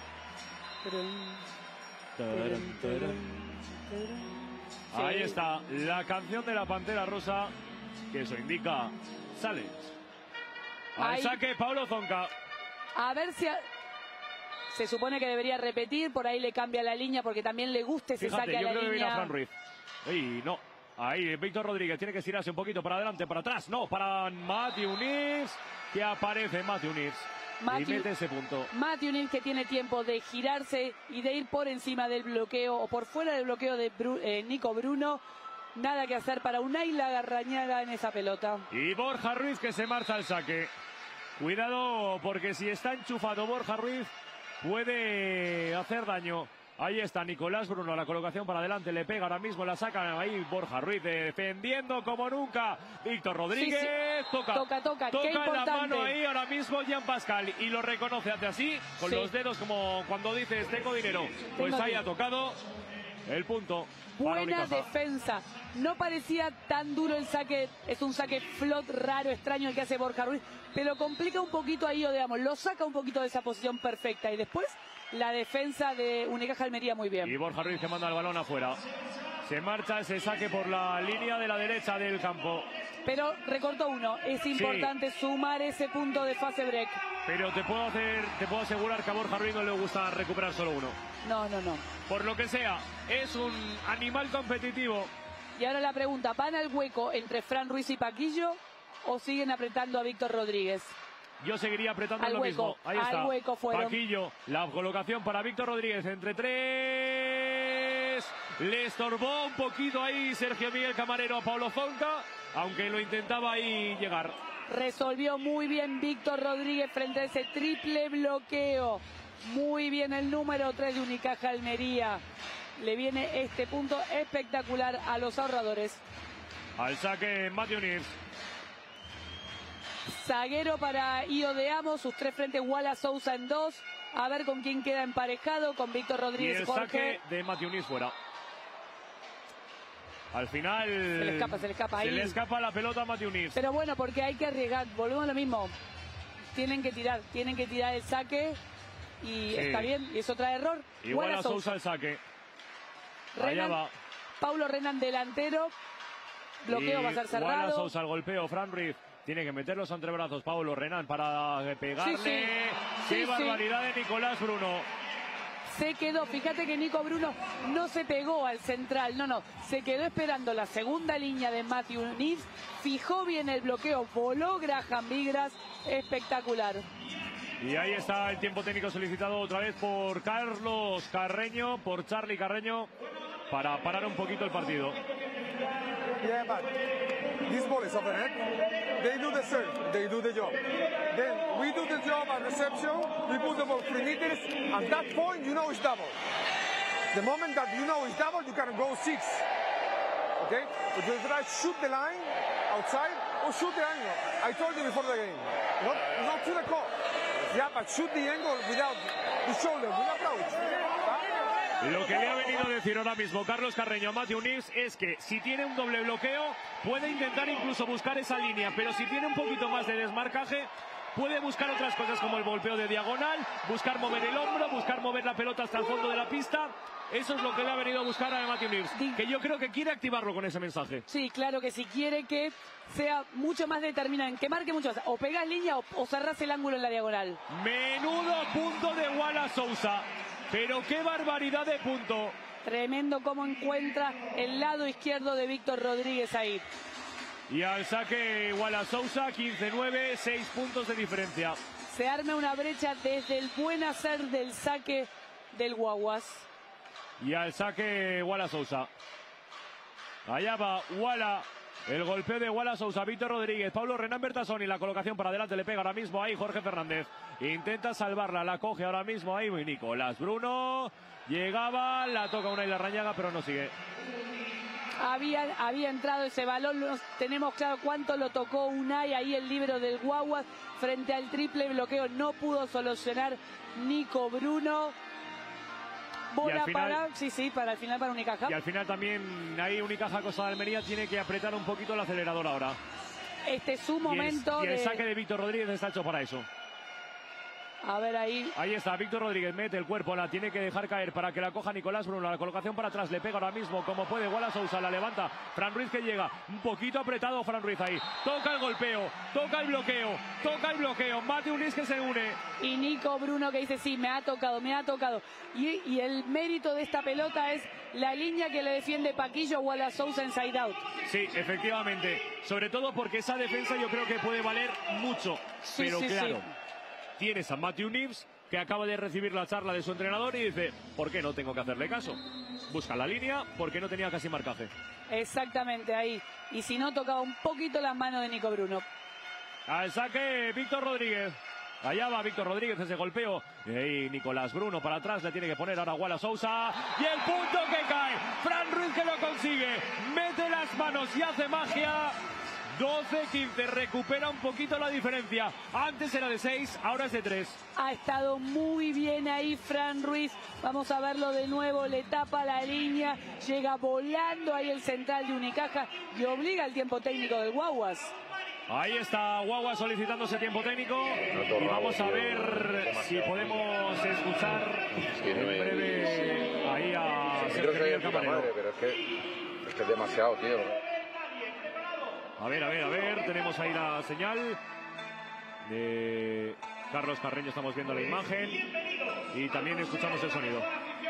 Ahí está la canción de la Pantera Rosa, que eso indica sale. Al saque Pablo Zonca. A ver si... Se supone que debería repetir, por ahí le cambia la línea porque también le gusta ese saque a la línea. Yo creo que viene a Fran Ruiz. Y no. Ahí Víctor Rodríguez tiene que estirarse un poquito para adelante, para atrás. No, para Matthew Nirs, que aparece Matthew Nirs. Y mete ese punto. Matthew Nirs que tiene tiempo de girarse y de ir por encima del bloqueo o por fuera del bloqueo de Nico Bruno. Nada que hacer para Unai Larrañaga en esa pelota. Y Borja Ruiz que se marcha al saque. Cuidado porque si está enchufado Borja Ruiz puede hacer daño. Ahí está Nicolás Bruno, la colocación para adelante, le pega ahora mismo, la saca ahí Borja Ruiz, defendiendo como nunca. Víctor Rodríguez, toca Qué en la mano ahí ahora mismo Jean Pascal y lo reconoce, hace así, con los dedos como cuando dices tengo dinero. Pues ahí ha tocado el punto. Buena defensa. No parecía tan duro el saque, es un saque flot raro, extraño el que hace Borja Ruiz, pero complica un poquito ahí, digamos, lo saca un poquito de esa posición perfecta y después la defensa de Unicaja Almería muy bien. Y Borja Ruiz que manda el balón afuera. Se marcha ese saque por la línea de la derecha del campo. Pero recortó uno, es importante sumar ese punto de fase break. Pero te puedo asegurar que a Borja Ruiz no le gusta recuperar solo uno. No. Por lo que sea, es un animal competitivo. Y ahora la pregunta, ¿van al hueco entre Fran Ruiz y Paquillo o siguen apretando a Víctor Rodríguez? Yo seguiría apretando lo mismo. Ahí está. Hueco fueron. Paquillo, la colocación para Víctor Rodríguez entre 3. Le estorbó un poquito ahí Sergio Miguel Camarero a Pablo Zonca, aunque lo intentaba ahí llegar. Resolvió muy bien Víctor Rodríguez frente a ese triple bloqueo. Muy bien el número 3 de Unicaja Almería. Le viene este punto espectacular a los ahorradores. Al saque Matthew Nirs. Zaguero para Io de Amo, sus 3 frentes, Wallace Sousa en 2. A ver con quién queda emparejado, con Víctor Rodríguez. Y el Jorge. saque de Matthew Nirs fuera. Al final se le escapa ahí. Se le escapa la pelota a Matthew Nirs. Pero bueno, porque hay que arriesgar, volvemos a lo mismo. Tienen que tirar el saque y está bien, y eso trae error. Igual a Sousa el saque. Allá va. Paulo Renan delantero. Bloqueo va a ser cerrado. Igual a Sousa el golpeo, Fran Ruiz. Tiene que meter los antebrazos Paulo Renan para pegarle. ¡Qué barbaridad de Nicolás Bruno! Se quedó, fíjate que Nico Bruno no se pegó al central, no, se quedó esperando la segunda línea de Matthew Nirs, fijó bien el bloqueo, voló Graham Vigras, espectacular. Y ahí está el tiempo técnico solicitado otra vez por Carlos Carreño, por Charly Carreño, para parar un poquito el partido. Yeah, but this ball is over net. They do the serve, they do the job. Then we do the job at reception, we put the ball 3 meters, at that point you know it's double. The moment that you know it's double, you can go 6. Okay? But you try to shoot the line outside or shoot the angle. I told you before the game. Not to the court. Yeah, but shoot the angle without the shoulder, with approach. Lo que le ha venido a decir ahora mismo Carlos Carreño a Matthew Knibbs es que si tiene un doble bloqueo puede intentar incluso buscar esa línea, pero si tiene un poquito más de desmarcaje puede buscar otras cosas como el golpeo de diagonal, buscar mover el hombro, buscar mover la pelota hasta el fondo de la pista. Eso es lo que le ha venido a buscar a Matthew Knibbs, que yo creo que quiere activarlo con ese mensaje. Sí, claro que sí, quiere que sea mucho más determinante, que marque mucho más. O pegás línea o cerrás el ángulo en la diagonal. Menudo punto de Wallace Sousa, pero qué barbaridad de punto. Tremendo cómo encuentra el lado izquierdo de Víctor Rodríguez ahí. Y al saque Wallace Sousa, 15-9, 6 puntos de diferencia. Se arma una brecha desde el buen hacer del saque del Guaguas. Y al saque Wallace Sousa. Allá va Walla. El golpeo de Wallace Sousa, Víctor Rodríguez, Pablo Renan Bertasoni, la colocación para adelante, le pega ahora mismo ahí Jorge Fernández. Intenta salvarla, la coge ahora mismo ahí Nicolás Bruno. Llegaba, la toca Unai Larrañaga, pero no sigue. Había entrado ese balón, tenemos claro cuánto lo tocó Unai, ahí el líbero del Guaguas, frente al triple bloqueo no pudo solucionar Nico Bruno. Bola para el final para Unicaja. Y al final también ahí Unicaja Costa de Almería tiene que apretar un poquito el acelerador ahora. Este es su momento. Y el saque de Víctor Rodríguez está hecho para eso. A ver ahí. Ahí está, Víctor Rodríguez mete el cuerpo, la tiene que dejar caer para que la coja Nicolás Bruno. La colocación para atrás, le pega ahora mismo como puede Wallace Sousa, la levanta. Fran Ruiz que llega, un poquito apretado Fran Ruiz ahí. Toca el golpeo, toca el bloqueo. Matthew Knibbs que se une. Y Nico Bruno que dice, sí, me ha tocado. Y el mérito de esta pelota es la línea que le defiende Paquillo a Wallace Sousa en side out. Sí, efectivamente. Sobre todo porque esa defensa yo creo que puede valer mucho. Sí, pero sí, claro. sí. Tienes a Matthew Knibbs, que acaba de recibir la charla de su entrenador y dice, ¿por qué no tengo que hacerle caso? Busca la línea porque no tenía casi marcaje. Exactamente, ahí. Y si no, tocaba un poquito las manos de Nico Bruno. Al saque Víctor Rodríguez. Allá va Víctor Rodríguez, ese golpeo. Y Nicolás Bruno para atrás, le tiene que poner ahora Wallace Sousa. Y el punto que cae. Fran Ruiz que lo consigue. Mete las manos y hace magia. 12-15, recupera un poquito la diferencia. Antes era de 6, ahora es de 3. Ha estado muy bien ahí Fran Ruiz. Vamos a verlo de nuevo, le tapa la línea. Llega volando ahí el central de Unicaja y obliga al tiempo técnico del Guaguas. Ahí está Guagua solicitando ese tiempo técnico. Y vamos a ver si podemos escuchar en breve ahí a Sergio Miguel Camarero. Pero es que es demasiado, tío. A ver, tenemos ahí la señal de Carlos Carreño, estamos viendo la imagen y también escuchamos el sonido.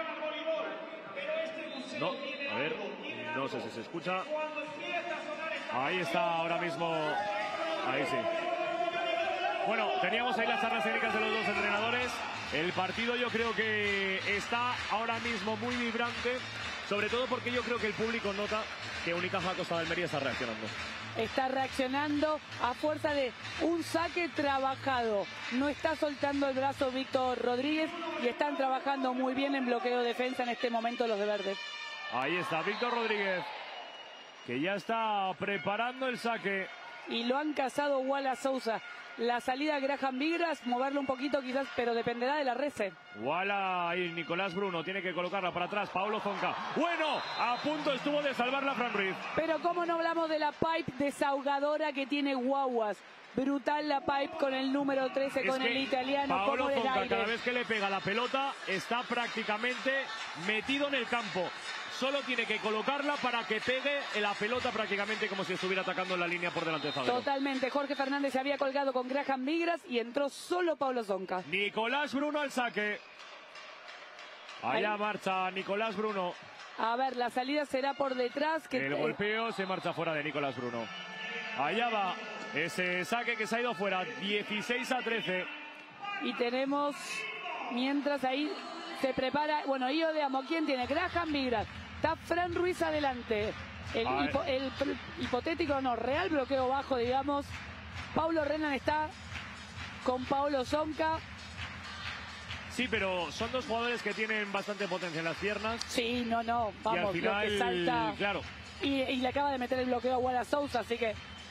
No, a ver, no sé si se escucha. Ahí está ahora mismo, ahí sí. Bueno, teníamos ahí las charlas técnicas de los dos entrenadores. El partido yo creo que está ahora mismo muy vibrante, sobre todo porque yo creo que el público nota que Unicaja Costa de Almería está reaccionando. Está reaccionando a fuerza de un saque trabajado. No está soltando el brazo Víctor Rodríguez y están trabajando muy bien en bloqueo defensa en este momento los de verde. Ahí está Víctor Rodríguez, que ya está preparando el saque. Y lo han cazado Wallace Sousa. La salida de Graham Vigras, moverlo un poquito quizás, pero dependerá de la rece. Walla y Nicolás Bruno tiene que colocarla para atrás. Paulo Zonca. Bueno, a punto estuvo de salvarla Fran Ruiz. Pero cómo no hablamos de la pipe desahogadora que tiene Guaguas. Brutal la pipe con el número 13, con el italiano. Paulo Zonca, cada vez que le pega la pelota, está prácticamente metido en el campo. Solo tiene que colocarla para que pegue la pelota prácticamente como si estuviera atacando en la línea por delante de zaguero. Totalmente. Jorge Fernández se había colgado con Graham Vigras y entró solo Paulo Zonca. Nicolás Bruno al saque. Allá marcha Nicolás Bruno. A ver, la salida será por detrás. El golpeo se marcha fuera de Nicolás Bruno. Allá va ese saque que se ha ido fuera. 16-13. Y tenemos, mientras ahí se prepara, bueno, Io de Amo, ¿quién tiene? Graham Vigras. Está Fran Ruiz adelante. El hipotético, no, real bloqueo bajo, digamos. Paulo Renan está con Paulo Zonca. Sí, pero son dos jugadores que tienen bastante potencia en las piernas. Sí, vamos, y al final, lo que salta. claro. Y le acaba de meter el bloqueo a Wallace Sousa, así que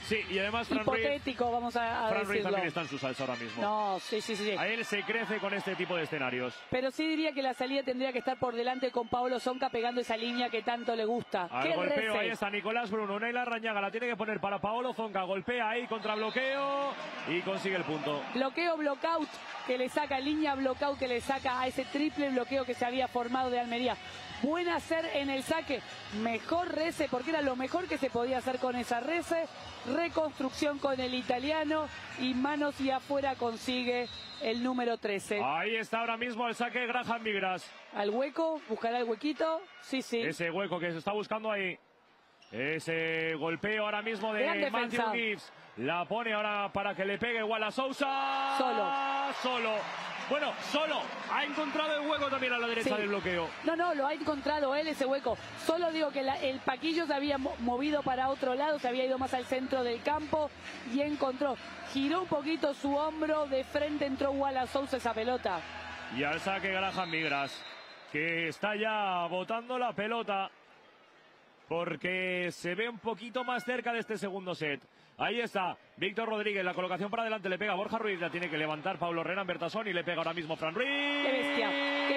Sí, y además Fran Ruiz, hipotético, vamos a Fran Ruiz decirlo. también está en su salsa ahora mismo. No, sí. A él se crece con este tipo de escenarios. Pero sí diría que la salida tendría que estar por delante con Paolo Zonca pegando esa línea que tanto le gusta. Al ¡Qué golpeo, rece! ahí está Nicolás Bruno. Unai Larrañaga la tiene que poner para Paolo Zonca. Golpea ahí contra bloqueo y consigue el punto. Bloqueo, blockout que le saca, línea blockout que le saca a ese triple bloqueo que se había formado de Almería. Buen hacer en el saque, mejor rece, porque era lo mejor que se podía hacer con esa rece. Reconstrucción con el italiano y manos y afuera consigue el número 13. Ahí está ahora mismo el saque Graham Migras. Al hueco, buscará el huequito, sí. Ese hueco que se está buscando ahí. Ese golpeo ahora mismo de Matthew Gibbs. La pone ahora para que le pegue Wallace Sousa. Solo. Bueno, solo. Ha encontrado el hueco también a la derecha del bloqueo. No, lo ha encontrado él ese hueco. Solo digo que el Paquillo se había movido para otro lado, se había ido más al centro del campo y encontró. Giró un poquito su hombro, de frente entró Wallace Sousa esa pelota. Y al saque Graham Migras, que está ya botando la pelota porque se ve un poquito más cerca de este segundo set. Ahí está Víctor Rodríguez, la colocación para adelante, le pega Borja Ruiz, la tiene que levantar Pablo Renan Bertasoni y le pega ahora mismo Fran Ruiz. ¡Qué bestia!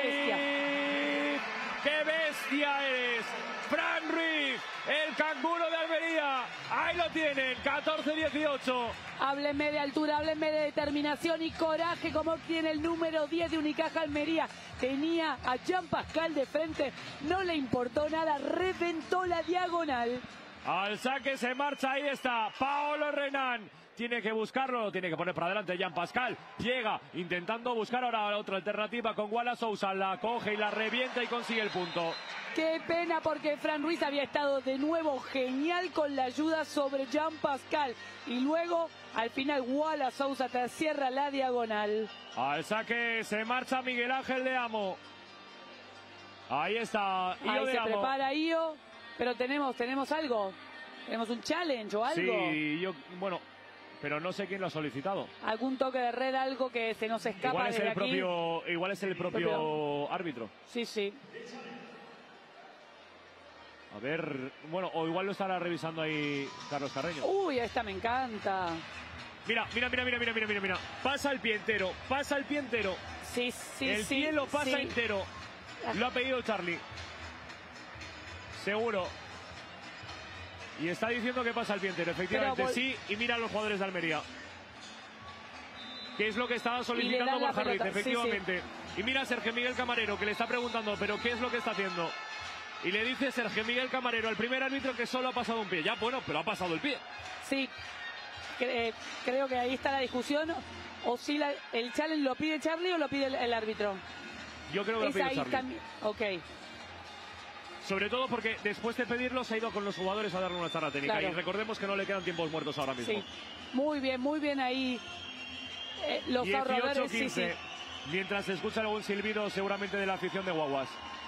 ¡Qué bestia eres! Fran Ruiz, el canguro de Almería. Ahí lo tienen, 14-18. Háblenme de altura, háblenme de determinación y coraje como tiene el número 10 de Unicaja Almería. Tenía a Jean Pascal de frente, no le importó nada, reventó la diagonal. Al saque se marcha, ahí está Paolo Renan. Tiene que buscarlo, lo tiene que poner para adelante Jean Pascal. Llega intentando buscar ahora otra alternativa con Wallace Sousa. La coge y la revienta y consigue el punto. Qué pena porque Fran Ruiz había estado de nuevo genial con la ayuda sobre Jean Pascal. Y luego al final Wallace Sousa te cierra la diagonal. Al saque se marcha Miguel Ángel de Amo. Ahí está Io Ahí de se Amo. prepara Io. Pero tenemos algo. Tenemos un challenge o algo. Sí, bueno, pero no sé quién lo ha solicitado. Algún toque de red, algo que se nos escapa Igual es desde aquí. Igual es el propio árbitro. Sí. A ver, bueno, o igual lo estará revisando ahí Carlos Carreño. Uy, esta me encanta. Mira. Pasa el pie entero. Sí. El pie lo pasa entero. Lo ha pedido Charlie. Seguro. Y está diciendo que pasa el pie entero. Efectivamente, sí. Y mira a los jugadores de Almería. Que es lo que estaba solicitando Borja Ruiz, efectivamente. Sí. Y mira a Sergio Miguel Camarero, que le está preguntando, ¿pero qué es lo que está haciendo? Y le dice Sergio Miguel Camarero al primer árbitro que solo ha pasado un pie. Ya, bueno, pero ha pasado el pie. Sí. Creo que ahí está la discusión. O si el challenge lo pide Charlie o lo pide el árbitro. Yo creo que lo pide Charlie. También. Ok. Sobre todo porque después de pedirlo se ha ido con los jugadores a darle una charla técnica. Claro. Y recordemos que no le quedan tiempos muertos ahora mismo. Sí. Muy bien ahí. Los ahorradores, 18-15. sí. Mientras se escucha algún silbido seguramente de la afición de Guaguas.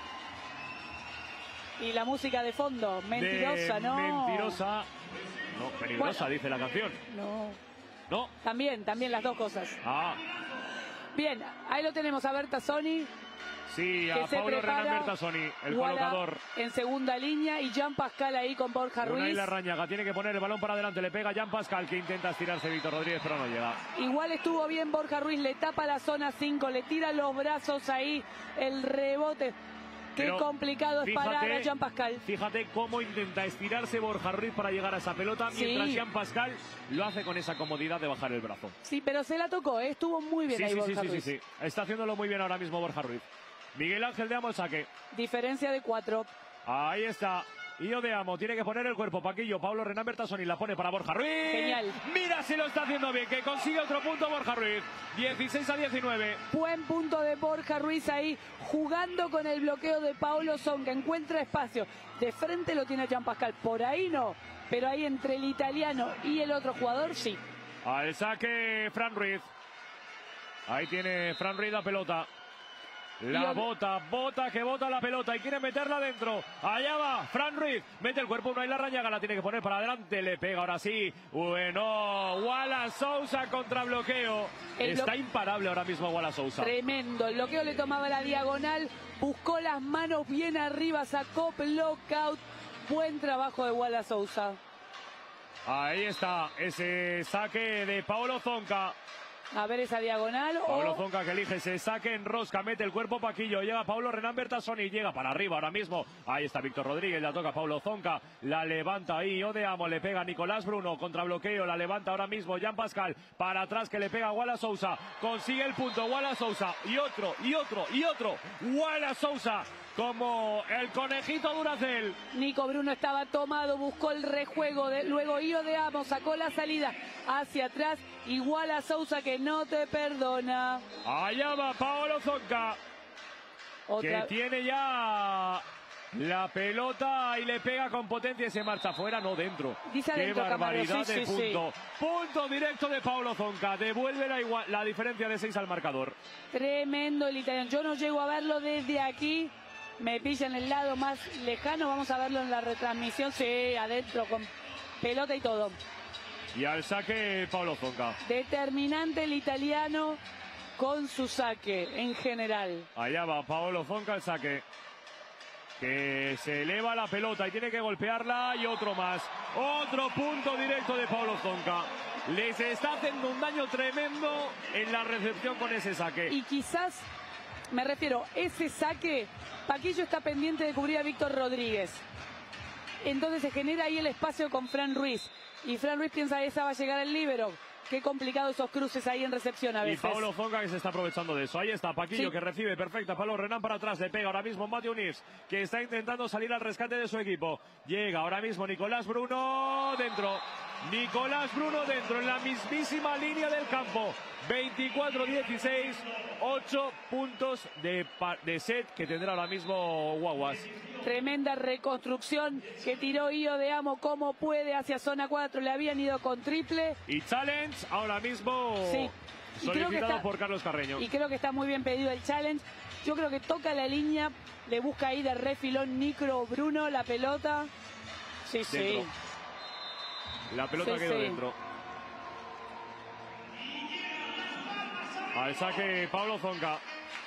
Y la música de fondo, mentirosa, ¿no? Mentirosa. No, peligrosa, dice la canción. No. También las dos cosas. Bien, ahí lo tenemos a Bertasoni. Sí, a Pablo Renan Bertasoni, el colocador. En segunda línea y Jean Pascal ahí con Borja Ruiz. Unai Larrañaga tiene que poner el balón para adelante, le pega Jean Pascal que intenta estirarse Víctor Rodríguez, pero no llega. Igual estuvo bien Borja Ruiz, le tapa la zona 5, le tira los brazos ahí, el rebote. Qué complicado es parar a Jean Pascal. Fíjate cómo intenta estirarse Borja Ruiz para llegar a esa pelota, mientras Jean Pascal lo hace con esa comodidad de bajar el brazo. Sí, pero se la tocó, estuvo muy bien ahí Borja Ruiz. Sí. Está haciéndolo muy bien ahora mismo Borja Ruiz. Miguel Ángel de Amo el saque. Diferencia de 4. Ahí está. Io de Amo tiene que poner el cuerpo. Paquillo, Pablo Renan Bertasoni la pone para Borja Ruiz. Genial. Mira si lo está haciendo bien, que consigue otro punto Borja Ruiz. 16-19. Buen punto de Borja Ruiz ahí, jugando con el bloqueo de Paolo Zonca. Encuentra espacio. De frente lo tiene Jean Pascal. Por ahí no. Pero ahí entre el italiano y el otro jugador, sí. Al saque Fran Ruiz. Ahí tiene Fran Ruiz la pelota. La bota la pelota y quiere meterla dentro. Allá va Fran Ruiz, mete el cuerpo Unai Larrañaga, la tiene que poner para adelante, le pega ahora sí. Bueno, Wallace Sousa contra bloqueo. Está imparable ahora mismo Wallace Sousa. Tremendo, el bloqueo le tomaba la diagonal, buscó las manos bien arriba, sacó blockout. Buen trabajo de Wallace Sousa. Ahí está, ese saque de Paolo Zonca. A ver esa diagonal. Paolo Zonca que elige ese saque en rosca, mete el cuerpo Paquillo, llega Paulo Renan Bertasoni, llega para arriba ahora mismo. Ahí está Víctor Rodríguez, la toca Paolo Zonca, la levanta ahí Odeamo, le pega Nicolás Bruno, contrabloqueo, la levanta ahora mismo Jean Pascal, para atrás que le pega Wallace Sousa, consigue el punto Wallace Sousa, y otro, Wallace Sousa, como el conejito Duracell. Nico Bruno estaba tomado, buscó el rejuego, luego Odeamo sacó la salida hacia atrás, igual a Sousa que no te perdona. Allá va Paolo Zonca, que tiene ya la pelota y le pega con potencia y se marcha afuera, no dentro. Dice Qué adentro, barbaridad sí, de punto. Punto directo de Paolo Zonca, devuelve la diferencia de 6 al marcador. Tremendo el italiano, yo no llego a verlo desde aquí. Me pillan el lado más lejano, vamos a verlo en la retransmisión, sí, adentro, con pelota y todo. Y al saque Paolo Zonca. Determinante el italiano con su saque en general. Allá va Paolo Zonca el saque. Que se eleva la pelota y tiene que golpearla y otro más. Otro punto directo de Paolo Zonca. Les está haciendo un daño tremendo en la recepción con ese saque. Y quizás, me refiero, ese saque, Paquillo está pendiente de cubrir a Víctor Rodríguez. Entonces se genera ahí el espacio con Fran Ruiz. Y Fran Ruiz piensa que esa va a llegar al líbero. Qué complicado esos cruces ahí en recepción a veces. Y Paolo Zonca que se está aprovechando de eso. Ahí está Paquillo, sí, que recibe perfecta. Paulo Renan para atrás, le pega ahora mismo Matthew Nives, que está intentando salir al rescate de su equipo. Llega ahora mismo Nicolás Bruno dentro. Nicolás Bruno dentro, en la mismísima línea del campo. 24-16, 8 puntos de set que tendrá ahora mismo Guaguas. Tremenda reconstrucción que tiró Odeamo como puede hacia zona 4. Le habían ido con triple. Y challenge ahora mismo, sí, solicitado por Carlos Carreño. Y creo que está muy bien pedido el challenge. Yo creo que toca la línea, le busca ahí de refilón Nico Bruno la pelota. Sí, dentro. Sí. La pelota quedó dentro. Al saque Paolo Zonca.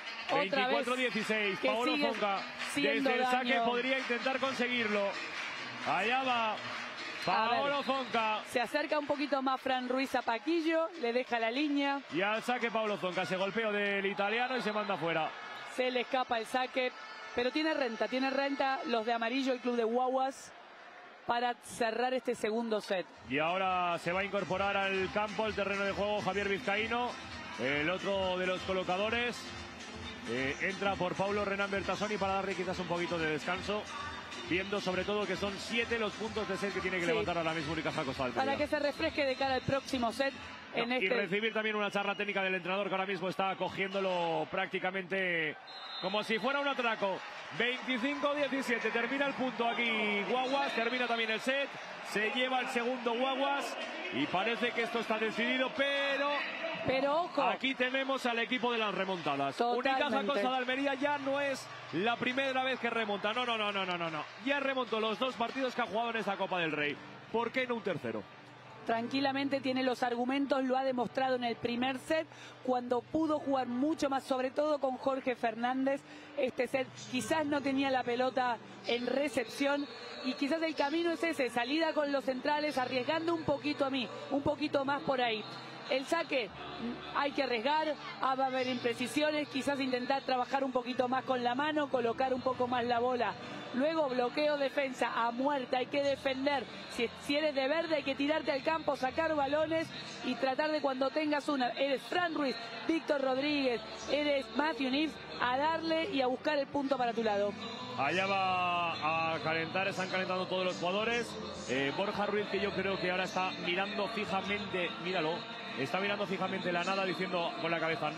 24-16. Paolo Zonca. Desde el saque podría intentar conseguirlo. Allá va Paolo Zonca. Se acerca un poquito más Fran Ruiz a Paquillo. Le deja la línea. Y al saque Paolo Zonca. Se golpeo del italiano y se manda afuera. Se le escapa el saque. Pero tiene renta los de amarillo, el club de Guaguas, para cerrar este segundo set. Y ahora se va a incorporar al campo, al terreno de juego, Javier Vizcaíno, el otro de los colocadores. Entra por Paulo Renan Bertasoni para darle quizás un poquito de descanso, viendo sobre todo que son 7 los puntos de set que tiene que levantar ahora mismo Unicaja Costa del Media. Para que se refresque de cara al próximo set. Y recibir también una charla técnica del entrenador, que ahora mismo está cogiéndolo prácticamente como si fuera un atraco. 25-17, termina el punto aquí Guaguas, termina también el set, se lleva el segundo Guaguas y parece que esto está decidido, pero ojo, aquí tenemos al equipo de las remontadas. Unicaja Costa de Almería ya no es la primera vez que remonta, no, ya remontó los 2 partidos que ha jugado en esta Copa del Rey. ¿Por qué no un tercero? Tranquilamente tiene los argumentos, lo ha demostrado en el primer set, cuando pudo jugar mucho más, sobre todo con Jorge Fernández. Este set quizás no tenía la pelota en recepción y quizás el camino es ese, salida con los centrales, arriesgando un poquito más por ahí. El saque hay que arriesgar, va a haber imprecisiones, quizás intentar trabajar un poquito más con la mano, colocar un poco más la bola. Luego bloqueo, defensa a muerte, hay que defender. Si eres de verde hay que tirarte al campo, sacar balones y tratar de, cuando tengas una, eres Fran Ruiz, Víctor Rodríguez, eres Matthew Nives, a darle y a buscar el punto para tu lado. Allá va a calentar, están calentando todos los jugadores. Borja Ruiz, que yo creo que ahora está mirando fijamente, míralo, está mirando fijamente la nada, diciendo con la cabeza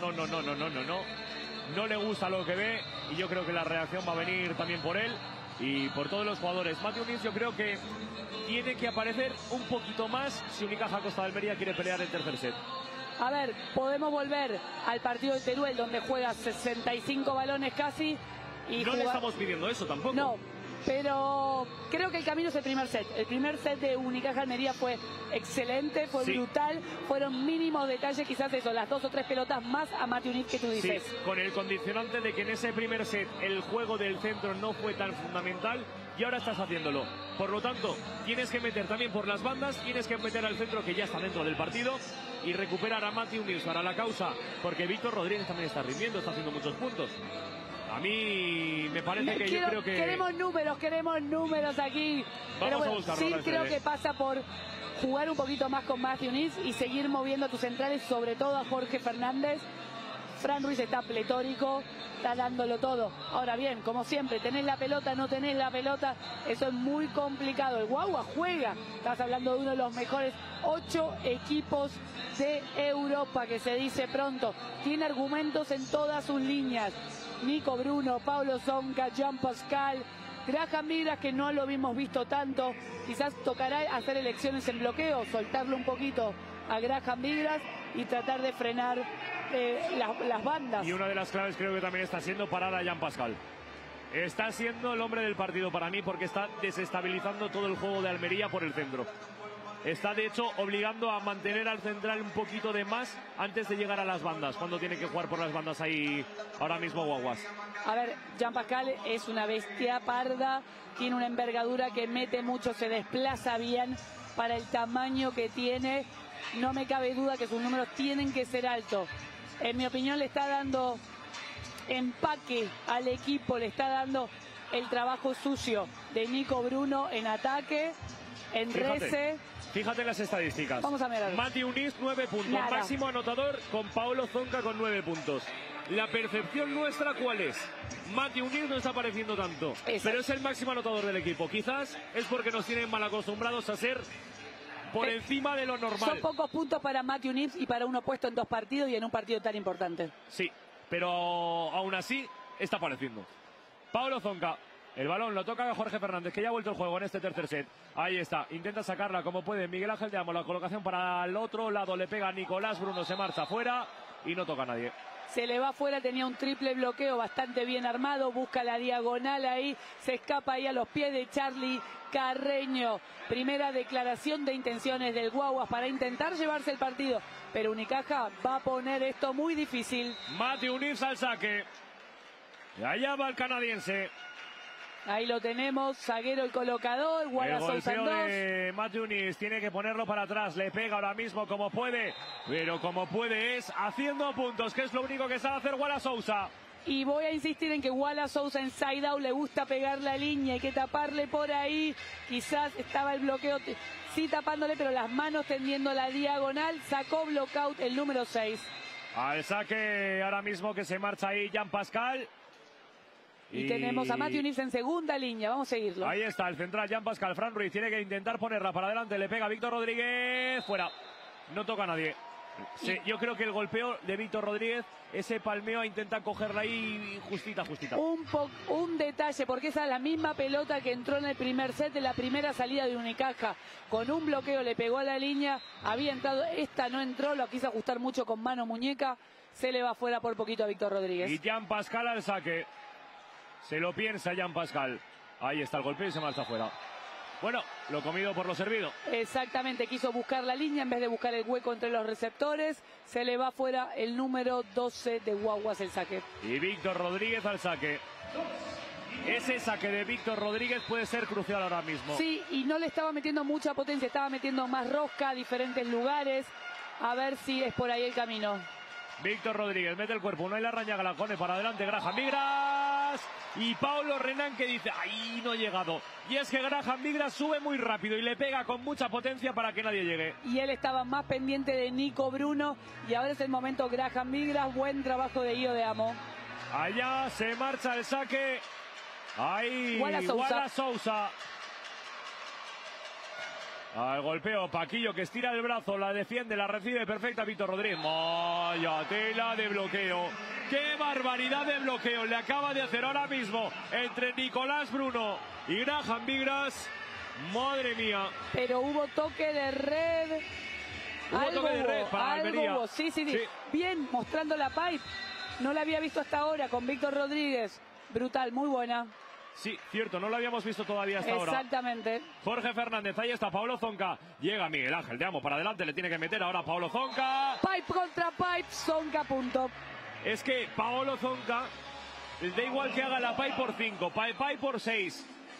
no le gusta lo que ve, y yo creo que la reacción va a venir también por él y por todos los jugadores. Matthew Nives yo creo que tiene que aparecer un poquito más si Unicaja Costa de Almería quiere pelear el tercer set. A ver, podemos volver al partido de Teruel, donde juega 65 balones casi. Y no le estamos pidiendo eso tampoco. No, pero creo que el camino es el primer set. El primer set de Unicaja Almería fue excelente, fue brutal. Fueron mínimos detalles, quizás eso, las 2 o 3 pelotas más a Matthew Nives que tú dices. Sí, con el condicionante de que en ese primer set el juego del centro no fue tan fundamental. y ahora estás haciéndolo. Por lo tanto, tienes que meter también por las bandas, tienes que meter al centro que ya está dentro del partido y recuperar a Matthew Niels para la causa, porque Víctor Rodríguez también está rindiendo, está haciendo muchos puntos. A mí me parece que yo creo que... Queremos números aquí. Vamos bueno, a buscarlo. Sí, creo que pasa por jugar un poquito más con Matthew Niels y seguir moviendo a tus centrales, sobre todo a Jorge Fernández. Fran Ruiz está pletórico, está dándolo todo. Ahora bien, como siempre, tenés la pelota, no tenés la pelota, eso es muy complicado. El Guagua juega, estás hablando de uno de los mejores 8 equipos de Europa, que se dice pronto. Tiene argumentos en todas sus líneas. Nico Bruno, Paulo Zonca, Jean Pascal, Graham Migras, que no lo hemos visto tanto. Quizás tocará hacer elecciones en bloqueo, soltarlo un poquito a Graham Migras y tratar de frenar las bandas. Y una de las claves creo que también está siendo parar a Jean Pascal. Está siendo el hombre del partido para mí, porque está desestabilizando todo el juego de Almería por el centro. Está de hecho obligando a mantener al central un poquito de más antes de llegar a las bandas, cuando tiene que jugar por las bandas ahí ahora mismo Guaguas. A ver, Jean Pascal es una bestia parda, tiene una envergadura que mete mucho, se desplaza bien para el tamaño que tiene. No me cabe duda que sus números tienen que ser altos. En mi opinión le está dando empaque al equipo, le está dando el trabajo sucio de Nico Bruno en ataque, en rece. Fíjate en las estadísticas. Vamos a mirar. Matthew Niels 9 puntos. Nada. Máximo anotador con Paulo Zonca con 9 puntos. La percepción nuestra, ¿cuál es? Matthew Niels no está apareciendo tanto, pero es el máximo anotador del equipo. Quizás es porque nos tienen mal acostumbrados a ser por encima de lo normal. Son pocos puntos para Matthew Niels y para uno puesto en 2 partidos y en un partido tan importante. Sí, pero aún así está apareciendo. Paulo Zonca. El balón lo toca a Jorge Fernández, que ya ha vuelto el juego en este tercer set. Ahí está, intenta sacarla como puede Miguel Ángel de Amo. La colocación para el otro lado, le pega a Nicolás Bruno, se marcha afuera y no toca a nadie. Se le va afuera, tenía un triple bloqueo bastante bien armado, busca la diagonal ahí, se escapa ahí a los pies de Charlie Carreño. Primera declaración de intenciones del Guaguas para intentar llevarse el partido, pero Unicaja va a poner esto muy difícil. Matthew Niels al saque. Y allá va el canadiense. Ahí lo tenemos, zaguero y colocador, Wallace Sousa en 2. De Matthew Niels tiene que ponerlo para atrás, le pega ahora mismo como puede, pero como puede es haciendo puntos, que es lo único que sabe hacer Wallace Sousa. Y voy a insistir en que Wallace Sousa en side out le gusta pegar la línea, hay que taparle por ahí, quizás estaba el bloqueo, sí tapándole, pero las manos tendiendo la diagonal, sacó blockout el número 6. Al saque ahora mismo que se marcha ahí Jean Pascal. Y tenemos a Matthew Niels en segunda línea, vamos a seguirlo. Ahí está el central Jean Pascal. Fran Ruiz tiene que intentar ponerla para adelante, le pega a Víctor Rodríguez, fuera, no toca a nadie. Sí, yo creo que el golpeo de Víctor Rodríguez, ese palmeo, intenta cogerla ahí justita. Un detalle, porque esa es la misma pelota que entró en el primer set de la primera salida de Unicaja. Con un bloqueo le pegó a la línea, había entrado, esta no entró, lo quiso ajustar mucho con mano muñeca, se le va fuera por poquito a Víctor Rodríguez. Y Jean Pascal al saque. Se lo piensa Jean Pascal. Ahí está el golpeo y se marcha afuera. Bueno, lo comido por lo servido. Exactamente, quiso buscar la línea en vez de buscar el hueco entre los receptores. Se le va fuera el número 12 de Guaguas el saque. Y Víctor Rodríguez al saque. Ese saque de Víctor Rodríguez puede ser crucial ahora mismo. Sí, y no le estaba metiendo mucha potencia, estaba metiendo más rosca a diferentes lugares. A ver si es por ahí el camino. Víctor Rodríguez mete el cuerpo, no hay la rañaga, la pone para adelante Graham Migras. Y Paulo Renan que dice, ahí no he llegado. Y es que Graham Migras sube muy rápido y le pega con mucha potencia para que nadie llegue. Y él estaba más pendiente de Nico Bruno. Y ahora es el momento Graham Migras, buen trabajo de Guido de Amo. Allá se marcha el saque. Ahí Wallace Sousa. Al golpeo, Paquillo que estira el brazo, la defiende, la recibe perfecta Víctor Rodríguez. Vaya tela de bloqueo. ¡Qué barbaridad de bloqueo! Le acaba de hacer ahora mismo entre Nicolás Bruno y Graham Migras. ¡Madre mía! Pero hubo toque de red. Hubo toque de red para Almería. Sí. Bien, mostrando la pipe. No la había visto hasta ahora con Víctor Rodríguez. Brutal, muy buena. Sí, cierto, no lo habíamos visto todavía hasta ahora. Exactamente. Jorge Fernández, ahí está Paulo Zonca. Llega Miguel Ángel de Amo para adelante, le tiene que meter ahora Paulo Zonca. Pipe contra pipe, Zonca punto. Es que Paulo Zonca, da igual que haga la pipe por 5, pipe por 6.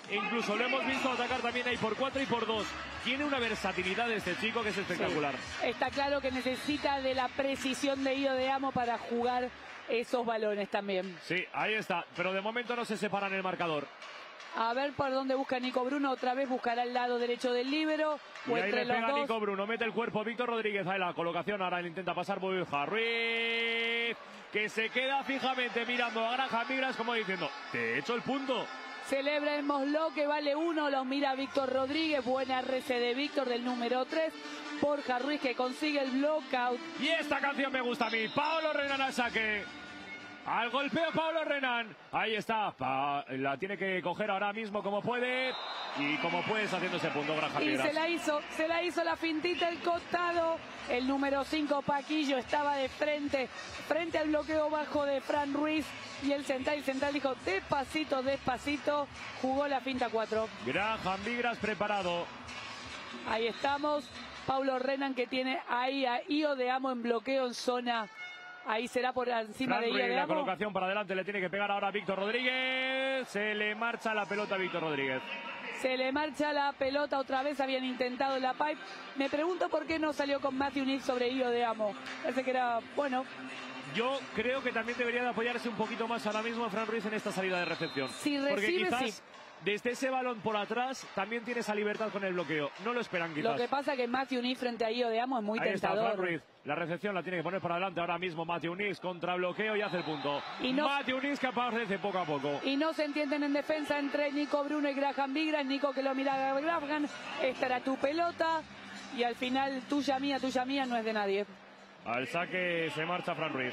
incluso lo hemos visto atacar también ahí por 4 y por 2. Tiene una versatilidad este chico que es espectacular. Sí. Está claro que necesita de la precisión de Io de Amo para jugar esos balones también. Sí, ahí está, pero de momento no se separan el marcador. A ver por dónde busca Nico Bruno, otra vez buscará el lado derecho del líbero. Y ahí le pega Nico Bruno, mete el cuerpo Víctor Rodríguez, ahí la colocación, ahora le intenta pasar Borja Ruiz, que se queda fijamente mirando a Graham Migras como diciendo, te he hecho el punto. Celebra el Moslo que vale 1, los mira Víctor Rodríguez, buena RC de Víctor del número 3. Borja Ruiz que consigue el blockout. Y esta canción me gusta a mí, Paolo Renan al saque. Al golpeo Paolo Renan, ahí está, la tiene que coger ahora mismo como puede y como puedes haciendo ese punto Graham Y Migras. se la hizo la fintita el costado, el número 5 Paquillo estaba de frente al bloqueo bajo de Fran Ruiz y el central dijo despacito, despacito, jugó la finta 4. Graham Migras preparado. Ahí estamos, Paulo Renan que tiene ahí a Io de Amo en bloqueo en zona. Ahí será por encima Fran de Io Ruiz, de la Amo. colocación para adelante le tiene que pegar ahora a Víctor Rodríguez. Se le marcha la pelota a Víctor Rodríguez. Se le marcha la pelota otra vez, habían intentado la pipe. Me pregunto por qué no salió con Matthew Nick sobre Io de Amo. Parece que era, bueno. Yo creo que también debería de apoyarse un poquito más ahora mismo a Fran Ruiz en esta salida de recepción. Si porque recibe, quizás sí. desde ese balón por atrás también tiene esa libertad con el bloqueo. No lo esperan quizás. Lo que pasa es que Matthew Nick frente a Io de Amo es muy Ahí tentador. está Fran Ruiz. La recepción la tiene que poner para adelante ahora mismo Matthew Nix contra bloqueo y hace el punto. Y no, Matthew Nix que aparece poco a poco. Y no se entienden en defensa entre Nico Bruno y Graham Migras. Nico que lo mira a Graham. Esta era tu pelota. Y al final tuya mía no es de nadie. Al saque se marcha Fran Ruiz.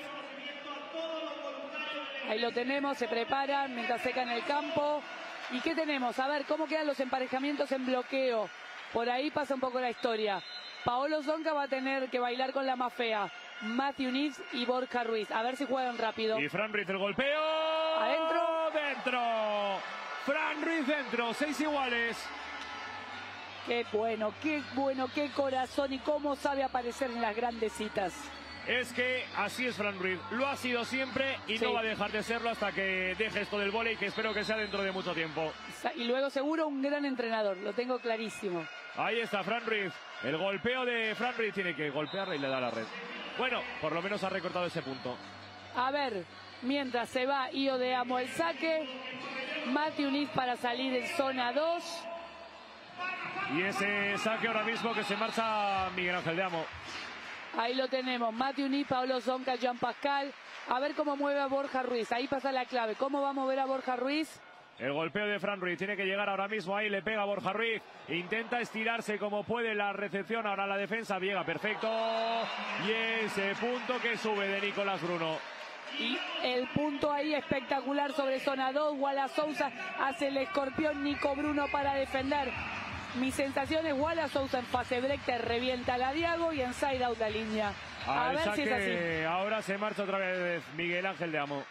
Ahí lo tenemos, se preparan mientras secan el campo. ¿Y qué tenemos? A ver, ¿cómo quedan los emparejamientos en bloqueo? Por ahí pasa un poco la historia. Paolo Zonca va a tener que bailar con la más fea. Matthew Nix y Borja Ruiz. A ver si juegan rápido. Y Fran Ruiz el golpeo. ¿Adentro? ¡Dentro! Fran Ruiz dentro, 6 iguales. Qué bueno, qué corazón y cómo sabe aparecer en las grandes citas. Es que así es Fran Ruiz, lo ha sido siempre y no va a dejar de serlo hasta que deje esto del vóley, que espero que sea dentro de mucho tiempo. Y luego seguro un gran entrenador, lo tengo clarísimo. Ahí está Fran Ruiz, el golpeo de Fran Ruiz, tiene que golpearle y le da la red. Bueno, por lo menos ha recortado ese punto. A ver, mientras se va Io de Amo el saque, Matthew Nix para salir en zona 2. Y ese saque ahora mismo que se marcha Miguel Ángel de Amo. Ahí lo tenemos, Matthew Nix, Paolo Zonca, Jean Pascal. A ver cómo mueve a Borja Ruiz, ahí pasa la clave. ¿Cómo va a mover a Borja Ruiz? El golpeo de Fran Ruiz tiene que llegar ahora mismo, ahí le pega a Borja Ruiz. Intenta estirarse como puede la recepción, ahora la defensa llega perfecto. Y ese punto que sube de Nicolás Bruno. Y el punto ahí espectacular sobre zona 2. Wallace Sousa hace el escorpión Nico Bruno para defender. Mi sensación es Wallace Sousa en fase break te revienta la Diago y en side out la línea. A ver si es así. Ahora se marcha otra vez Miguel Ángel de Amo.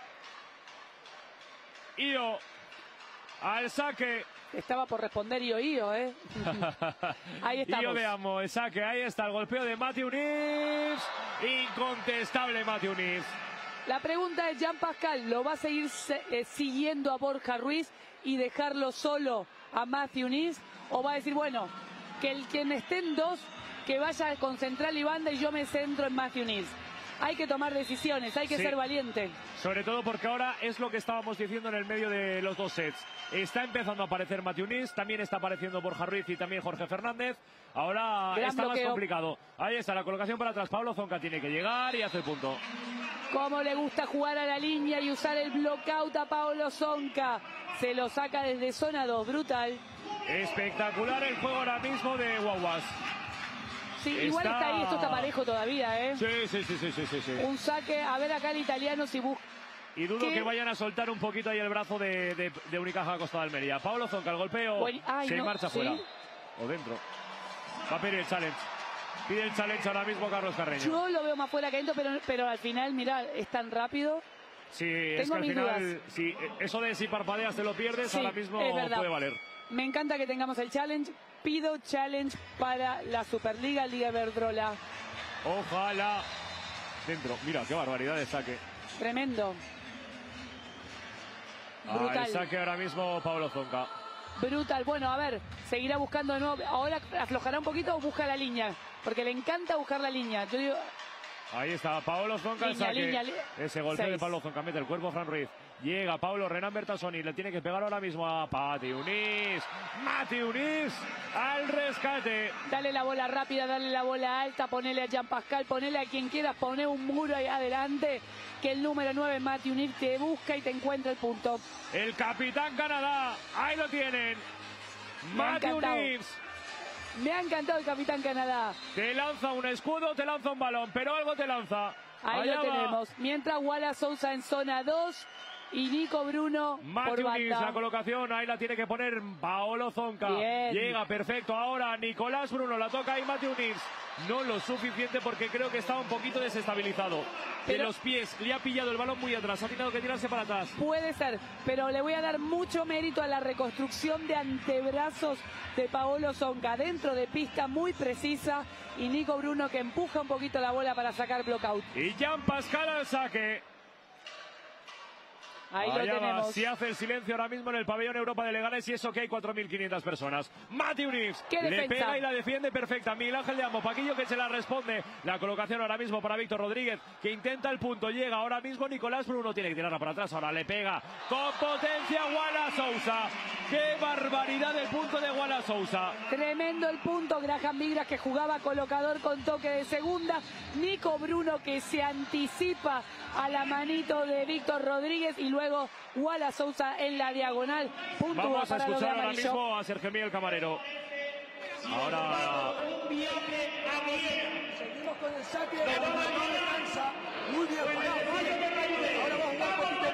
Io al saque. Estaba por responder Io, ¿eh? Ahí estamos. Io de Amo, el saque, ahí está el golpeo de Matthew Nix. Incontestable Matthew Nix. La pregunta es, Jean Pascal, ¿lo va a seguir siguiendo a Borja Ruiz y dejarlo solo a Matthew Nix? ¿O va a decir, bueno, que el quien esté en 2, que vaya con central y banda y yo me centro en Matthew Nix? Hay que tomar decisiones, hay que ser valiente. Sobre todo porque ahora es lo que estábamos diciendo en el medio de los dos sets. Está empezando a aparecer Matthew Nix, también está apareciendo Borja Ruiz y también Jorge Fernández. Ahora Gran está bloqueo. más complicado. Ahí está la colocación para atrás. Paolo Zonca tiene que llegar y hace el punto. Cómo le gusta jugar a la línea y usar el blockout a Paolo Zonca. Se lo saca desde zona 2, brutal. Espectacular el juego ahora mismo de Guaguas. Sí, igual está ahí, esto está parejo todavía, ¿eh? Sí. Un saque, a ver acá el italiano si busca. Y dudo que vayan a soltar un poquito ahí el brazo de Unicaja Costa de Almería. Paolo Zonca, el golpeo se marcha fuera. O dentro. Va a pedir el challenge. Pide el challenge ahora mismo Carlos Carreño. Yo lo veo más fuera que dentro, pero al final, mirá, es tan rápido. Sí, es que al final, sí, eso de si parpadeas te lo pierdes, ahora mismo puede valer. Me encanta que tengamos el challenge. Pido challenge para la Superliga Liga Iberdrola. Ojalá. Dentro. Mira, qué barbaridad de saque. Tremendo. Brutal. El saque ahora mismo Paolo Zonca. brutal. Bueno, a ver, seguirá buscando de nuevo. Ahora aflojará un poquito o busca la línea, porque le encanta buscar la línea. Yo digo, ahí está, Paolo Zonca, el saque. Ese golpe de Paolo Zonca, mete el cuerpo Fran Ruiz. Llega Pablo Renan Bertasoni, le tiene que pegar ahora mismo a Mati Uniz. Mati Uniz al rescate. Dale la bola rápida, dale la bola alta, ponele a Jean Pascal, ponele a quien quieras, poné un muro ahí adelante, que el número 9, Mati Uniz, te busca y te encuentra el punto. El capitán Canadá, ahí lo tienen. Mati Uniz. Me ha encantado el capitán Canadá. Te lanza un escudo, te lanza un balón, pero algo te lanza. Ahí lo tenemos. Mientras Wallace Sousa en zona 2 y Nico Bruno por banda. La colocación, ahí la tiene que poner Paolo Zonca. Bien. Llega perfecto ahora Nicolás Bruno, la toca ahí Mati Uniz. No lo suficiente porque creo que estaba un poquito desestabilizado. De los pies, le ha pillado el balón muy atrás, ha tenido que tirarse para atrás. Puede ser, pero le voy a dar mucho mérito a la reconstrucción de antebrazos de Paolo Zonca. Dentro de pista muy precisa y Nico Bruno que empuja un poquito la bola para sacar blockout. Y Jean Pascal al saque. Ahí lo tenemos. Se hace el silencio ahora mismo en el pabellón Europa de Leganés y eso que hay 4.500 personas. Mati Uniz le pega y la defiende perfecta. Miguel Ángel de Amo, Paquillo que se la responde. La colocación ahora mismo para Víctor Rodríguez que intenta el punto. Llega ahora mismo Nicolás Bruno, tiene que tirarla para atrás. Ahora le pega con potencia Wallace Sousa. ¡Qué barbaridad el punto de Wallace Sousa! Tremendo el punto. Graham Migras que jugaba colocador con toque de segunda. Nico Bruno que se anticipa a la manito de Víctor Rodríguez y luego Wallace Sousa en la diagonal. Puntúa. Vamos a para escuchar ahora amarillo. mismo a Sergio Miguel Camarero. Ahora seguimos con el saque. Muy bien, ahora vamos a jugar un poquito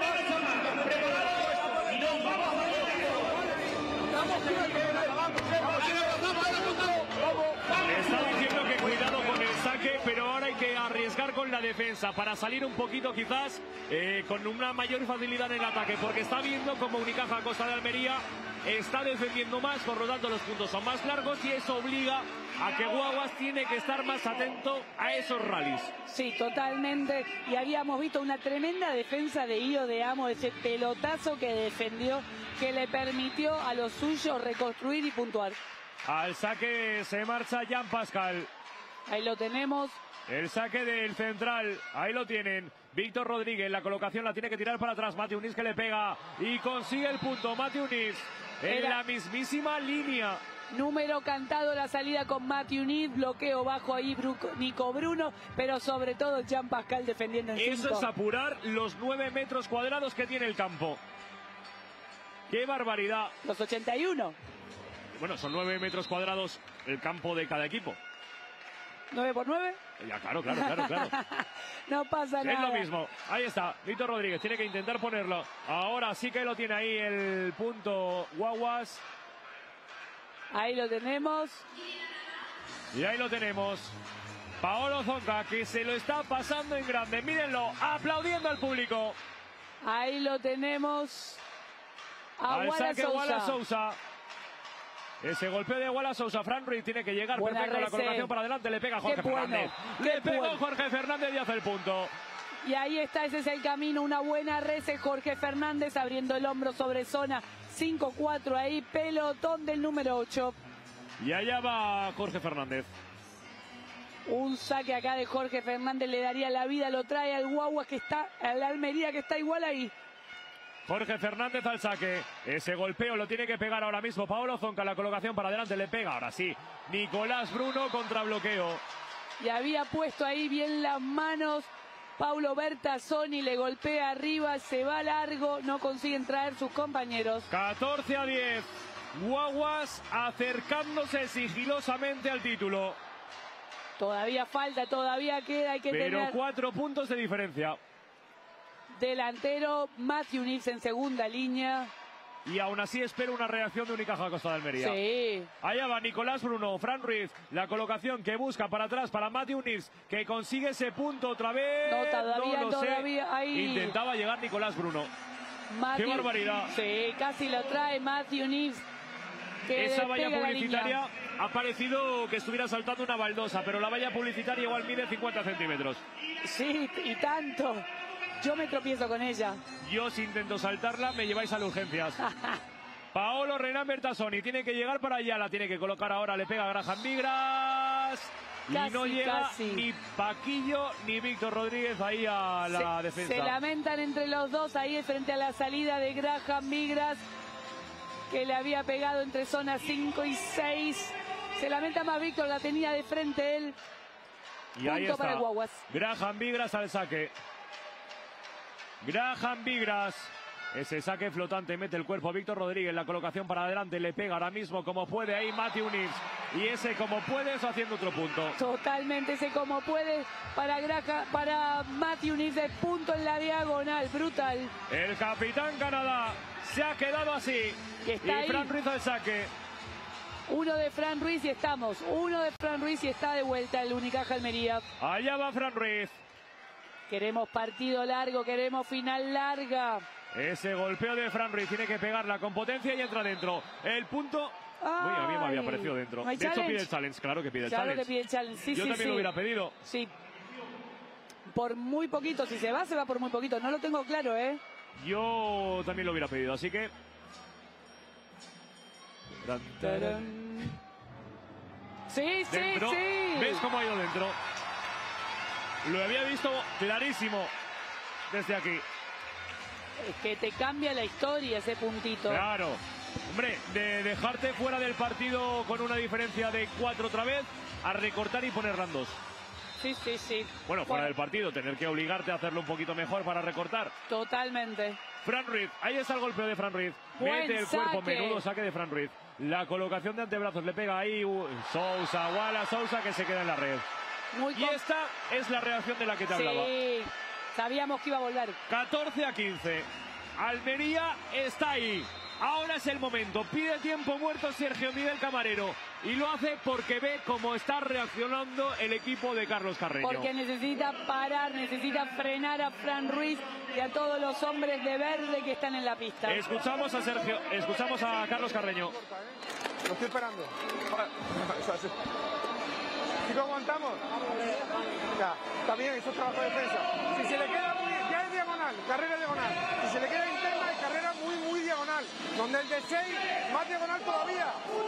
Le está diciendo que cuidado con el saque, pero ahora hay que arriesgar con la defensa para salir un poquito quizás con una mayor facilidad en el ataque, porque está viendo como Unicaja Costa de Almería está defendiendo más, por lo tanto los puntos son más largos y eso obliga a que Guaguas tiene que estar más atento a esos rallies. Sí, totalmente. Y habíamos visto una tremenda defensa de Io de Amo, ese pelotazo que defendió, que le permitió a los suyos reconstruir y puntuar. Al saque se marcha Jean Pascal. Ahí lo tenemos. El saque del central, ahí lo tienen. Víctor Rodríguez, la colocación la tiene que tirar para atrás. Mati Uniz que le pega y consigue el punto. Mati Uniz en la mismísima línea. Número cantado, la salida con Mati Uniz, bloqueo bajo ahí Nico Bruno, pero sobre todo Jean Pascal defendiendo en 5. Eso es apurar los 9 metros cuadrados que tiene el campo. ¡Qué barbaridad! Los 81. Bueno, son 9 metros cuadrados el campo de cada equipo. ¿9 por 9? Ya, claro. No pasa nada. Es lo mismo. Ahí está. Víctor Rodríguez tiene que intentar ponerlo. Ahora sí que lo tiene ahí el punto Guaguas. Ahí lo tenemos. Y ahí lo tenemos. Paolo Zonca que se lo está pasando en grande. Mírenlo, aplaudiendo al público. Ahí lo tenemos. Al saque Wallace Sousa. Ese golpeo de Wallace Sousa, Fran Ruiz tiene que llegar perfecto, la colocación para adelante, le pega Jorge Fernández. Le pegó Jorge Fernández y hace el punto. Y ahí está, ese es el camino, una buena rece Jorge Fernández abriendo el hombro sobre zona 5-4 ahí, pelotón del número 8. Y allá va Jorge Fernández. Un saque acá de Jorge Fernández le daría la vida, lo trae al Guaguas que está, al Almería que está igual ahí. Jorge Fernández al saque. Ese golpeo lo tiene que pegar ahora mismo Paolo Zonca. La colocación para adelante le pega. Ahora sí. Nicolás Bruno contra bloqueo. Y había puesto ahí bien las manos. Paulo Bertasoni le golpea arriba. Se va largo. No consiguen traer sus compañeros. 14-10. Guaguas acercándose sigilosamente al título. Todavía falta, todavía queda. Hay que Pero tener 4 puntos de diferencia. Delantero, Mati Uniz en segunda línea. Y aún así espero una reacción de Unicaja Costa de Almería. Sí. Allá va Nicolás Bruno, Fran Ruiz, la colocación que busca para atrás para Mati Uniz, que consigue ese punto otra vez. No, todavía. Ahí. Intentaba llegar Nicolás Bruno. ¡Qué barbaridad! Sí, casi lo trae Mati Uniz. Esa valla publicitaria ha parecido que estuviera saltando una baldosa, pero la valla publicitaria igual mide 50 centímetros. Sí, y tanto. Yo me tropiezo con ella. Yo si intento saltarla me lleváis a las urgencias. Paolo Renan Bertasoni tiene que llegar para allá, la tiene que colocar ahora, le pega a Graham Vigras. Y no llega ni Paquillo ni Víctor Rodríguez ahí a la defensa. Se lamentan entre los dos ahí frente a la salida de Graham Vigras, que le había pegado entre zona 5 y 6. Se lamenta más Víctor, la tenía de frente él. Y ahí Punto está. para Guaguas. Graham Vigras al saque. Graham Vigras. Ese saque flotante, mete el cuerpo Víctor Rodríguez, la colocación para adelante, le pega ahora mismo como puede ahí Matthew Nips. Y ese como puede, eso haciendo otro punto. Totalmente, ese como puede para Matthew Nips, de punto en la diagonal, brutal. El capitán Canadá se ha quedado así. Y Fran Ruiz al saque. Uno de Fran Ruiz y estamos. Uno de Fran Ruiz y está de vuelta el Unicaja Almería. Allá va Fran Ruiz. Queremos partido largo, queremos final larga. Ese golpeo de Fran Ruiz tiene que pegarla con potencia y entra dentro. El punto... Uy, a mí me había parecido dentro. De hecho pide el challenge, claro que pide el challenge. Claro que pide el challenge, sí, Yo también lo hubiera pedido. Sí. Por muy poquito, si se va por muy poquito. No lo tengo claro, ¿eh? Yo también lo hubiera pedido, así que... Sí, dentro. sí. ¿Ves cómo ha ido dentro? Lo había visto clarísimo desde aquí. Es que te cambia la historia ese puntito. Claro. Hombre, de dejarte fuera del partido con una diferencia de 4 otra vez, a recortar y ponerla en 2. Sí, sí, sí. Bueno, fuera del partido, tener que obligarte a hacerlo un poquito mejor para recortar. Totalmente. Fran Ruiz, ahí está el golpeo de Fran Ruiz. Buen Mete el saque. cuerpo, menudo saque de Fran Ruiz. La colocación de antebrazos, le pega ahí Sousa, Wala Sousa, que se queda en la red. Y esta es la reacción de la que te hablaba. Sí, sabíamos que iba a volver. 14-15. Almería está ahí. Ahora es el momento. Pide tiempo muerto Sergio Miguel Camarero. Y lo hace porque ve cómo está reaccionando el equipo de Carlos Carreño. Porque necesita parar, necesita frenar a Fran Ruiz y a todos los hombres de verde que están en la pista. Escuchamos a Sergio, escuchamos a Carlos Carreño. Lo estoy esperando. ¿Sí lo aguantamos? Ya, está bien, eso es trabajo de defensa. Si se le queda muy, ya es diagonal, carrera diagonal. Si se le queda interna, es carrera muy diagonal. Donde el de 6, más diagonal todavía.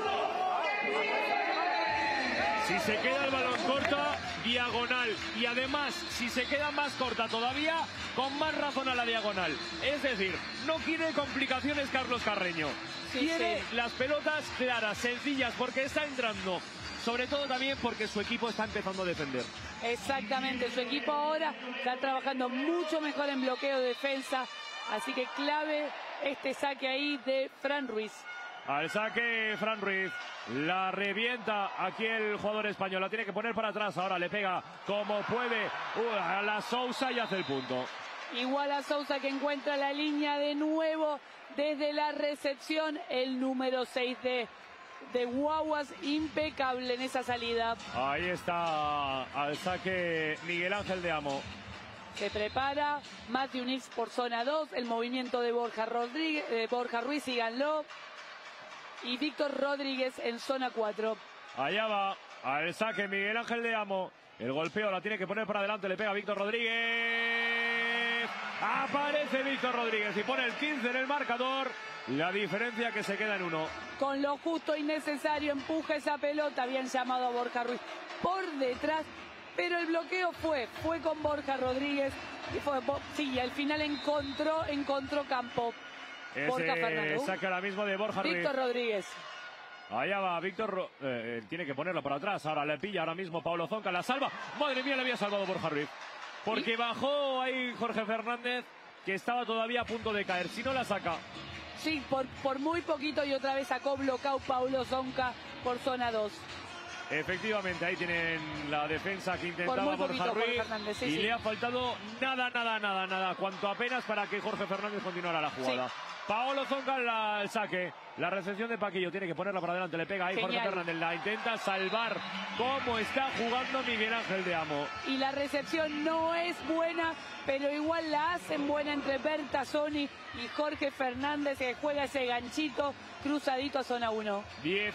Si se queda el balón corta, diagonal. Y además, si se queda más corta todavía, con más razón a la diagonal. Es decir, no quiere complicaciones Carlos Carreño. Quiere las pelotas claras, sencillas, porque está entrando. Sobre todo también porque su equipo está empezando a defender. Exactamente, su equipo ahora está trabajando mucho mejor en bloqueo de defensa. Así que clave este saque ahí de Fran Ruiz. Al saque Fran Ruiz, la revienta aquí el jugador español, la tiene que poner para atrás, ahora le pega como puede a la Sousa y hace el punto. Igual a Sousa, que encuentra la línea de nuevo desde la recepción, el número 6 de Guaguas, impecable en esa salida. Ahí está al saque Miguel Ángel de Amo. Se prepara Matthew Nips por zona 2, el movimiento de Borja Ruiz, síganlo. Y Víctor Rodríguez en zona 4. Allá va, al saque Miguel Ángel de Amo. El golpeo la tiene que poner para adelante, le pega Víctor Rodríguez. Aparece Víctor Rodríguez y pone el 15 en el marcador. La diferencia que se queda en 1. Con lo justo y necesario empuja esa pelota. Habían llamado a Borja Ruiz por detrás, pero el bloqueo fue con Borja Rodríguez. Y al final encontró campo. Borja Fernández. Saque ahora mismo de Borja Ruiz. Víctor Rodríguez. Allá va Víctor, tiene que ponerla para atrás. Ahora le pilla ahora mismo Paulo Zonca, la salva. Madre mía, le había salvado Borja Ruiz. Porque bajó ahí Jorge Fernández, que estaba todavía a punto de caer. Si no la saca. Sí, por muy poquito, y otra vez sacó bloqueado Paulo Zonca por zona 2. Efectivamente, ahí tienen la defensa que intentaba Borja Ruiz. Y le ha faltado nada. Cuanto apenas para que Jorge Fernández continuara la jugada. Sí. Paolo Zonca al saque. La recepción de Paquillo tiene que ponerla para adelante. Le pega ahí Jorge Fernández. La intenta salvar. Cómo está jugando Miguel Ángel de Amo. Y la recepción no es buena, pero igual la hacen buena entre Bertasoni y Jorge Fernández, que juega ese ganchito cruzadito a zona 1.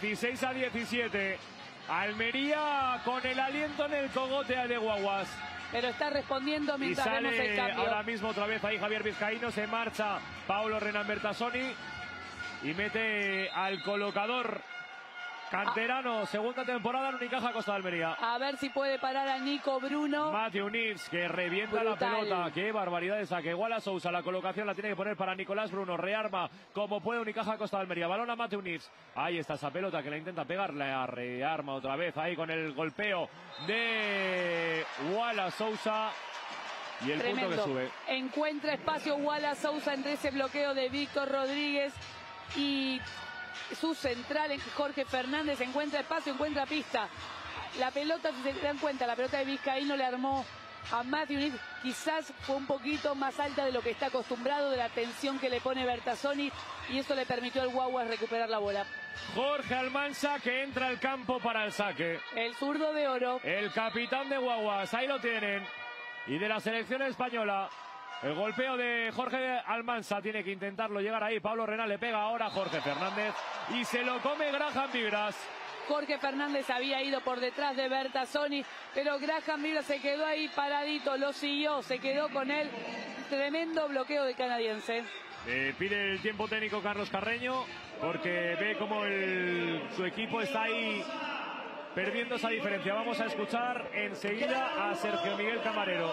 16-17. Almería con el aliento en el cogote de Guaguas. Pero está respondiendo mientras vemos el cambio. Ahora mismo otra vez ahí Javier Vizcaíno, se marcha Paolo Renan Bertasoni. y mete al colocador canterano, segunda temporada en Unicaja Costa de Almería. A ver si puede parar a Nico Bruno. Matthew Nitz, que revienta Brutal. la pelota. Qué barbaridad de saque. Wallace Sousa, la colocación la tiene que poner para Nicolás Bruno. Rearma como puede Unicaja Costa de Almería. Balón a Matthew Nitz. Ahí está esa pelota que la intenta pegar. La rearma otra vez ahí con el golpeo de Wallace Sousa. Y el Tremendo. punto que sube. Encuentra espacio Wallace Sousa entre ese bloqueo de Víctor Rodríguez y su central en Jorge Fernández. Encuentra espacio, encuentra pista. La pelota, si se dan cuenta, la pelota de Vizcaíno le armó a Matthew Nitz. Quizás fue un poquito más alta de lo que está acostumbrado, de la tensión que le pone Bertazzoni, y eso le permitió al Guaguas recuperar la bola. Jorge Almansa, que entra al campo para el saque. El zurdo de oro. El capitán de Guaguas, ahí lo tienen. Y de la selección española. El golpeo de Jorge Almansa, tiene que intentarlo llegar ahí. Pablo Renal le pega ahora a Jorge Fernández y se lo come Graham Vigras. Jorge Fernández había ido por detrás de Bertazzoni, pero Graham Vigras se quedó ahí paradito, lo siguió, se quedó con él. Tremendo bloqueo del canadiense. Pide el tiempo técnico Carlos Carreño porque ve como su equipo está ahí perdiendo esa diferencia. Vamos a escuchar enseguida a Sergio Miguel Camarero.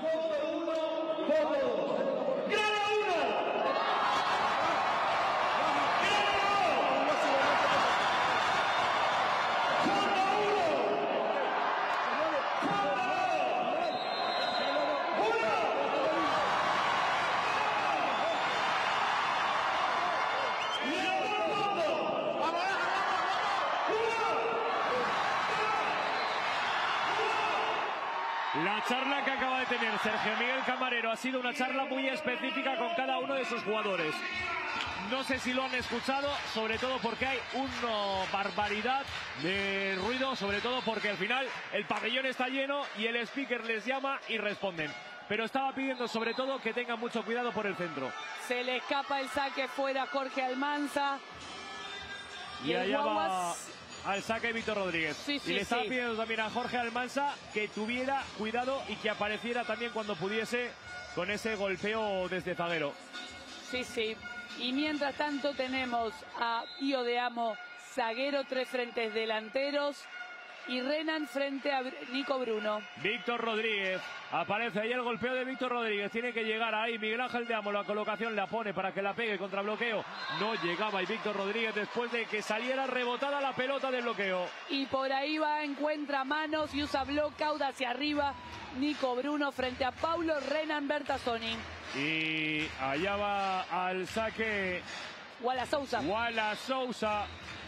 La charla que acaba de tener Sergio Miguel Camarero ha sido una charla muy específica con cada uno de sus jugadores. No sé si lo han escuchado, sobre todo porque hay una barbaridad de ruido, sobre todo porque al final el pabellón está lleno y el speaker les llama y responden. Pero estaba pidiendo sobre todo que tengan mucho cuidado por el centro. Se le escapa el saque fuera a Jorge Almansa. Y allá va al saque Víctor Rodríguez. Sí, sí, y le estaba sí. pidiendo también a Jorge Almansa que tuviera cuidado y que apareciera también cuando pudiese con ese golpeo desde zaguero. Sí, sí. Y mientras tanto tenemos a Io de Amo, zaguero, 3 frentes delanteros, y Renan frente a Nico Bruno. Víctor Rodríguez, aparece ahí el golpeo de Víctor Rodríguez, tiene que llegar ahí Miguel Ángel de Amo, la colocación la pone para que la pegue contra bloqueo, no llegaba y Víctor Rodríguez después de que saliera rebotada la pelota del bloqueo. Y por ahí va, encuentra manos y usa blockout hacia arriba Nico Bruno frente a Paulo Renan Bertazzoni. Y allá va al saque Wallace Sousa. Wallace Sousa.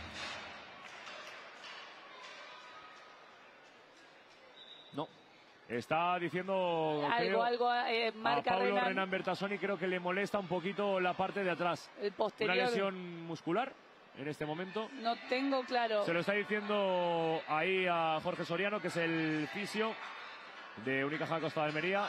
No, está diciendo Algo marca a Paulo Renan. Renan Bertazzoni, creo que le molesta un poquito la parte de atrás. El posterior. Una lesión muscular en este momento. No tengo claro. Se lo está diciendo ahí a Jorge Soriano, que es el fisio de Unicaja Costa de Almería.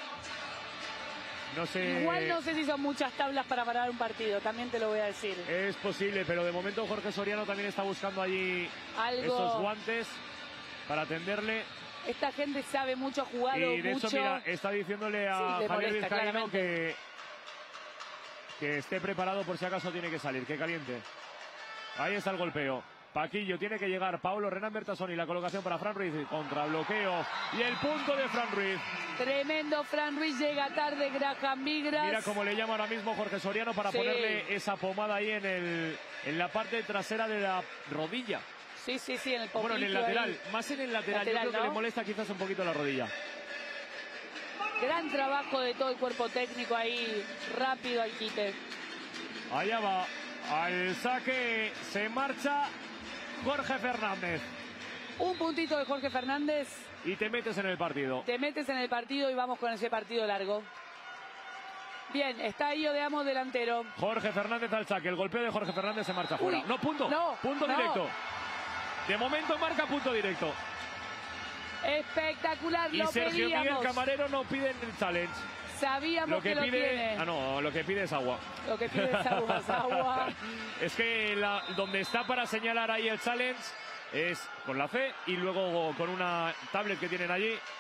No sé. Igual no sé si son muchas tablas para parar un partido, también te lo voy a decir. Es posible, pero de momento Jorge Soriano también está buscando allí esos guantes para atenderle. Esta gente sabe mucho, ha jugado y de mucho. hecho, mira, está diciéndole a Sí, le Javier molesta, Vizcaíno claramente. que esté preparado por si acaso tiene que salir, que caliente. Ahí está el golpeo. Paquillo, tiene que llegar Paulo Renan Bertazzoni, la colocación para Fran Ruiz, contra bloqueo y el punto de Fran Ruiz. Tremendo Fran Ruiz, llega tarde Graham Vigras. Mira cómo le llama ahora mismo Jorge Soriano para Sí. ponerle esa pomada ahí en la parte trasera de la rodilla. Sí, sí, sí, en el poquito. Bueno, en el lateral, ahí. más en el lateral. Lateral, Yo creo ¿no? que le molesta quizás un poquito la rodilla. Gran trabajo de todo el cuerpo técnico ahí, rápido al quite. Allá va, al saque se marcha Jorge Fernández. Un puntito de Jorge Fernández, Y te metes en el partido. te metes en el partido y vamos con ese partido largo. Bien, está Io de Amo delantero. Jorge Fernández al saque. El golpeo de Jorge Fernández se marcha fuera. Uy, No, punto. no, punto no. directo. De momento marca punto directo. Espectacular, Y lo Sergio Miguel pedíamos. Camarero no pide el challenge. Sabíamos Lo que lo pide. tiene. Ah, no, lo que pide es agua. Lo que pide es agua, es agua. Es que donde está para señalar ahí el challenge es con la C y luego con una tablet que tienen allí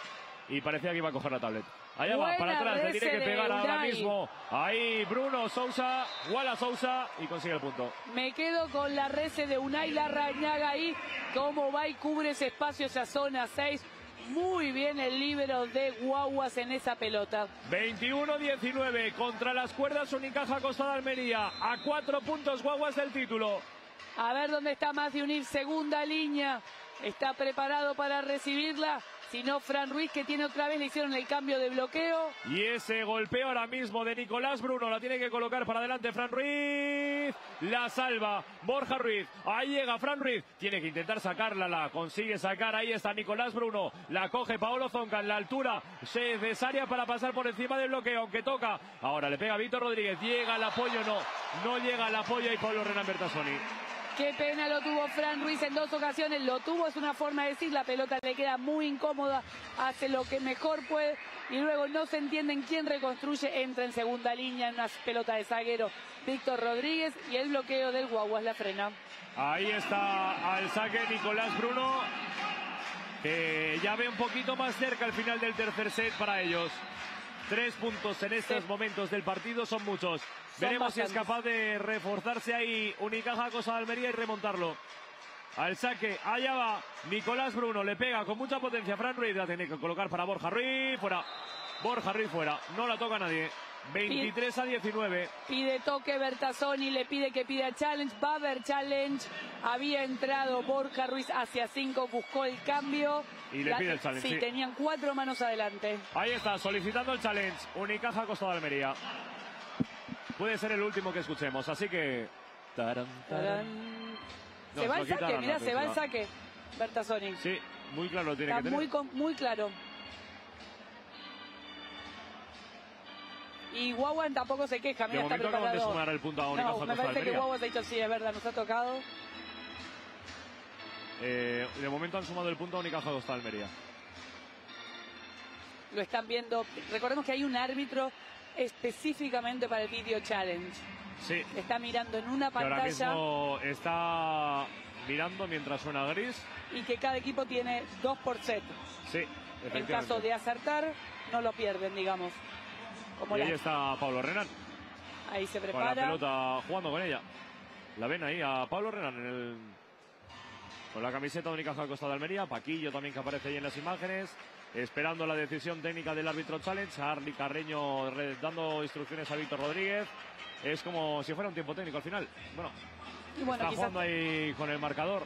y parecía que iba a coger la tablet. Allá va, Buena para atrás, le tiene que rese pegar de ahora Unai. mismo. Ahí Bruno Sousa, Wallace Sousa y consigue el punto. Me quedo con la rese de Unai Larrañaga ahí, cómo va y cubre ese espacio, esa zona 6. Muy bien el líbero de Guaguas en esa pelota. 21-19 contra las cuerdas Unicaja Costa de Almería. A 4 puntos Guaguas del título. A ver dónde está Matthew Nives, segunda línea. Está preparado para recibirla. Si no, Fran Ruiz, que tiene otra vez, le hicieron el cambio de bloqueo. Y ese golpeo ahora mismo de Nicolás Bruno, la tiene que colocar para adelante Fran Ruiz. La salva Borja Ruiz. Ahí llega Fran Ruiz. Tiene que intentar sacarla, la consigue sacar. Ahí está Nicolás Bruno. La coge Paolo Zonca en la altura necesaria para pasar por encima del bloqueo, aunque toca. Ahora le pega Víctor Rodríguez. Llega el apoyo, no llega el apoyo. Y Pablo Renan Bertassoni. Qué pena lo tuvo Fran Ruiz en 2 ocasiones. Lo tuvo, es una forma de decir. La pelota le queda muy incómoda. Hace lo que mejor puede. Y luego no se entiende en quién reconstruye. Entra en segunda línea en una pelota de zaguero Víctor Rodríguez. Y el bloqueo del Guaguas la frena. Ahí está al saque Nicolás Bruno, que ya ve un poquito más cerca el final del tercer set para ellos. 3 puntos en estos momentos del partido son muchos. Veremos si es capaz de reforzarse ahí Unicaja Costa de Almería y remontarlo. Al saque, allá va Nicolás Bruno, le pega con mucha potencia a Fran Ruiz, la tiene que colocar para Borja Ruiz, fuera. Borja Ruiz fuera, no la toca nadie. 23-19. Pide toque Bertassoni, le pide que pida challenge, va a haber challenge. Había entrado Borja Ruiz hacia 5, buscó el cambio. Y le pide el challenge. Sí, tenían 4 manos adelante. Ahí está, solicitando el challenge. Unicaja Costa de Almería. Puede ser el último que escuchemos, así que... Taran, taran. No, se va el saque, mirá, se va el saque Bertassoni. Sí, muy claro tiene Está que tener. muy claro. Y Guaguas tampoco se queja, mira, De está momento acaban de preparado. sumar el punto a Unicaja No, me Costa de parece que Almería. Guaguas ha dicho, sí, es verdad, nos ha tocado. De momento han sumado el punto a Unicaja Costa de Almería. Lo están viendo. Recordemos que hay un árbitro específicamente para el Video Challenge. Sí. Está mirando en una Que ahora pantalla mismo está mirando mientras suena gris. y que cada equipo tiene 2 por set. Sí, En efectivamente. caso de acertar, no lo pierden, digamos. Como Y ahí la- está Pablo Renan, ahí se con la prepara. pelota jugando con ella. La ven ahí a Pablo Renan con la camiseta de Unicaja Costa de Almería. Paquillo también, que aparece ahí en las imágenes, esperando la decisión técnica del árbitro challenge. Arli Carreño dando instrucciones a Víctor Rodríguez. Es como si fuera un tiempo técnico al final. Bueno, Y bueno, está quizás jugando ahí con el marcador.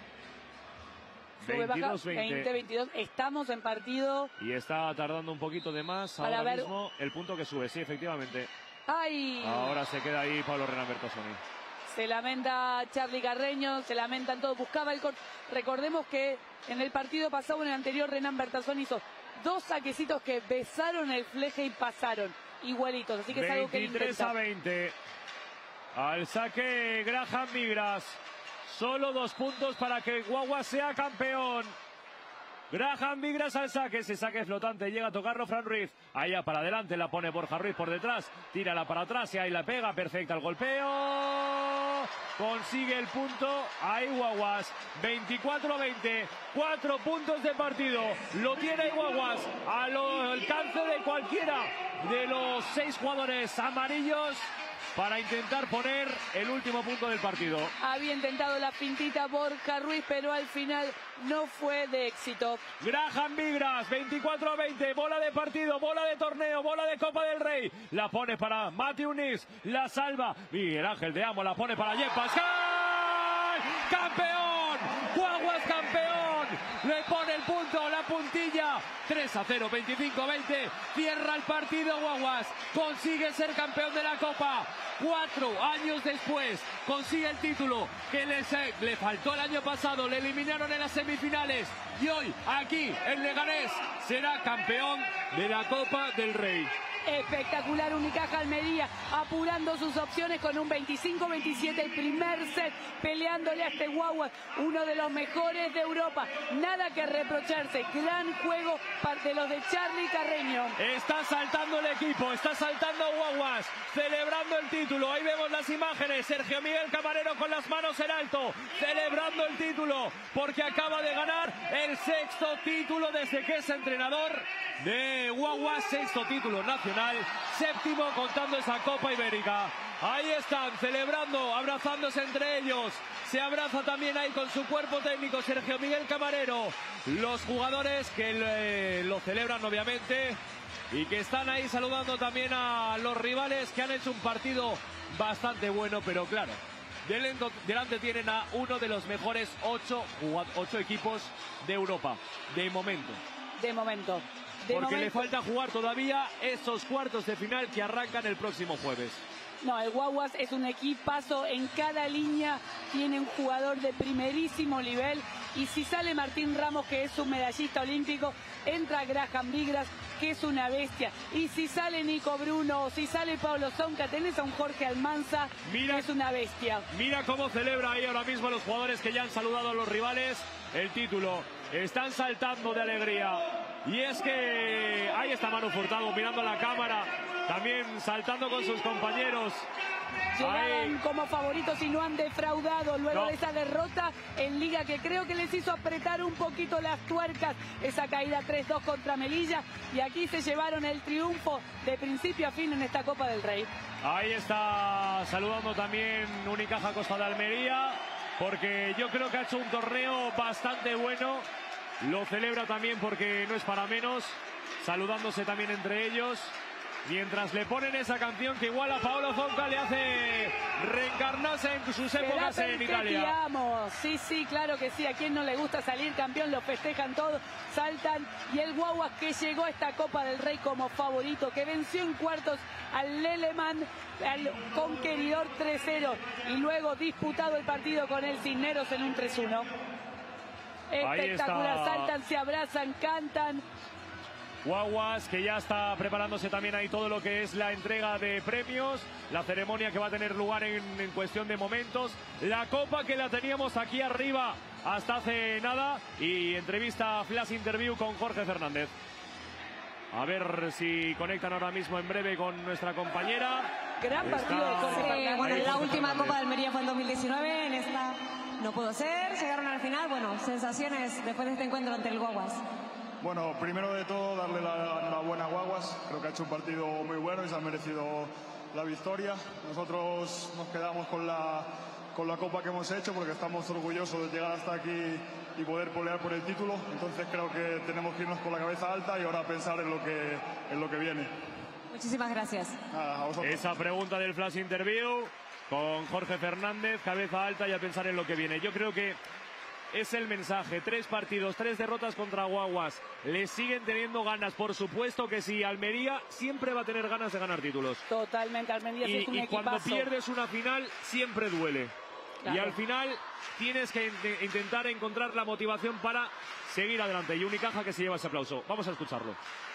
sube, baja, 22-20. 20-22. Estamos en partido. Y está tardando un poquito de más Para ahora ver- mismo el punto que sube. Sí, efectivamente. ¡Ay! Ahora se queda ahí Pablo Renan Bertassoni. Se lamenta Charly Carreño, se lamentan todos. Buscaba el corte. Recordemos que en el partido pasado, en el anterior, Renan Bertassoni hizo 2 saquecitos que besaron el fleje y pasaron igualitos. Así que es algo que él 23-20. Al saque Graham Migras. Solo 2 puntos para que Guagua sea campeón. Graham Migras al saque, ese saque flotante, llega a tocarlo Fran Ruiz. Allá para adelante la pone Borja Ruiz por detrás, tírala para atrás y ahí la pega, perfecta el golpeo. Consigue el punto, ahí Guaguas, 24-20, 4 puntos de partido. Lo tiene Guaguas al alcance de cualquiera de los 6 jugadores amarillos para intentar poner el último punto del partido. Había intentado la pintita Borja Ruiz, pero al final no fue de éxito. Graham Migras, 24-20, bola de partido, bola de torneo, bola de Copa del Rey. La pone para Matthew Nives, la salva. Miguel Ángel de Amo la pone para Jeff Pascal. ¡Campeón! ¡Guaguas campeón! Le pone el punto, la puntilla. 3-0, 25-20. Cierra el partido Guaguas. Consigue ser campeón de la Copa. 4 años después consigue el título que le faltó el año pasado. Le eliminaron en las semifinales. Y hoy, aquí, en Leganés, será campeón de la Copa del Rey. espectacular. Unicaja Almería apurando sus opciones con un 25-27 el primer set, peleándole a este Guaguas, uno de los mejores de Europa. Nada que reprocharse, gran juego de los de Charly Carreño. Está saltando el equipo, está saltando Guaguas, celebrando el título. Ahí vemos las imágenes, Sergio Miguel Camarero con las manos en alto, celebrando el título, porque acaba de ganar el 6º título desde que es entrenador de Guaguas, 6º título nacional, 7º contando esa Copa Ibérica. Ahí están, celebrando, abrazándose entre ellos. Se abraza también ahí con su cuerpo técnico Sergio Miguel Camarero. Los jugadores que lo celebran obviamente y que están ahí saludando también a los rivales que han hecho un partido bastante bueno, pero claro, delante tienen a uno de los mejores 8 equipos de Europa, de momento. Porque le falta jugar todavía esos cuartos de final que arrancan el próximo jueves. No, el Guaguas es un equipazo, en cada línea tiene un jugador de primerísimo nivel, y si sale Martín Ramos, que es un medallista olímpico, entra Graham Vigras, que es una bestia, y si sale Nico Bruno, o si sale Pablo Zonca, tenés a un Jorge Almanza, que es una bestia. Mira cómo celebra ahí ahora mismo los jugadores que ya han saludado a los rivales el título. Están saltando de alegría. Y es que ahí está Manu Furtado mirando a la cámara, también saltando con sus compañeros. Llegaban como favoritos y no han defraudado luego de esa derrota en Liga, que creo que les hizo apretar un poquito las tuercas, esa caída 3-2 contra Melilla, y aquí se llevaron el triunfo de principio a fin en esta Copa del Rey. Ahí está saludando también Unicaja Costa de Almería, porque yo creo que ha hecho un torneo bastante bueno. Lo celebra también porque no es para menos, saludándose también entre ellos, mientras le ponen esa canción que igual a Paolo Zonca le hace reencarnarse en sus épocas en Italia. Sí, sí, claro que sí. A quien no le gusta salir campeón, lo festejan todos, saltan. Y el Guaguas, que llegó a esta Copa del Rey como favorito, que venció en cuartos al Leleman, al conqueridor 3-0, y luego disputado el partido con el Cisneros en un 3-1. Espectacular, saltan, se abrazan, cantan. Guaguas, que ya está preparándose también ahí todo lo que es la entrega de premios, la ceremonia que va a tener lugar en cuestión de momentos, la copa que la teníamos aquí arriba hasta hace nada, y entrevista flash interview con Jorge Fernández. A ver si conectan ahora mismo en breve con nuestra compañera. Gran partido de Jorge Fernández. Bueno, la última Copa de Almería fue en 2019, en esta no pudo ser, llegaron al final. Bueno, sensaciones después de este encuentro ante el Guaguas. Bueno, primero de todo darle la enhorabuena a Guaguas, creo que ha hecho un partido muy bueno y se ha merecido la victoria. Nosotros nos quedamos con la copa que hemos hecho porque estamos orgullosos de llegar hasta aquí y poder pelear por el título, entonces creo que tenemos que irnos con la cabeza alta y ahora pensar en lo que viene. Muchísimas gracias. A vosotros. Esa pregunta del flash interview con Jorge Fernández, cabeza alta y a pensar en lo que viene. Yo creo que es el mensaje, 3 partidos, 3 derrotas contra Guaguas, le siguen teniendo ganas, por supuesto que sí. Almería siempre va a tener ganas de ganar títulos. Totalmente, Almería es un equipazo. Y cuando pierdes una final siempre duele. Claro. Y al final tienes que intentar encontrar la motivación para seguir adelante. Y Unicaja que se lleva ese aplauso. Vamos a escucharlo.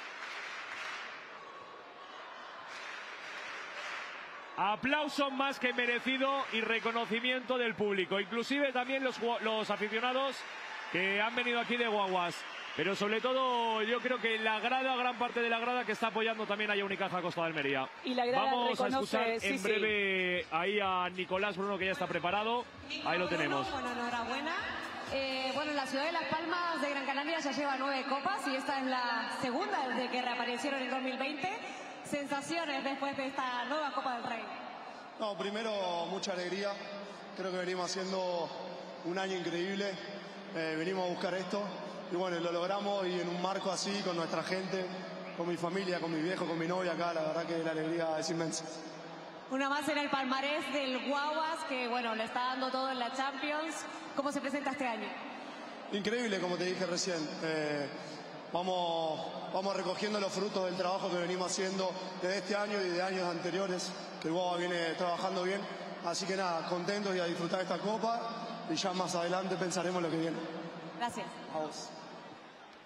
Aplauso más que merecido y reconocimiento del público, inclusive también los aficionados que han venido aquí de Guaguas, pero sobre todo yo creo que la grada, gran parte de la grada que está apoyando también a Unicaja Costa de Almería. Y la grada vamos a escuchar en breve ahí a Nicolás Bruno, que ya está preparado. Ahí lo tenemos. Bueno, enhorabuena. Bueno, la ciudad de Las Palmas de Gran Canaria ya lleva 9 copas y esta es la segunda desde que reaparecieron en 2020. ¿Sensaciones después de esta nueva Copa del Rey? No, primero mucha alegría. Creo que venimos haciendo un año increíble. Venimos a buscar esto y bueno, lo logramos, y en un marco así, con nuestra gente, con mi familia, con mi viejo, con mi novia acá, la verdad que la alegría es inmensa. Una más en el palmarés del Guaguas, que bueno, le está dando todo en la Champions. ¿Cómo se presenta este año? Increíble, como te dije recién. Vamos recogiendo los frutos del trabajo que venimos haciendo desde este año y de años anteriores, que el Guaguas viene trabajando bien. Así que nada, contentos y a disfrutar esta copa, y ya más adelante pensaremos lo que viene. Gracias. A vos.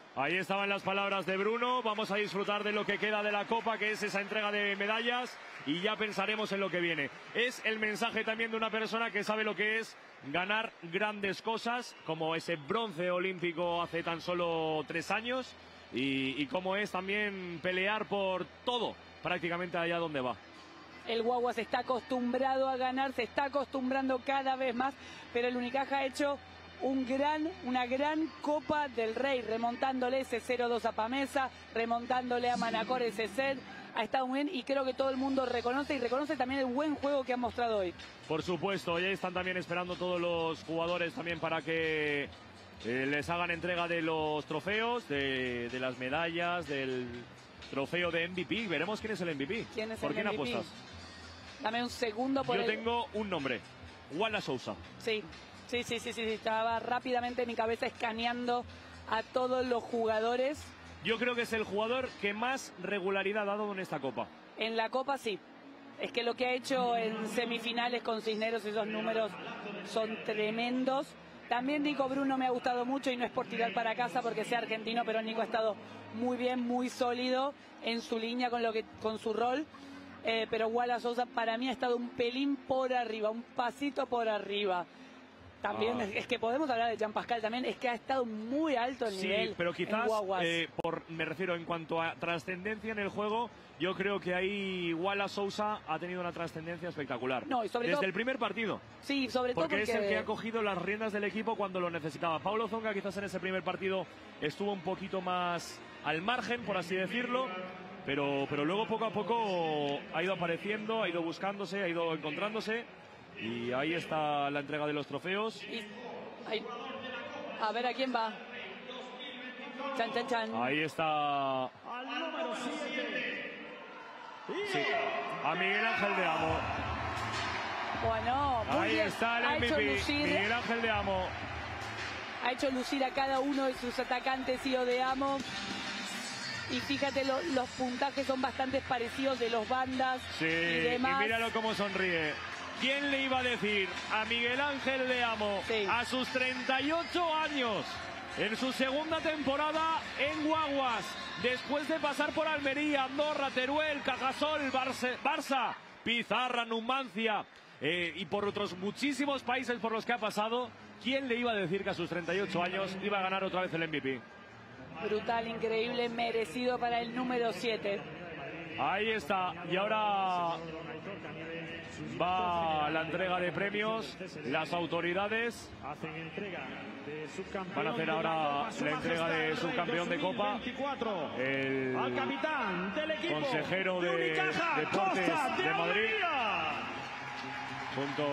Ahí estaban las palabras de Bruno. Vamos a disfrutar de lo que queda de la Copa, que es esa entrega de medallas, y ya pensaremos en lo que viene. Es el mensaje también de una persona que sabe lo que es ganar grandes cosas, como ese bronce olímpico hace tan solo 3 años, y cómo es también pelear por todo, prácticamente allá donde va. El Guaguas está acostumbrado a ganar, se está acostumbrando cada vez más, pero el Unicaja ha hecho una gran Copa del Rey, remontándole ese 0-2 a Pamesa, remontándole a Manacor ese set. Ha estado muy bien y creo que todo el mundo reconoce, y reconoce también el buen juego que ha mostrado hoy. Por supuesto, y ahí están también esperando todos los jugadores también para que les hagan entrega de los trofeos, de las medallas, del trofeo de MVP. Veremos quién es el MVP. ¿Quién es ¿Por el quién MVP? apuestas? Dame un segundo por Yo tengo un nombre, Wallace Sousa. Sí. Estaba rápidamente en mi cabeza escaneando a todos los jugadores. Yo creo que es el jugador que más regularidad ha dado en esta Copa. En la Copa sí. Es que lo que ha hecho en semifinales con Cisneros, esos números son tremendos. También Nico Bruno me ha gustado mucho, y no es por tirar para casa porque sea argentino, pero Nico ha estado muy bien, muy sólido en su línea con su rol. Pero Wallace Sousa para mí ha estado un pelín por arriba, un pasito por arriba. También es que podemos hablar de Jean Pascal también, es que ha estado muy alto el nivel. Sí, pero quizás, en me refiero en cuanto a trascendencia en el juego, yo creo que ahí Wallace Sousa ha tenido una trascendencia espectacular. No, y sobre desde todo, el primer partido. Sí, sobre todo porque es el que ha cogido las riendas del equipo cuando lo necesitaba. Paulo Tsonga quizás en ese primer partido estuvo un poquito más al margen, por así decirlo, pero luego poco a poco ha ido apareciendo, ha ido buscándose, ha ido encontrándose. Y ahí está la entrega de los trofeos. A ver a quién va. Chan, chan, chan. Ahí está. Al número 7. Sí, a Miguel Ángel de Amo. Bueno, muy ahí bien. está el Ha hecho MVP, lucir, Miguel Ángel de Amo. Ha hecho lucir a cada uno de sus atacantes y de Amo. Y fíjate, los puntajes son bastante parecidos de los bandas Sí, y demás. y míralo cómo sonríe. ¿Quién le iba a decir a Miguel Ángel de Amo, a sus 38 años, en su segunda temporada en Guaguas, después de pasar por Almería, Andorra, Teruel, Cajasol, Barça, Pizarra, Numancia y por otros muchísimos países por los que ha pasado, quién le iba a decir que a sus 38 años iba a ganar otra vez el MVP? Brutal, increíble, merecido para el número 7. Ahí está, y ahora va la entrega de premios. Las autoridades van a hacer ahora la entrega de subcampeón de Copa. El capitán del equipo, consejero de Deportes de Madrid, junto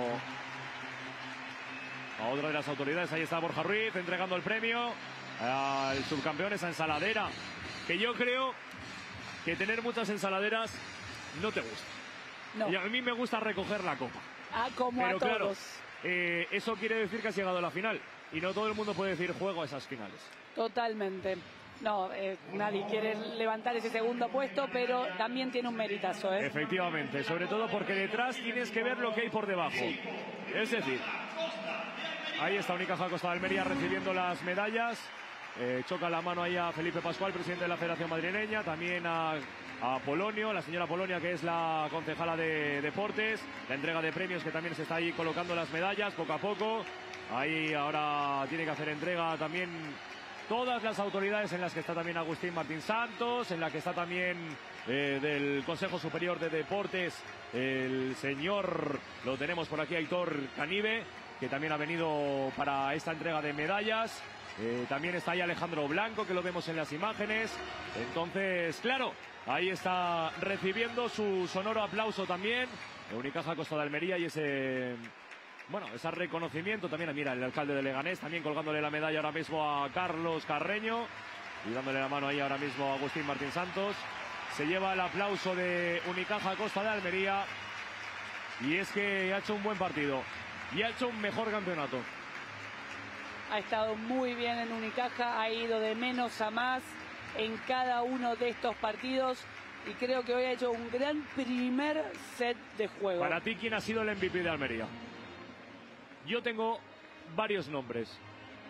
a otra de las autoridades. Ahí está Borja Ruiz entregando el premio al subcampeón, esa ensaladera, que yo creo que tener muchas ensaladeras no te gusta. No. Y a mí me gusta recoger la copa. Como pero a todos. claro, eso quiere decir que has llegado a la final. Y no todo el mundo puede decir juego a esas finales. Totalmente. No, nadie quiere levantar ese segundo puesto, pero también tiene un meritazo, ¿eh? Efectivamente, sobre todo porque detrás tienes que ver lo que hay por debajo. Sí. Es decir, ahí está Unicaja Costa de Almería recibiendo las medallas. Choca la mano ahí a Felipe Pascual, presidente de la Federación Madrileña, también a Polonio, la señora Polonia, que es la concejala de Deportes, la entrega de premios, que también se está ahí colocando las medallas poco a poco. Ahí ahora tiene que hacer entrega también todas las autoridades, en las que está también Agustín Martín Santos, en la que está también del Consejo Superior de Deportes el señor, lo tenemos por aquí, Aitor Canive, que también ha venido para esta entrega de medallas. También está ahí Alejandro Blanco, que lo vemos en las imágenes. Entonces, claro, ahí está recibiendo su sonoro aplauso también Unicaja Costa de Almería, y ese reconocimiento también. Mira, el alcalde de Leganés también colgándole la medalla ahora mismo a Carlos Carreño y dándole la mano ahí ahora mismo a Agustín Martín Santos. Se lleva el aplauso de Unicaja Costa de Almería, y es que ha hecho un buen partido y ha hecho un mejor campeonato. Ha estado muy bien en Unicaja, ha ido de menos a más en cada uno de estos partidos, y creo que hoy ha hecho un gran primer set de juego. Para ti, ¿quién ha sido el MVP de Almería? Yo tengo varios nombres.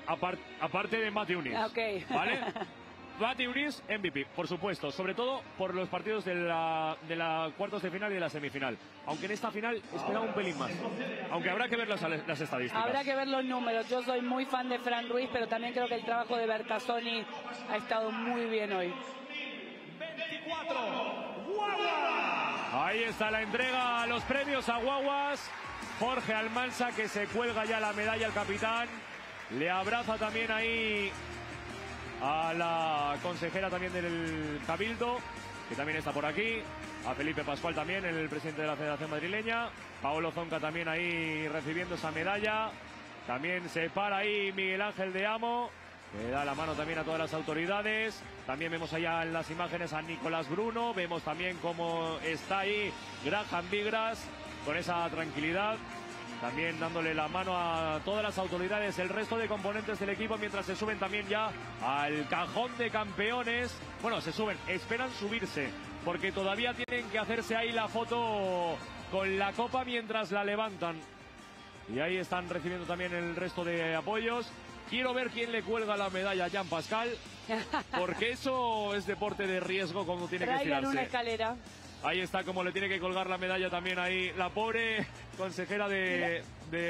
aparte de Mati Unis. Okay. ¿Vale? Mati Unis, MVP, por supuesto, sobre todo por los partidos de la cuartos de final y de la semifinal. Aunque en esta final esperaba un pelín más. Aunque habrá que ver las estadísticas. Habrá que ver los números. Yo soy muy fan de Fran Ruiz, pero también creo que el trabajo de Bertazzoni ha estado muy bien hoy. 24. Guaguas. Ahí está la entrega a los premios a Guaguas. Jorge Almansa, que se cuelga ya la medalla al capitán. Le abraza también ahí a la consejera también del Cabildo, que también está por aquí. A Felipe Pascual también, el presidente de la Federación Madrileña. Paolo Zonca también ahí recibiendo esa medalla. También se para ahí Miguel Ángel de Amo, que da la mano también a todas las autoridades. También vemos allá en las imágenes a Nicolás Bruno. Vemos también cómo está ahí Graham Vigras con esa tranquilidad. También dándole la mano a todas las autoridades, el resto de componentes del equipo, mientras se suben también ya al cajón de campeones. Bueno, se suben, esperan subirse, porque todavía tienen que hacerse ahí la foto con la copa mientras la levantan. Y ahí están recibiendo también el resto de apoyos. Quiero ver quién le cuelga la medalla a Jean Pascal, porque eso es deporte de riesgo cuando tiene que Traigan tirarse. una escalera. Ahí está como le tiene que colgar la medalla también ahí la pobre consejera de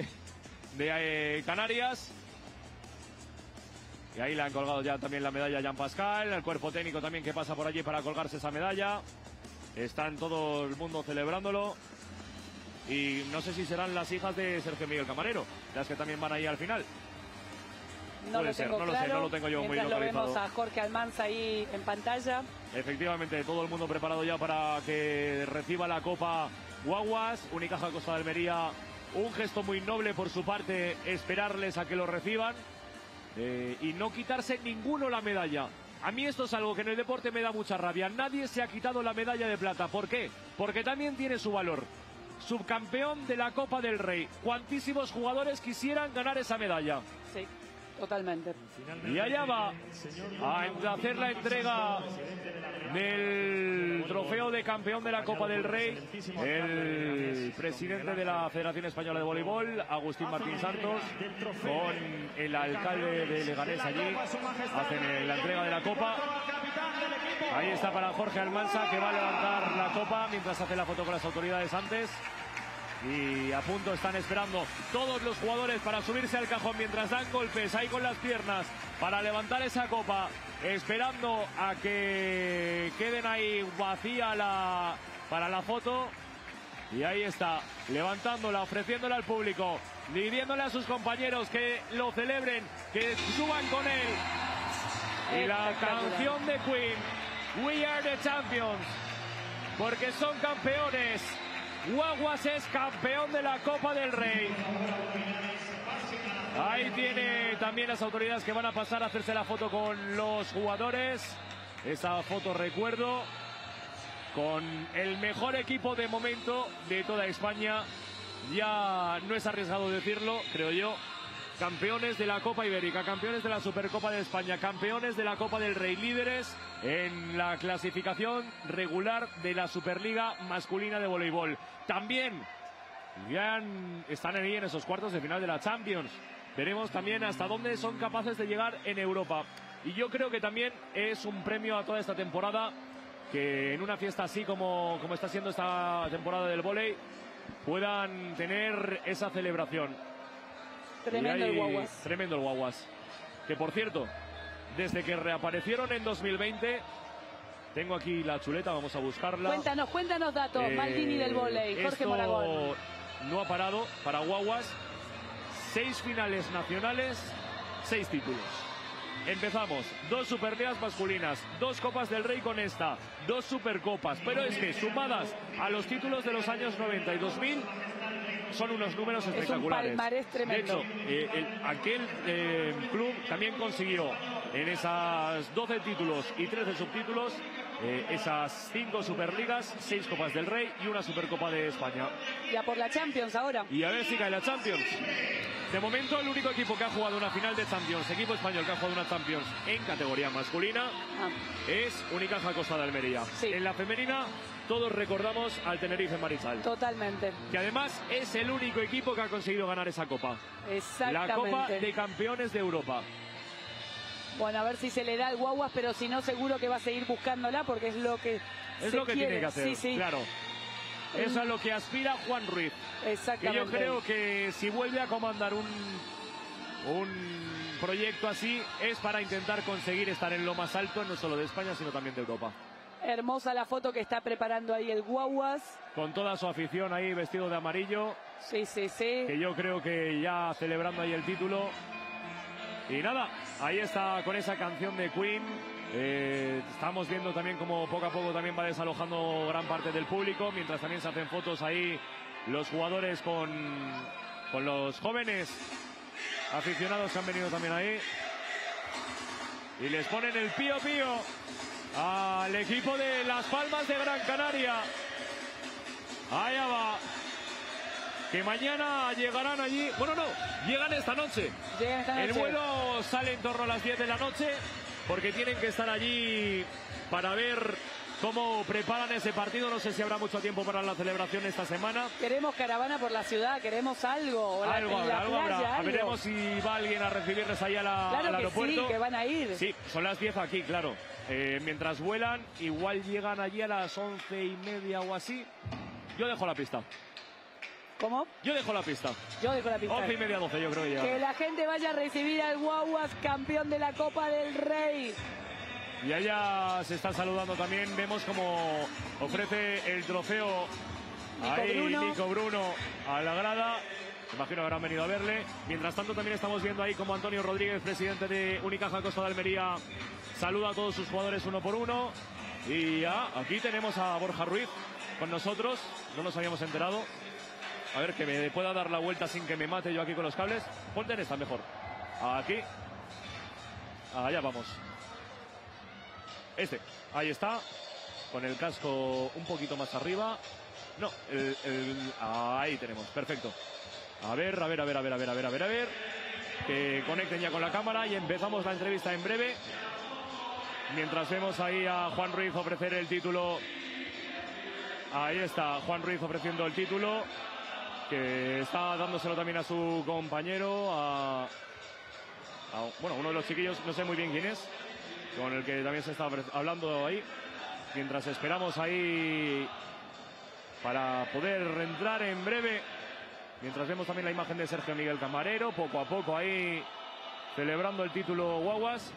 Canarias. Y ahí le han colgado ya también la medalla a Jean Pascal, el cuerpo técnico también que pasa por allí para colgarse esa medalla. Están todo el mundo celebrándolo. Y no sé si serán las hijas de Sergio Miguel Camarero, las que también van ahí al final. No lo tengo claro. No lo tengo yo muy Mientras localizado. lo vemos a Jorge Almansa ahí en pantalla. Efectivamente, todo el mundo preparado ya para que reciba la Copa Guaguas. Unicaja Costa de Almería, un gesto muy noble por su parte, esperarles a que lo reciban y no quitarse ninguno la medalla. A mí esto es algo que en el deporte me da mucha rabia. Nadie se ha quitado la medalla de plata. ¿Por qué? Porque también tiene su valor. Subcampeón de la Copa del Rey. ¿Cuantísimos jugadores quisieran ganar esa medalla? Sí. Totalmente. Y allá va a hacer la entrega del trofeo de campeón de la Copa del Rey el presidente de la Federación Española de Voleibol, Agustín Martín Santos, con el alcalde de Leganés allí. Hacen la entrega de la Copa. Ahí está para Jorge Almansa, que va a levantar la Copa mientras hace la foto con las autoridades antes. Y a punto están esperando todos los jugadores para subirse al cajón mientras dan golpes ahí con las piernas para levantar esa copa, esperando a que queden ahí vacía para la foto. Y ahí está, levantándola, ofreciéndola al público, pidiéndole a sus compañeros que lo celebren, que suban con él. Y la canción de Queen, We Are the Champions, porque son campeones. Guaguas es campeón de la Copa del Rey. Ahí tiene también las autoridades que van a pasar a hacerse la foto con los jugadores. Esa foto recuerdo con el mejor equipo de momento de toda España. Ya no es arriesgado decirlo, creo yo. Campeones de la Copa Ibérica, campeones de la Supercopa de España, campeones de la Copa del Rey, líderes en la clasificación regular de la Superliga masculina de voleibol. También ya están ahí en esos cuartos de final de la Champions. Veremos también hasta dónde son capaces de llegar en Europa. Y yo creo que también es un premio a toda esta temporada, que en una fiesta así como está siendo esta temporada del vóley puedan tener esa celebración. Tremendo el Guaguas. Tremendo el Guaguas. Que por cierto, desde que reaparecieron en 2020, tengo aquí la chuleta, vamos a buscarla. Cuéntanos datos, Maldini del vóley, Jorge Moragón. No ha parado para Guaguas. 6 finales nacionales, 6 títulos. Empezamos, 2 Superligas masculinas, 2 Copas del Rey con esta, 2 Supercopas. Pero es que sumadas a los títulos de los años 90 y 2000, son unos números espectaculares. Es un palmarés tremendo. De hecho, aquel club también consiguió en esas 12 títulos y 13 subtítulos, esas 5 Superligas, 6 Copas del Rey y una Supercopa de España. Ya por la Champions ahora. Y a ver si cae la Champions. De momento, el único equipo que ha jugado una final de Champions, equipo español que ha jugado una Champions en categoría masculina, es Unicaja Costa de Almería. Sí. En la femenina, todos recordamos al Tenerife Marisal. Totalmente. Que además es el único equipo que ha conseguido ganar esa copa. Exactamente. La Copa de Campeones de Europa. Bueno, a ver si se le da al Guaguas, pero si no, seguro que va a seguir buscándola porque es lo que tiene que hacer, sí. Claro. Eso es a lo que aspira Juan Ruiz. Exactamente. Que yo creo que si vuelve a comandar un proyecto así, es para intentar conseguir estar en lo más alto, no solo de España, sino también de Europa. Hermosa la foto que está preparando ahí el Guaguas. Con toda su afición ahí vestido de amarillo. Sí. Que yo creo que ya celebrando ahí el título. Y nada, ahí está con esa canción de Queen. Estamos viendo también como poco a poco también va desalojando gran parte del público, mientras también se hacen fotos ahí los jugadores con los jóvenes aficionados que han venido también ahí. Y les ponen el pío pío al equipo de Las Palmas de Gran Canaria. Allá va. Que mañana llegarán allí. Bueno, no, llegan esta noche. El vuelo sale en torno a las 10 de la noche porque tienen que estar allí para ver cómo preparan ese partido. No sé si habrá mucho tiempo para la celebración esta semana. Queremos caravana por la ciudad, queremos algo. Algo habrá. Veremos si va alguien a recibirles ahí al aeropuerto. Sí, que van a ir. Sí, son las 10 aquí, claro. Mientras vuelan, igual llegan allí a las 11:30 o así. Yo dejo la pista. ¿Cómo? Yo dejo la pista. 11:30, 12, yo creo que llega. Que la gente vaya a recibir al Guaguas, campeón de la Copa del Rey. Y allá se está saludando también. Vemos como ofrece el trofeo Nico Bruno a la grada. Imagino que habrán venido a verle. Mientras tanto también estamos viendo ahí como Antonio Rodríguez, presidente de Unicaja Costa de Almería, saluda a todos sus jugadores uno por uno. Y ya aquí tenemos a Borja Ruiz con nosotros. No nos habíamos enterado. A ver, que me pueda dar la vuelta sin que me mate yo aquí con los cables. Ponte en esta mejor. Aquí. Allá vamos. Ahí está. Con el casco un poquito más arriba. No, ahí tenemos, perfecto. A ver. Que conecten ya con la cámara y empezamos la entrevista en breve. Mientras vemos ahí a Juan Ruiz ofrecer el título. Ahí está Juan Ruiz ofreciendo el título. Que está dándoselo también a su compañero, bueno, uno de los chiquillos, no sé muy bien quién es, con el que también se está hablando ahí, mientras esperamos ahí para poder entrar en breve, mientras vemos también la imagen de Sergio Miguel Camarero, poco a poco ahí celebrando el título Guaguas.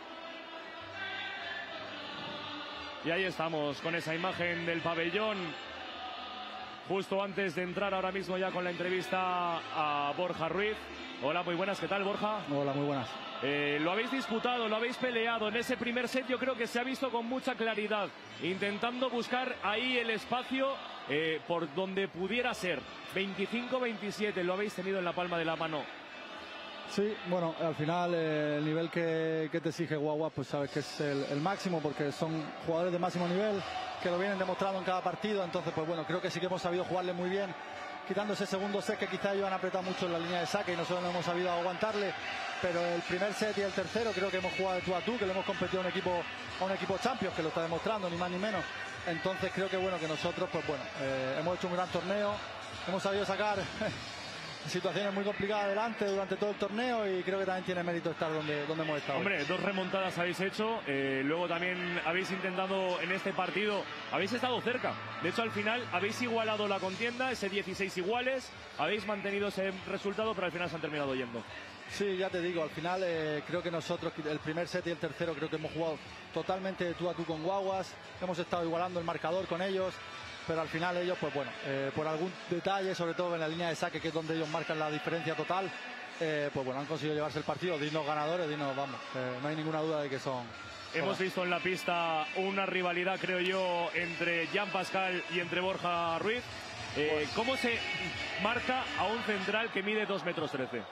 Y ahí estamos con esa imagen del pabellón. Justo antes de entrar ahora mismo ya con la entrevista a Borja Ruiz. Hola, muy buenas, ¿qué tal, Borja? Hola, muy buenas. Lo habéis disputado, lo habéis peleado. En ese primer set yo creo que se ha visto con mucha claridad, intentando buscar ahí el espacio por donde pudiera ser. 25-27, lo habéis tenido en la palma de la mano. Sí, bueno, al final el nivel que te exige Guagua, pues sabes que es el máximo, porque son jugadores de máximo nivel que lo vienen demostrando en cada partido. Entonces, pues bueno, creo que sí que hemos sabido jugarle muy bien, quitando ese segundo set que quizá ellos han apretado mucho en la línea de saque y nosotros no hemos sabido aguantarle. Pero el primer set y el tercero creo que hemos jugado de tú a tú, que le hemos competido a un equipo Champions, que lo está demostrando, ni más ni menos. Entonces creo que bueno, que nosotros, pues bueno, hemos hecho un gran torneo, hemos sabido sacar situaciones muy complicadas adelante durante todo el torneo y creo que también tiene mérito estar donde hemos estado. Hombre, 2 remontadas habéis hecho, luego también habéis intentado en este partido, habéis estado cerca. De hecho, al final habéis igualado la contienda, ese 16 iguales, habéis mantenido ese resultado, pero al final se han terminado yendo. Sí, ya te digo, al final creo que nosotros, el primer set y el tercero, creo que hemos jugado totalmente de tú a tú con Guaguas, hemos estado igualando el marcador con ellos. Pero al final ellos, pues bueno, por algún detalle, sobre todo en la línea de saque, que es donde ellos marcan la diferencia total, pues bueno, han conseguido llevarse el partido, dignos ganadores, vamos, no hay ninguna duda de que son. Hemos visto en la pista una rivalidad, creo yo, entre Jean Pascal y entre Borja Ruiz. ¿Cómo se marca a un central que mide 2,13 m?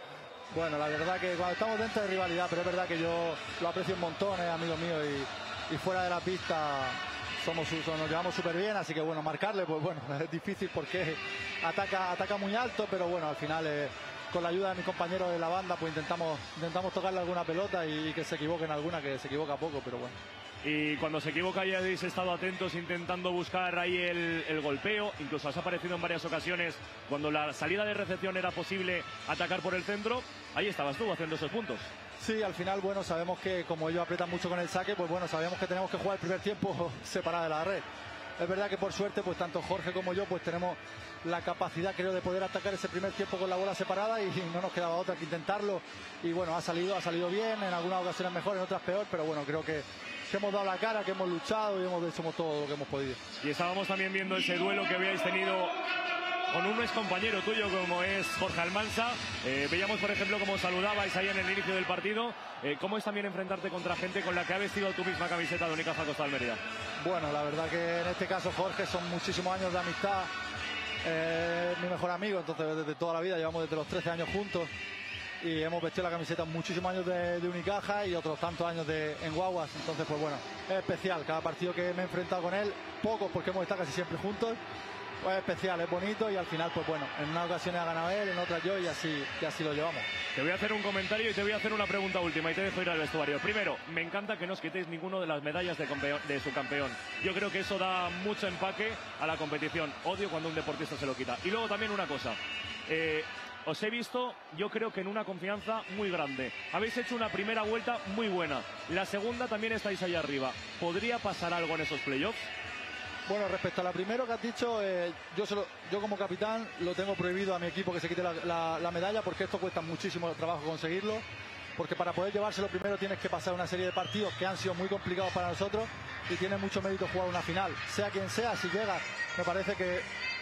Bueno, la verdad que cuando estamos dentro de rivalidad, pero es verdad que yo lo aprecio un montón, es amigo mío y fuera de la pista nos llevamos súper bien, así que bueno, marcarle, pues bueno, es difícil porque ataca muy alto, pero bueno, al final con la ayuda de mi compañero de la banda, pues intentamos tocarle alguna pelota y que se equivoque en alguna, que se equivoca poco, pero bueno. Y cuando se equivoca ya habéis estado atentos intentando buscar ahí el golpeo, incluso has aparecido en varias ocasiones cuando la salida de recepción era posible atacar por el centro, ahí estabas tú haciendo esos puntos. Sí, al final, bueno, sabemos que como ellos aprietan mucho con el saque, pues bueno, sabemos que tenemos que jugar el primer tiempo separado de la red. Es verdad que por suerte, pues tanto Jorge como yo, pues tenemos la capacidad, creo, de poder atacar ese primer tiempo con la bola separada y no nos quedaba otra que intentarlo. Y bueno, ha salido bien, en algunas ocasiones mejor, en otras peor, pero bueno, creo que hemos dado la cara, que hemos luchado y hemos hecho todo lo que hemos podido. Y estábamos también viendo ese duelo que habíais tenido con un ex compañero tuyo como es Jorge Almansa. Veíamos, por ejemplo, cómo saludabais ahí en el inicio del partido. ¿Cómo es también enfrentarte contra gente con la que ha vestido tu misma camiseta de Unicaja Costa del Almería? Bueno, la verdad que en este caso Jorge son muchísimos años de amistad. Mi mejor amigo, entonces desde toda la vida, llevamos desde los 13 años juntos y hemos vestido la camiseta muchísimos años de Unicaja y otros tantos años en Guaguas. Entonces, pues bueno, es especial. Cada partido que me he enfrentado con él, pocos porque hemos estado casi siempre juntos, pues es especial, es bonito y al final, pues bueno, en una ocasión ha ganado él, en otra yo y así lo llevamos. Te voy a hacer un comentario y te voy a hacer una pregunta última y te dejo ir al vestuario. Primero, me encanta que no os quitéis ninguno de las medallas de su campeón. Yo creo que eso da mucho empaque a la competición. Odio cuando un deportista se lo quita. Y luego también una cosa. Os he visto, yo creo que en una confianza muy grande. Habéis hecho una primera vuelta muy buena. La segunda también estáis ahí arriba. ¿Podría pasar algo en esos playoffs? Bueno, respecto a la primera que has dicho, yo como capitán lo tengo prohibido a mi equipo que se quite la medalla porque esto cuesta muchísimo trabajo conseguirlo. Porque para poder llevárselo primero tienes que pasar una serie de partidos que han sido muy complicados para nosotros y tiene mucho mérito jugar una final. Sea quien sea, si llegas, me parece que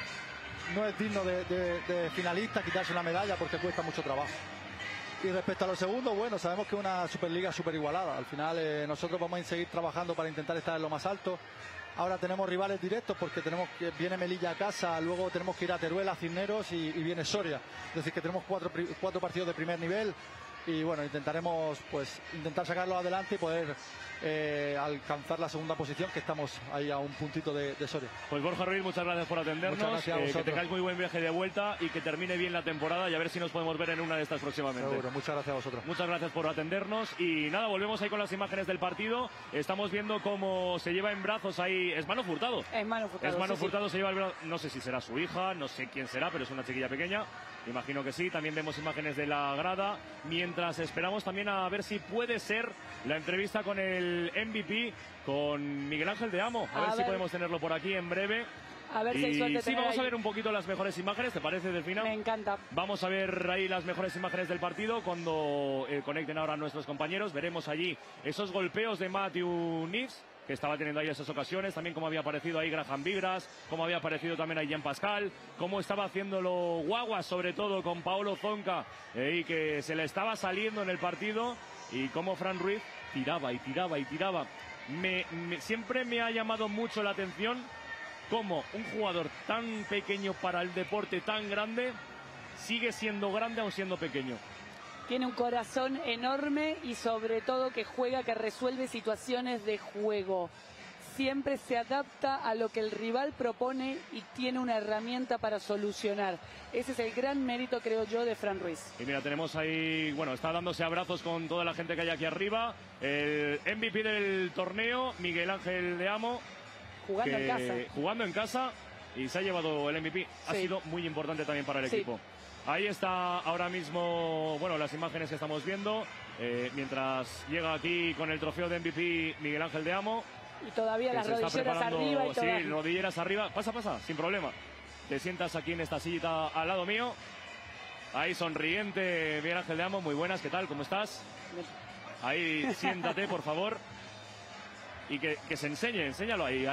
no es digno de finalista quitarse una medalla porque cuesta mucho trabajo. Y respecto a lo segundo, bueno, sabemos que es una Superliga súper igualada. Al final nosotros vamos a seguir trabajando para intentar estar en lo más alto. Ahora tenemos rivales directos porque viene Melilla a casa, luego tenemos que ir a Teruel, a Cisneros y viene Soria. Es decir, que tenemos cuatro partidos de primer nivel y bueno, intentaremos intentar sacarlos adelante y poder alcanzar la segunda posición, que estamos ahí a un puntito de Soria. Pues Borja Ruiz, muchas gracias por atendernos. Muchas gracias a vosotros. Que tengáis muy buen viaje de vuelta y que termine bien la temporada y a ver si nos podemos ver en una de estas próximamente. Seguro, muchas gracias a vosotros. Muchas gracias por atendernos y nada, volvemos ahí con las imágenes del partido. Estamos viendo cómo se lleva en brazos ahí, es Manu Furtado. Es Manu Furtado, se lleva el brazo, no sé si será su hija, no sé quién será, pero es una chiquilla pequeña. Imagino que sí, también vemos imágenes de la grada, mientras esperamos también a ver si puede ser la entrevista con el MVP, con Miguel Ángel de Amo, a ver si podemos tenerlo por aquí en breve. A ver si hay suerte. Sí, vamos a ver un poquito las mejores imágenes, ¿te parece, Delfina? Me encanta. Vamos a ver ahí las mejores imágenes del partido cuando conecten ahora a nuestros compañeros. Veremos allí esos golpeos de Matthew Nix, que estaba teniendo ahí esas ocasiones, también cómo había aparecido ahí Graham Vigras, cómo había aparecido también ahí Jean Pascal, cómo estaba haciéndolo Guaguas, sobre todo con Paolo Zonca, y que se le estaba saliendo en el partido, y cómo Fran Ruiz tiraba y tiraba y tiraba. Siempre me ha llamado mucho la atención cómo un jugador tan pequeño para el deporte tan grande sigue siendo grande aun siendo pequeño. Tiene un corazón enorme y sobre todo que juega, que resuelve situaciones de juego. Siempre se adapta a lo que el rival propone y tiene una herramienta para solucionar. Ese es el gran mérito, creo yo, de Fran Ruiz. Y mira, tenemos ahí, bueno, está dándose abrazos con toda la gente que hay aquí arriba. El MVP del torneo, Miguel Ángel de Amo. Jugando en casa y se ha llevado el MVP. Ha sido muy importante también para el equipo. Ahí está ahora mismo, bueno, las imágenes que estamos viendo, mientras llega aquí con el trofeo de MVP Miguel Ángel de Amo. Y todavía las rodilleras arriba y todo. Sí, rodilleras arriba. Pasa, sin problema. Te sientas aquí en esta sillita al lado mío. Ahí sonriente Miguel Ángel de Amo. Muy buenas, ¿qué tal? ¿Cómo estás? Ahí, siéntate, por favor. Y que se enséñalo ahí.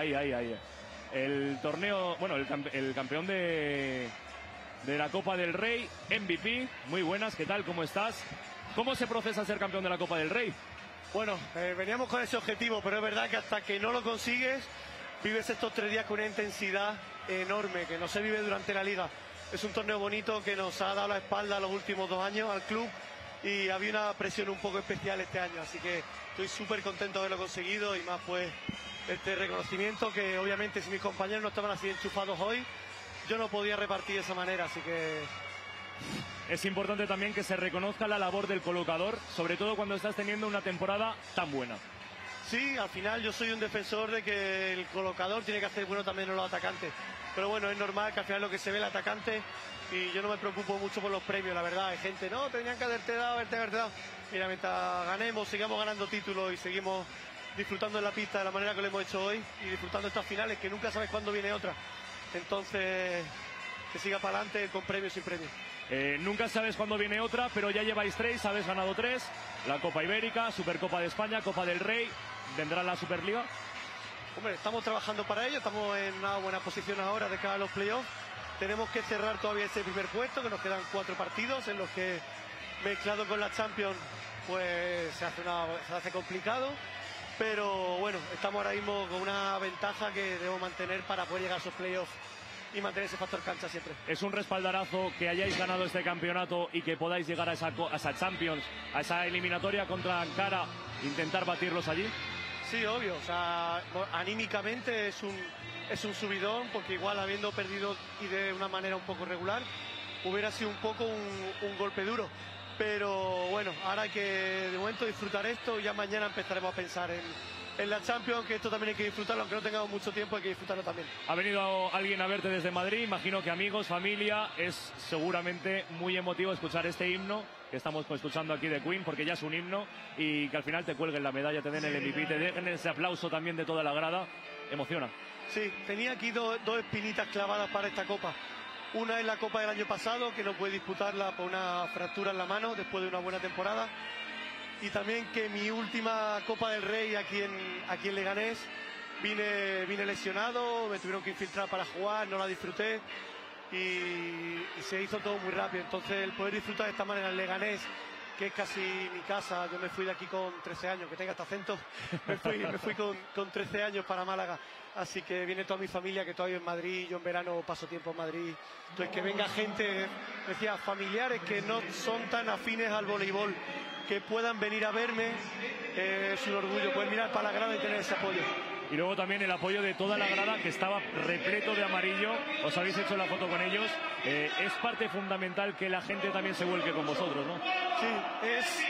El torneo, bueno, el campeón de la Copa del Rey, MVP. Muy buenas, ¿qué tal? ¿Cómo estás? ¿Cómo se procesa ser campeón de la Copa del Rey? Bueno, veníamos con ese objetivo, pero es verdad que hasta que no lo consigues, vives estos 3 días con una intensidad enorme que no se vive durante la liga. Es un torneo bonito que nos ha dado la espalda los últimos 2 años al club y había una presión un poco especial este año, así que estoy súper contento de haberlo conseguido y más pues este reconocimiento que obviamente si mis compañeros no estaban así enchufados hoy, yo no podía repartir de esa manera, así que... Es importante también que se reconozca la labor del colocador, sobre todo cuando estás teniendo una temporada tan buena. Sí, al final yo soy un defensor de que el colocador tiene que hacer bueno también a los atacantes. Pero bueno, es normal que al final lo que se ve el atacante, y yo no me preocupo mucho por los premios, la verdad. Hay gente, no, tenían que haberte dado. Mira, mientras ganemos, sigamos ganando títulos y seguimos disfrutando en la pista de la manera que lo hemos hecho hoy y disfrutando estas finales, que nunca sabes cuándo viene otra. Entonces, que siga para adelante con premios sin premios. Nunca sabes cuándo viene otra, pero ya lleváis 3, habéis ganado 3. La Copa Ibérica, Supercopa de España, Copa del Rey. ¿Vendrá la Superliga? Hombre, estamos trabajando para ello, estamos en una buena posición ahora de cara a los playoffs. Tenemos que cerrar todavía ese primer puesto, que nos quedan 4 partidos en los que, mezclado con la Champions, pues se hace complicado. Pero bueno, estamos ahora mismo con una ventaja que debemos mantener para poder llegar a esos playoffs y mantener ese factor cancha siempre. Es un respaldarazo que hayáis ganado este campeonato y que podáis llegar a esa Champions, a esa eliminatoria contra Ankara, intentar batirlos allí. Sí, obvio, o sea, anímicamente es un subidón, porque igual habiendo perdido y de una manera un poco regular, hubiera sido un poco un golpe duro. Pero bueno, ahora hay que de momento disfrutar esto y ya mañana empezaremos a pensar en la Champions, que esto también hay que disfrutarlo, aunque no tengamos mucho tiempo, hay que disfrutarlo también. Ha venido alguien a verte desde Madrid, imagino que amigos, familia, es seguramente muy emotivo escuchar este himno que estamos escuchando aquí de Queen, porque ya es un himno, y que al final te cuelguen la medalla, te den el MVP, te den ese aplauso también de toda la grada, emociona. Sí, tenía aquí dos espinitas clavadas para esta Copa. Una es la Copa del año pasado, que no puede disputarla por una fractura en la mano después de una buena temporada. Y también que mi última Copa del Rey aquí en Leganés vine lesionado, me tuvieron que infiltrar para jugar, no la disfruté y se hizo todo muy rápido. Entonces el poder disfrutar de esta manera en Leganés, que es casi mi casa, yo me fui de aquí con 13 años, que tenga este acento, me fui con 13 años para Málaga. Así que viene toda mi familia que todavía en Madrid, yo en verano paso tiempo en Madrid. Entonces que venga gente, decía, familiares que no son tan afines al voleibol, que puedan venir a verme, es un orgullo poder mirar para la grada y tener ese apoyo. Y luego también el apoyo de toda la grada, que estaba repleto de amarillo, os habéis hecho la foto con ellos. Es parte fundamental que la gente también se vuelque con vosotros, ¿no? Sí, es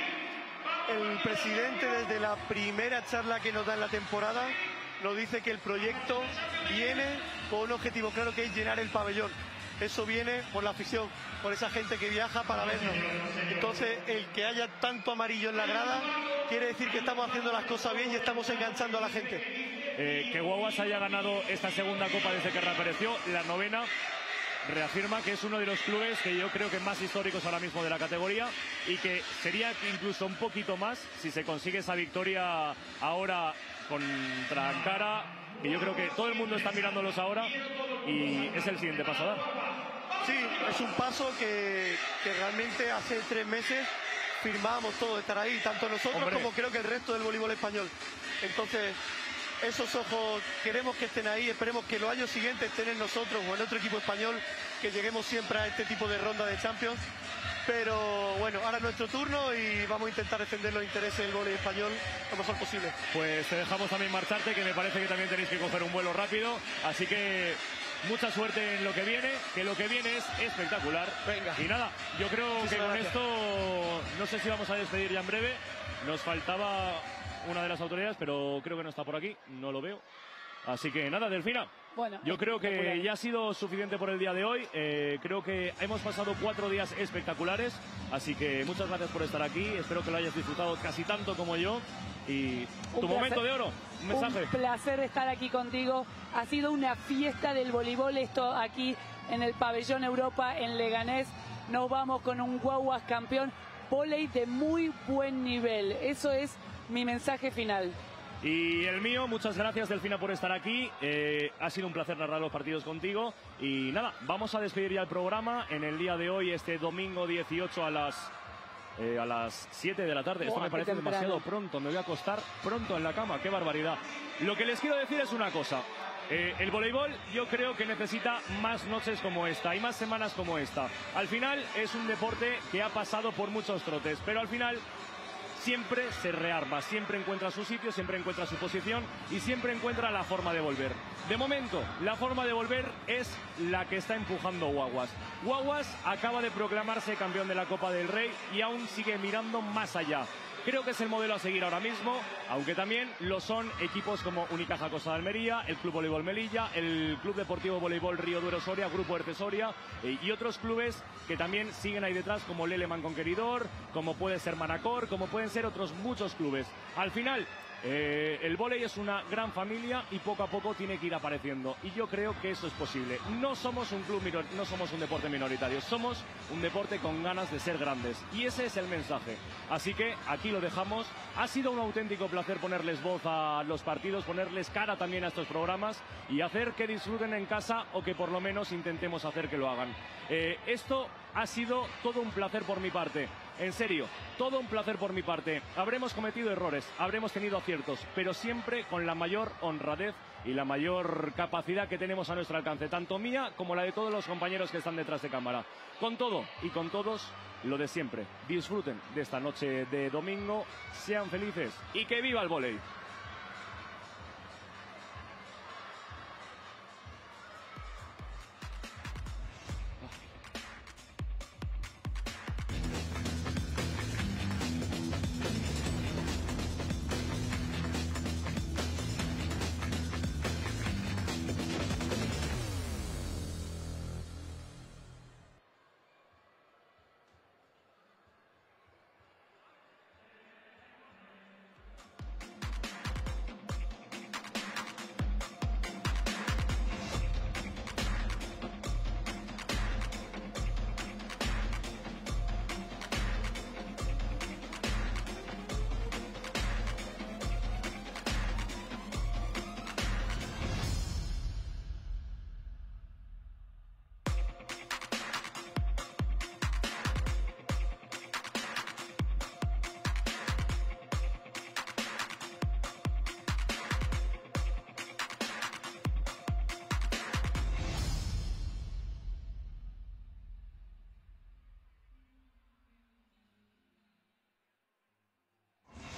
el presidente desde la primera charla que nos da en la temporada, nos dice que el proyecto viene con un objetivo claro, que es llenar el pabellón. Eso viene por la afición, por esa gente que viaja para vernos. Entonces, el que haya tanto amarillo en la grada quiere decir que estamos haciendo las cosas bien y estamos enganchando a la gente. Que Guaguas haya ganado esta segunda Copa desde que reapareció, la 9ª, reafirma que es uno de los clubes que yo creo que más históricos ahora mismo de la categoría, y que sería incluso un poquito más si se consigue esa victoria ahora contra Ankara, que yo creo que todo el mundo está mirándolos ahora y es el siguiente paso a dar. Sí, es un paso que realmente hace 3 meses firmábamos todo de estar ahí, tanto nosotros como creo que el resto del voleibol español. Entonces, esos ojos queremos que estén ahí, esperemos que los años siguientes estén en nosotros o en otro equipo español, que lleguemos siempre a este tipo de ronda de Champions. Pero bueno, ahora es nuestro turno y vamos a intentar defender los intereses del voleibol español lo mejor posible. Pues te dejamos también marcharte, que me parece que también tenéis que coger un vuelo rápido, así que mucha suerte en lo que viene, que lo que viene es espectacular. Venga. Y nada, yo creo que con gracias. Esto no sé si vamos a despedir ya en breve. Nos faltaba una de las autoridades, pero creo que no está por aquí, no lo veo. Así que nada, Delfina. Bueno, yo creo que ya ha sido suficiente por el día de hoy. Creo que hemos pasado 4 días espectaculares. Así que muchas gracias por estar aquí. Espero que lo hayas disfrutado casi tanto como yo. Y tu momento de oro, un mensaje. Un placer estar aquí contigo. Ha sido una fiesta del voleibol esto aquí en el Pabellón Europa en Leganés. Nos vamos con un Guaguas campeón. Voley de muy buen nivel. Eso es mi mensaje final. Y el mío, muchas gracias, Delfina, por estar aquí. Ha sido un placer narrar los partidos contigo. Y nada, vamos a despedir ya el programa en el día de hoy, este domingo 18 a las 7 de la tarde. Esto me parece demasiado pronto. Me voy a acostar pronto en la cama. ¡Qué barbaridad! Lo que les quiero decir es una cosa. El voleibol yo creo que necesita más noches como esta y más semanas como esta. Al final es un deporte que ha pasado por muchos trotes, pero al final siempre se rearma, siempre encuentra su sitio, siempre encuentra su posición y siempre encuentra la forma de volver. De momento, la forma de volver es la que está empujando Guaguas. Guaguas acaba de proclamarse campeón de la Copa del Rey y aún sigue mirando más allá. Creo que es el modelo a seguir ahora mismo, aunque también lo son equipos como Unicaja Costa de Almería, el Club Voleibol Melilla, el Club Deportivo Voleibol Río Duero Soria, Grupo Erce Soria y otros clubes que también siguen ahí detrás como Leleman Conqueridor, como puede ser Manacor, como pueden ser otros muchos clubes. Al final, el vóley es una gran familia y poco a poco tiene que ir apareciendo y yo creo que eso es posible. No somos un club no somos un deporte minoritario, somos un deporte con ganas de ser grandes y ese es el mensaje. Así que aquí lo dejamos. Ha sido un auténtico placer ponerles voz a los partidos, ponerles cara también a estos programas y hacer que disfruten en casa o que por lo menos intentemos hacer que lo hagan. Esto ha sido todo un placer por mi parte. En serio, todo un placer por mi parte. Habremos cometido errores, habremos tenido aciertos, pero siempre con la mayor honradez y la mayor capacidad que tenemos a nuestro alcance, tanto mía como la de todos los compañeros que están detrás de cámara. Con todo y con todos, lo de siempre. Disfruten de esta noche de domingo, sean felices y que viva el vóley.